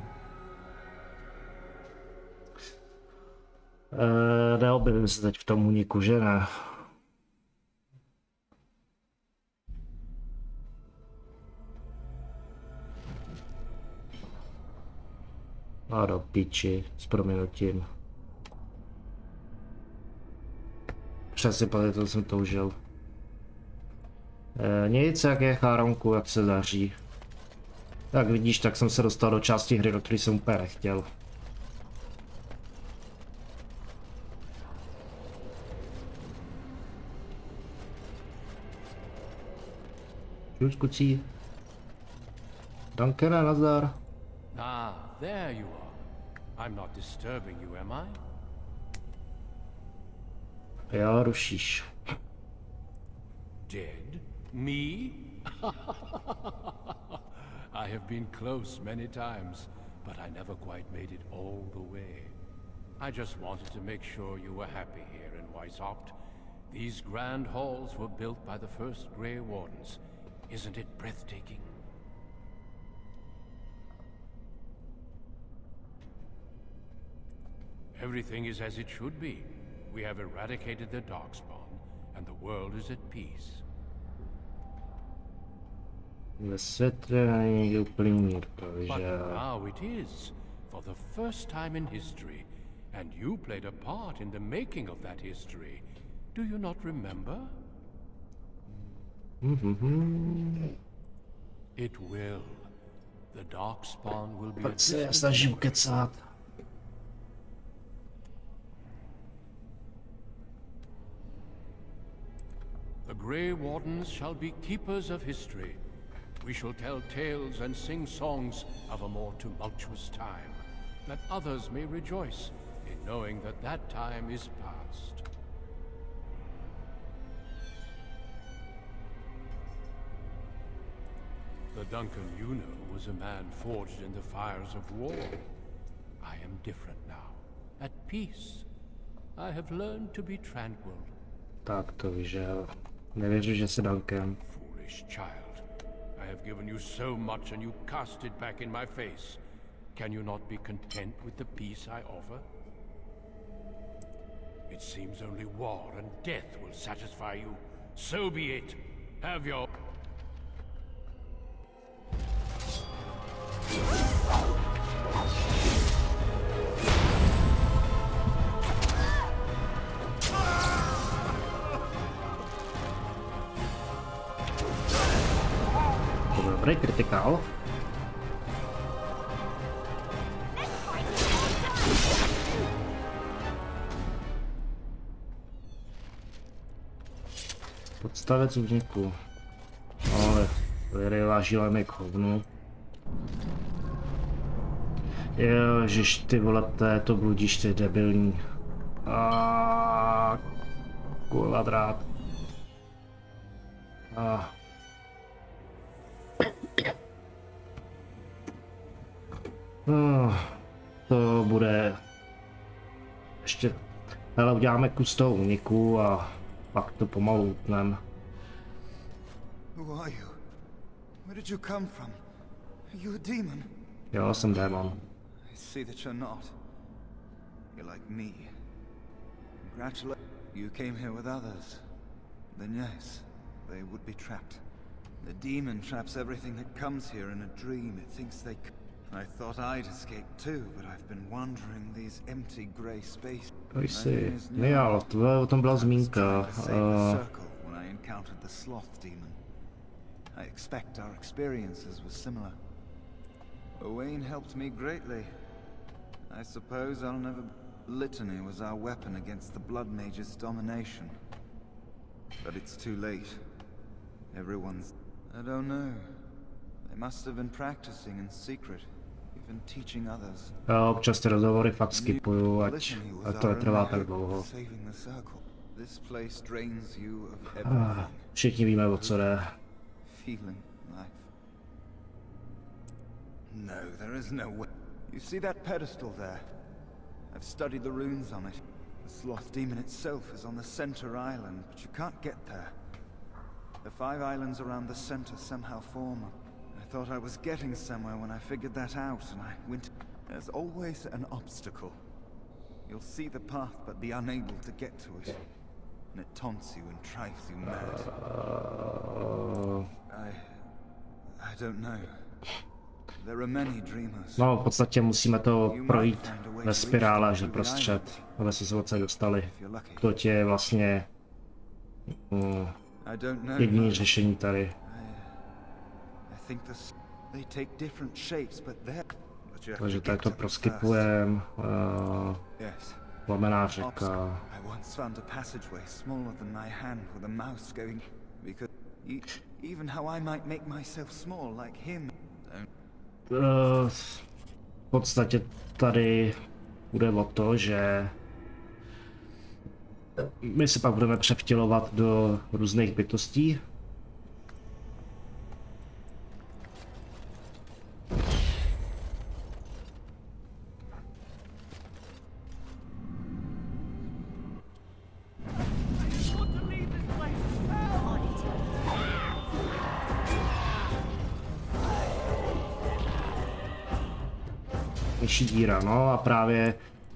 Uh, neobjevím se teď v tom úniku, že ne? A do piči, s prominutím. Přesně to jsem toužil. E, nic, jak je cháronku, jak se daří. Jak vidíš, tak jsem se dostal do části hry, do které jsem úplně nechtěl. Čus, kucí. Dankene, nazdar. Ah, there you are. I'm not disturbing you, am I? Jo, rušíš. Dead? Me? I have been close many times, but I never quite made it all the way. I just wanted to make sure you were happy here in Weishaupt. These grand halls were built by the first Grey Wardens. Isn't it breathtaking? Everything is as it should be. We have eradicated the Darkspawn, and the world is at peace. Ve světě není úplný mír, But takže... now it is, for the first time in history, and you played a part in the making of that history. Do you not remember? Mm-hmm. It will. The Darkspawn will be Tak a se different snažím place. kecat. The Grey Wardens shall be keepers of history. We shall tell tales and sing songs of a more tumultuous time, that others may rejoice in knowing that that time is past. The Duncan you know was a man forged in the fires of war. I am different now, at peace. I have learned to be tranquil. Tak to víš, že jo. Nevěřu, že se Duncan. Foolish child. I have given you so much and you cast it back in my face. Can you not be content with the peace I offer? It seems only war and death will satisfy you. So be it. Have your... Dobrý kritikál. Podstavec úniku. Ale vyryvážíme k hovnu. Ježiš, ty vole, to bludíš, ty debilní. Aaaa, kurva drát. Ah. No, to bude ještě, hele, uděláme kus toho úniku a pak to pomalu utnem. Who are you? Where did you come from? Are you a demon? Jo, jsem démon. I see that you're not. You're like me. Congratulations. You came here with others. Then yes, they would be trapped. The demon traps everything that comes here in a dream. It thinks they c I thought I'd escape too, but I've been wandering these empty grey spaces. I see. Nejal, to o tom byla zmínka. Uh... When I encountered the sloth demon. I expect our experiences were similar. Owain helped me greatly. I suppose I'll never... Litany was our weapon against the Blood Mage's domination. But it's too late. Everyone's... I don't know. They must have been practicing in secret, even teaching others. Já občas ty rozhovory fakt skipuju, ať, ať to netrvá tak dlouho. Saving the circle. This place drains you of Ah, everything. všichni víme, o co jde. Feeling life. No, there is no way. You see that pedestal there? I've studied the runes on it. The sloth demon itself is on the center island, but you can't get there. The five islands around the center somehow form. I thought I was getting somewhere when I figured that out, and I went... There's always an obstacle. You'll see the path, but be unable to get to it. And it taunts you and drives you mad. I... I don't know. There are many dreamers. No, v podstatě musíme to projít ve spirále až doprostřed, aby se se odsaď dostali. To tě je vlastně mm, jediné řešení tady. Takže tady to proskipujeme. Uh, Plamená řeka. Uh, v podstatě tady bude o to, že my se pak budeme převtělovat do různých bytostí. Myší díra, no a právě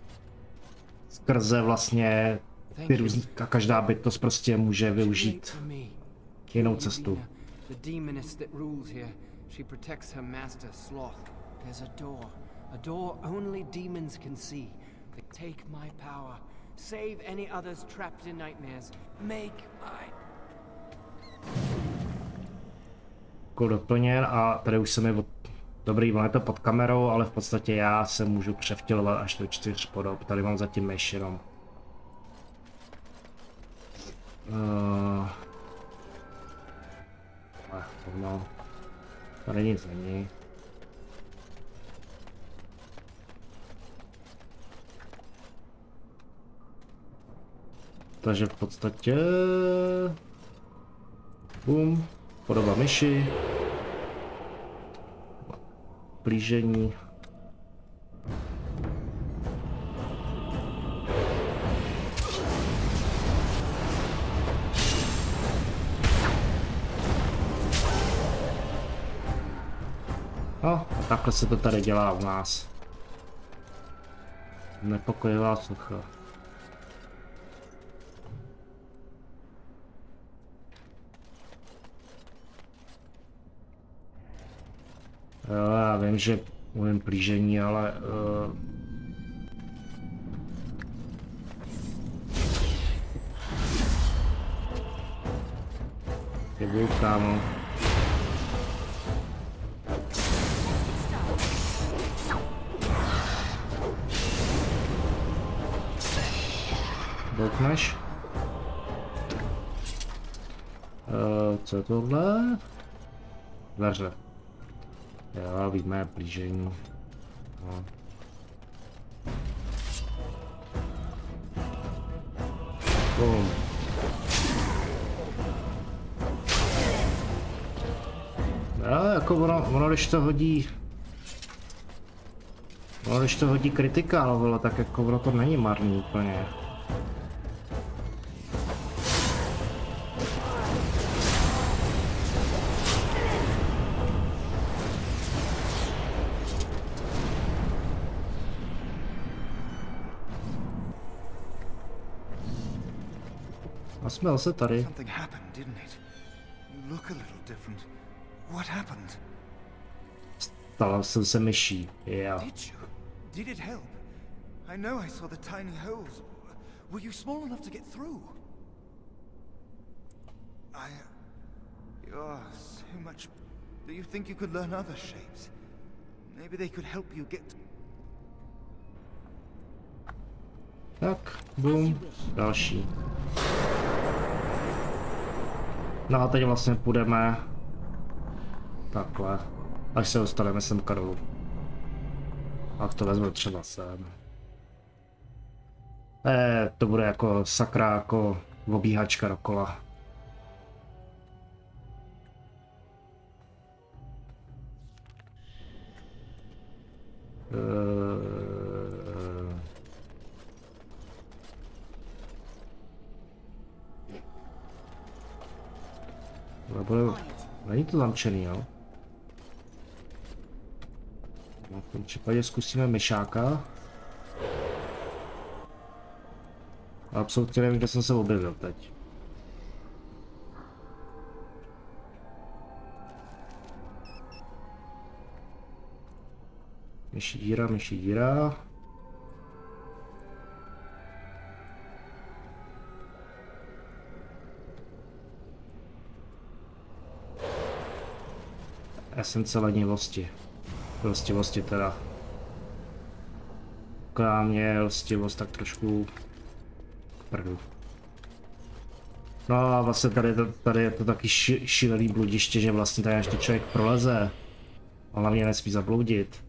skrze vlastně ty různý, a každá bytost prostě může využít jinou cestu. The demoness that rules here, she protects her master, Sloth. There's a door, a door only demons can see. They take my power, save any others trapped in nightmares, make my... Jako doplněn a tady už se mi od... Dobrý, mám to pod kamerou, ale v podstatě já se můžu převtělovat až do čtyř podob. Tady mám zatím myš jenom. Uh... No, tady nic není. Takže v podstatě... Bum, podoba myši. Blížení. No, a takhle se to tady dělá u nás. Nepokojivá sucha. Jo, já vím, že umím plížení, ale... Uh... Děkuju, kámo. Doukneš? Uh, co je tohle? Dveře. Jo, víme, blížení. No. Bum. Jo, jako ono, ono, když to hodí... Ono, když to hodí kritika, ale tak jako ono to není marný úplně. A jsme zase tady. Stala jsem se myší. Yeah. Did it help? I know I saw the tiny holes. Were you small enough to get through? I... You're so much... Do you think you could learn other shapes? Maybe they could help you get... Tak, boom, další. No a teď vlastně půjdeme takhle, až se dostaneme sem dolů. Ach, to vezmu třeba sem. Eh, to bude jako sakra, jako obíhačka dokola. Uh... Není to zamčený, jo? No, v tom případě zkusíme myšáka. Absolutně nevím, kde jsem se objevil teď. Myší díra, myší díra. Esence lenivosti. Lstivosti teda. Krámě lstivost tak trošku k prdu. No a vlastně tady je to, tady je to taky ši, šílený bludiště, že vlastně tady až to člověk proleze. A hlavně nesmí zabloudit.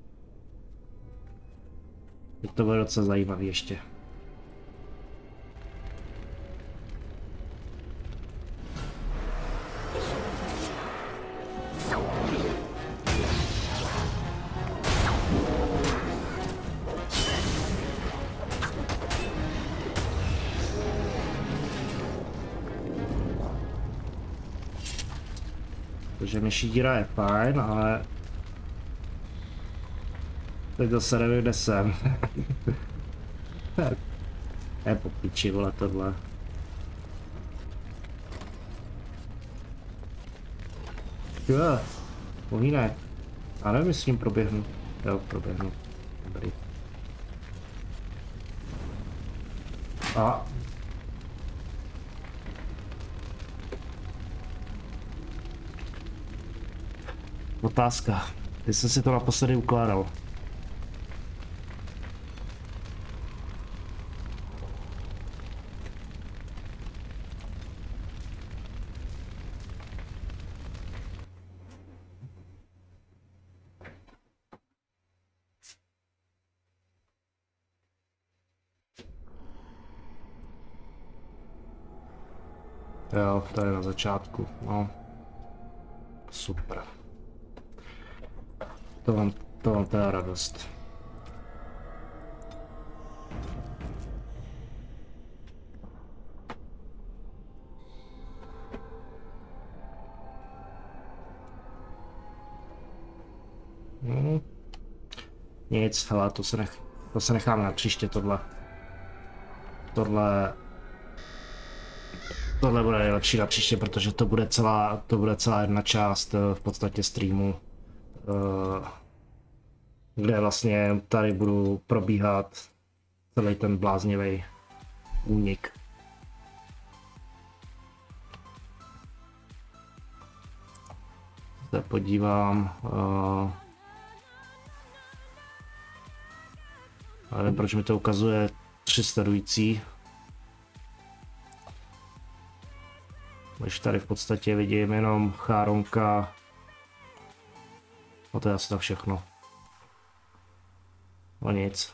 Teď to bude docela zajímavý ještě. Takže myší díra je fajn, ale teď zase nevím, kde jsem. Je po piči, vole, tohle. Jo, pomínek. Já nevím, jestli s ním proběhnu. Jo, proběhnu. Dobrý. A. Otázka. Ty jsi si to naposledy ukládal. Jo, to je na začátku, no. Super. To mám, to mám teda radost. Hmm. Nic, hele, to se, nech, to se necháme na příště, tohle. Tohle... Tohle bude nejlepší na příště, protože to bude celá, to bude celá jedna část v podstatě streamu. Kde vlastně tady budu probíhat celý ten bláznivý únik. Se podívám. Uh, nevím, proč mi to ukazuje tři sledující. Když tady v podstatě vidím jenom Cháronka. No to je asi tak všechno. No nic.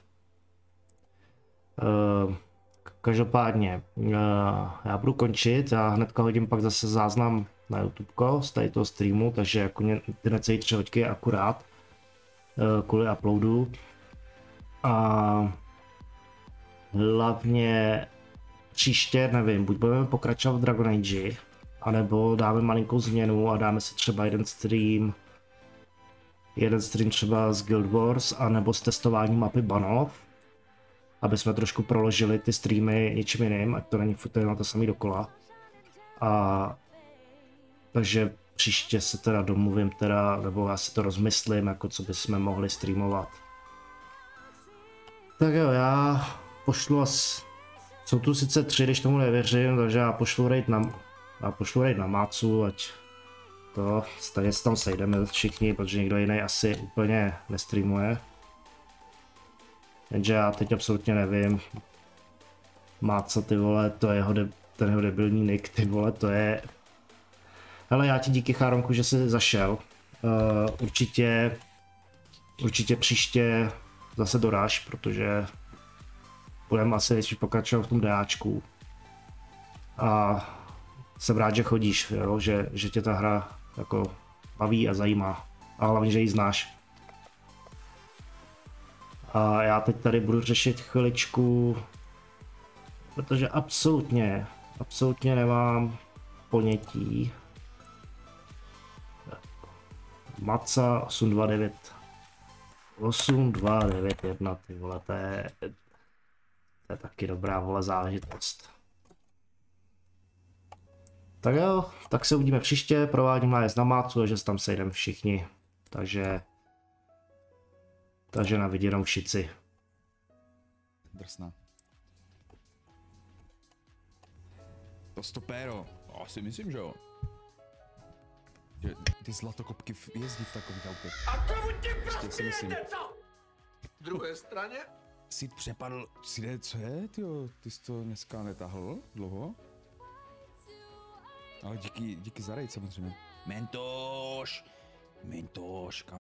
Uh, každopádně, uh, já budu končit, já hnedka hodím pak zase záznam na YouTube z tady toho streamu, takže jako ty necelý tři hoďky je akurát uh, kvůli uploadu. A hlavně příště, nevím, buď budeme pokračovat v Dragon Age, anebo dáme malinkou změnu a dáme si třeba jeden stream jeden stream třeba z Guild Wars, anebo s testováním mapy Banov, aby jsme trošku proložili ty streamy něčím jiným, ať to není furt na to samý dokola. A takže příště se teda domluvím teda, nebo já si to rozmyslím, jako co bychom mohli streamovat. Tak jo, já pošlu asi, jsou tu sice tři, když tomu nevěřím, takže já pošlu raid na, já pošlu raid na Mácu, ať to, stejně se tam sejdeme všichni, protože někdo jiný asi úplně nestreamuje. Jenže já teď absolutně nevím. Máca, ty vole, to je jeho de, ten jeho debilní nick, ty vole, to je... Hele, já ti díky, Cháronku, že jsi zašel. Uh, určitě, určitě příště zase doráž, protože budeme asi ještě pokračovat v tom DAčku. A jsem rád, že chodíš, jo? Že, že tě ta hra jako baví a zajímá. A hlavně, že ji znáš. A já teď tady budu řešit chviličku, protože absolutně, absolutně nemám ponětí. Maca osm dva devět. osm dva devět jedna, ty vole, to je, to je taky dobrá, vole, záležitost. Tak jo, tak se uvidíme příště, provádím nájezd na Mácu a že se tam sejdeme všichni. Takže... Takže na viděnou šici. Drsná. To stopéro, já si myslím, že jo. Že ty zlatokopky jezdí v takových autech. A komu ti Prostě si myslím. co? V druhé straně? Jsi přepadl, si co je, tyjo? Ty jsi to dneska netáhl dlouho? Ale díky, díky za raid samozřejmě. Mentoš! Mentoš, kam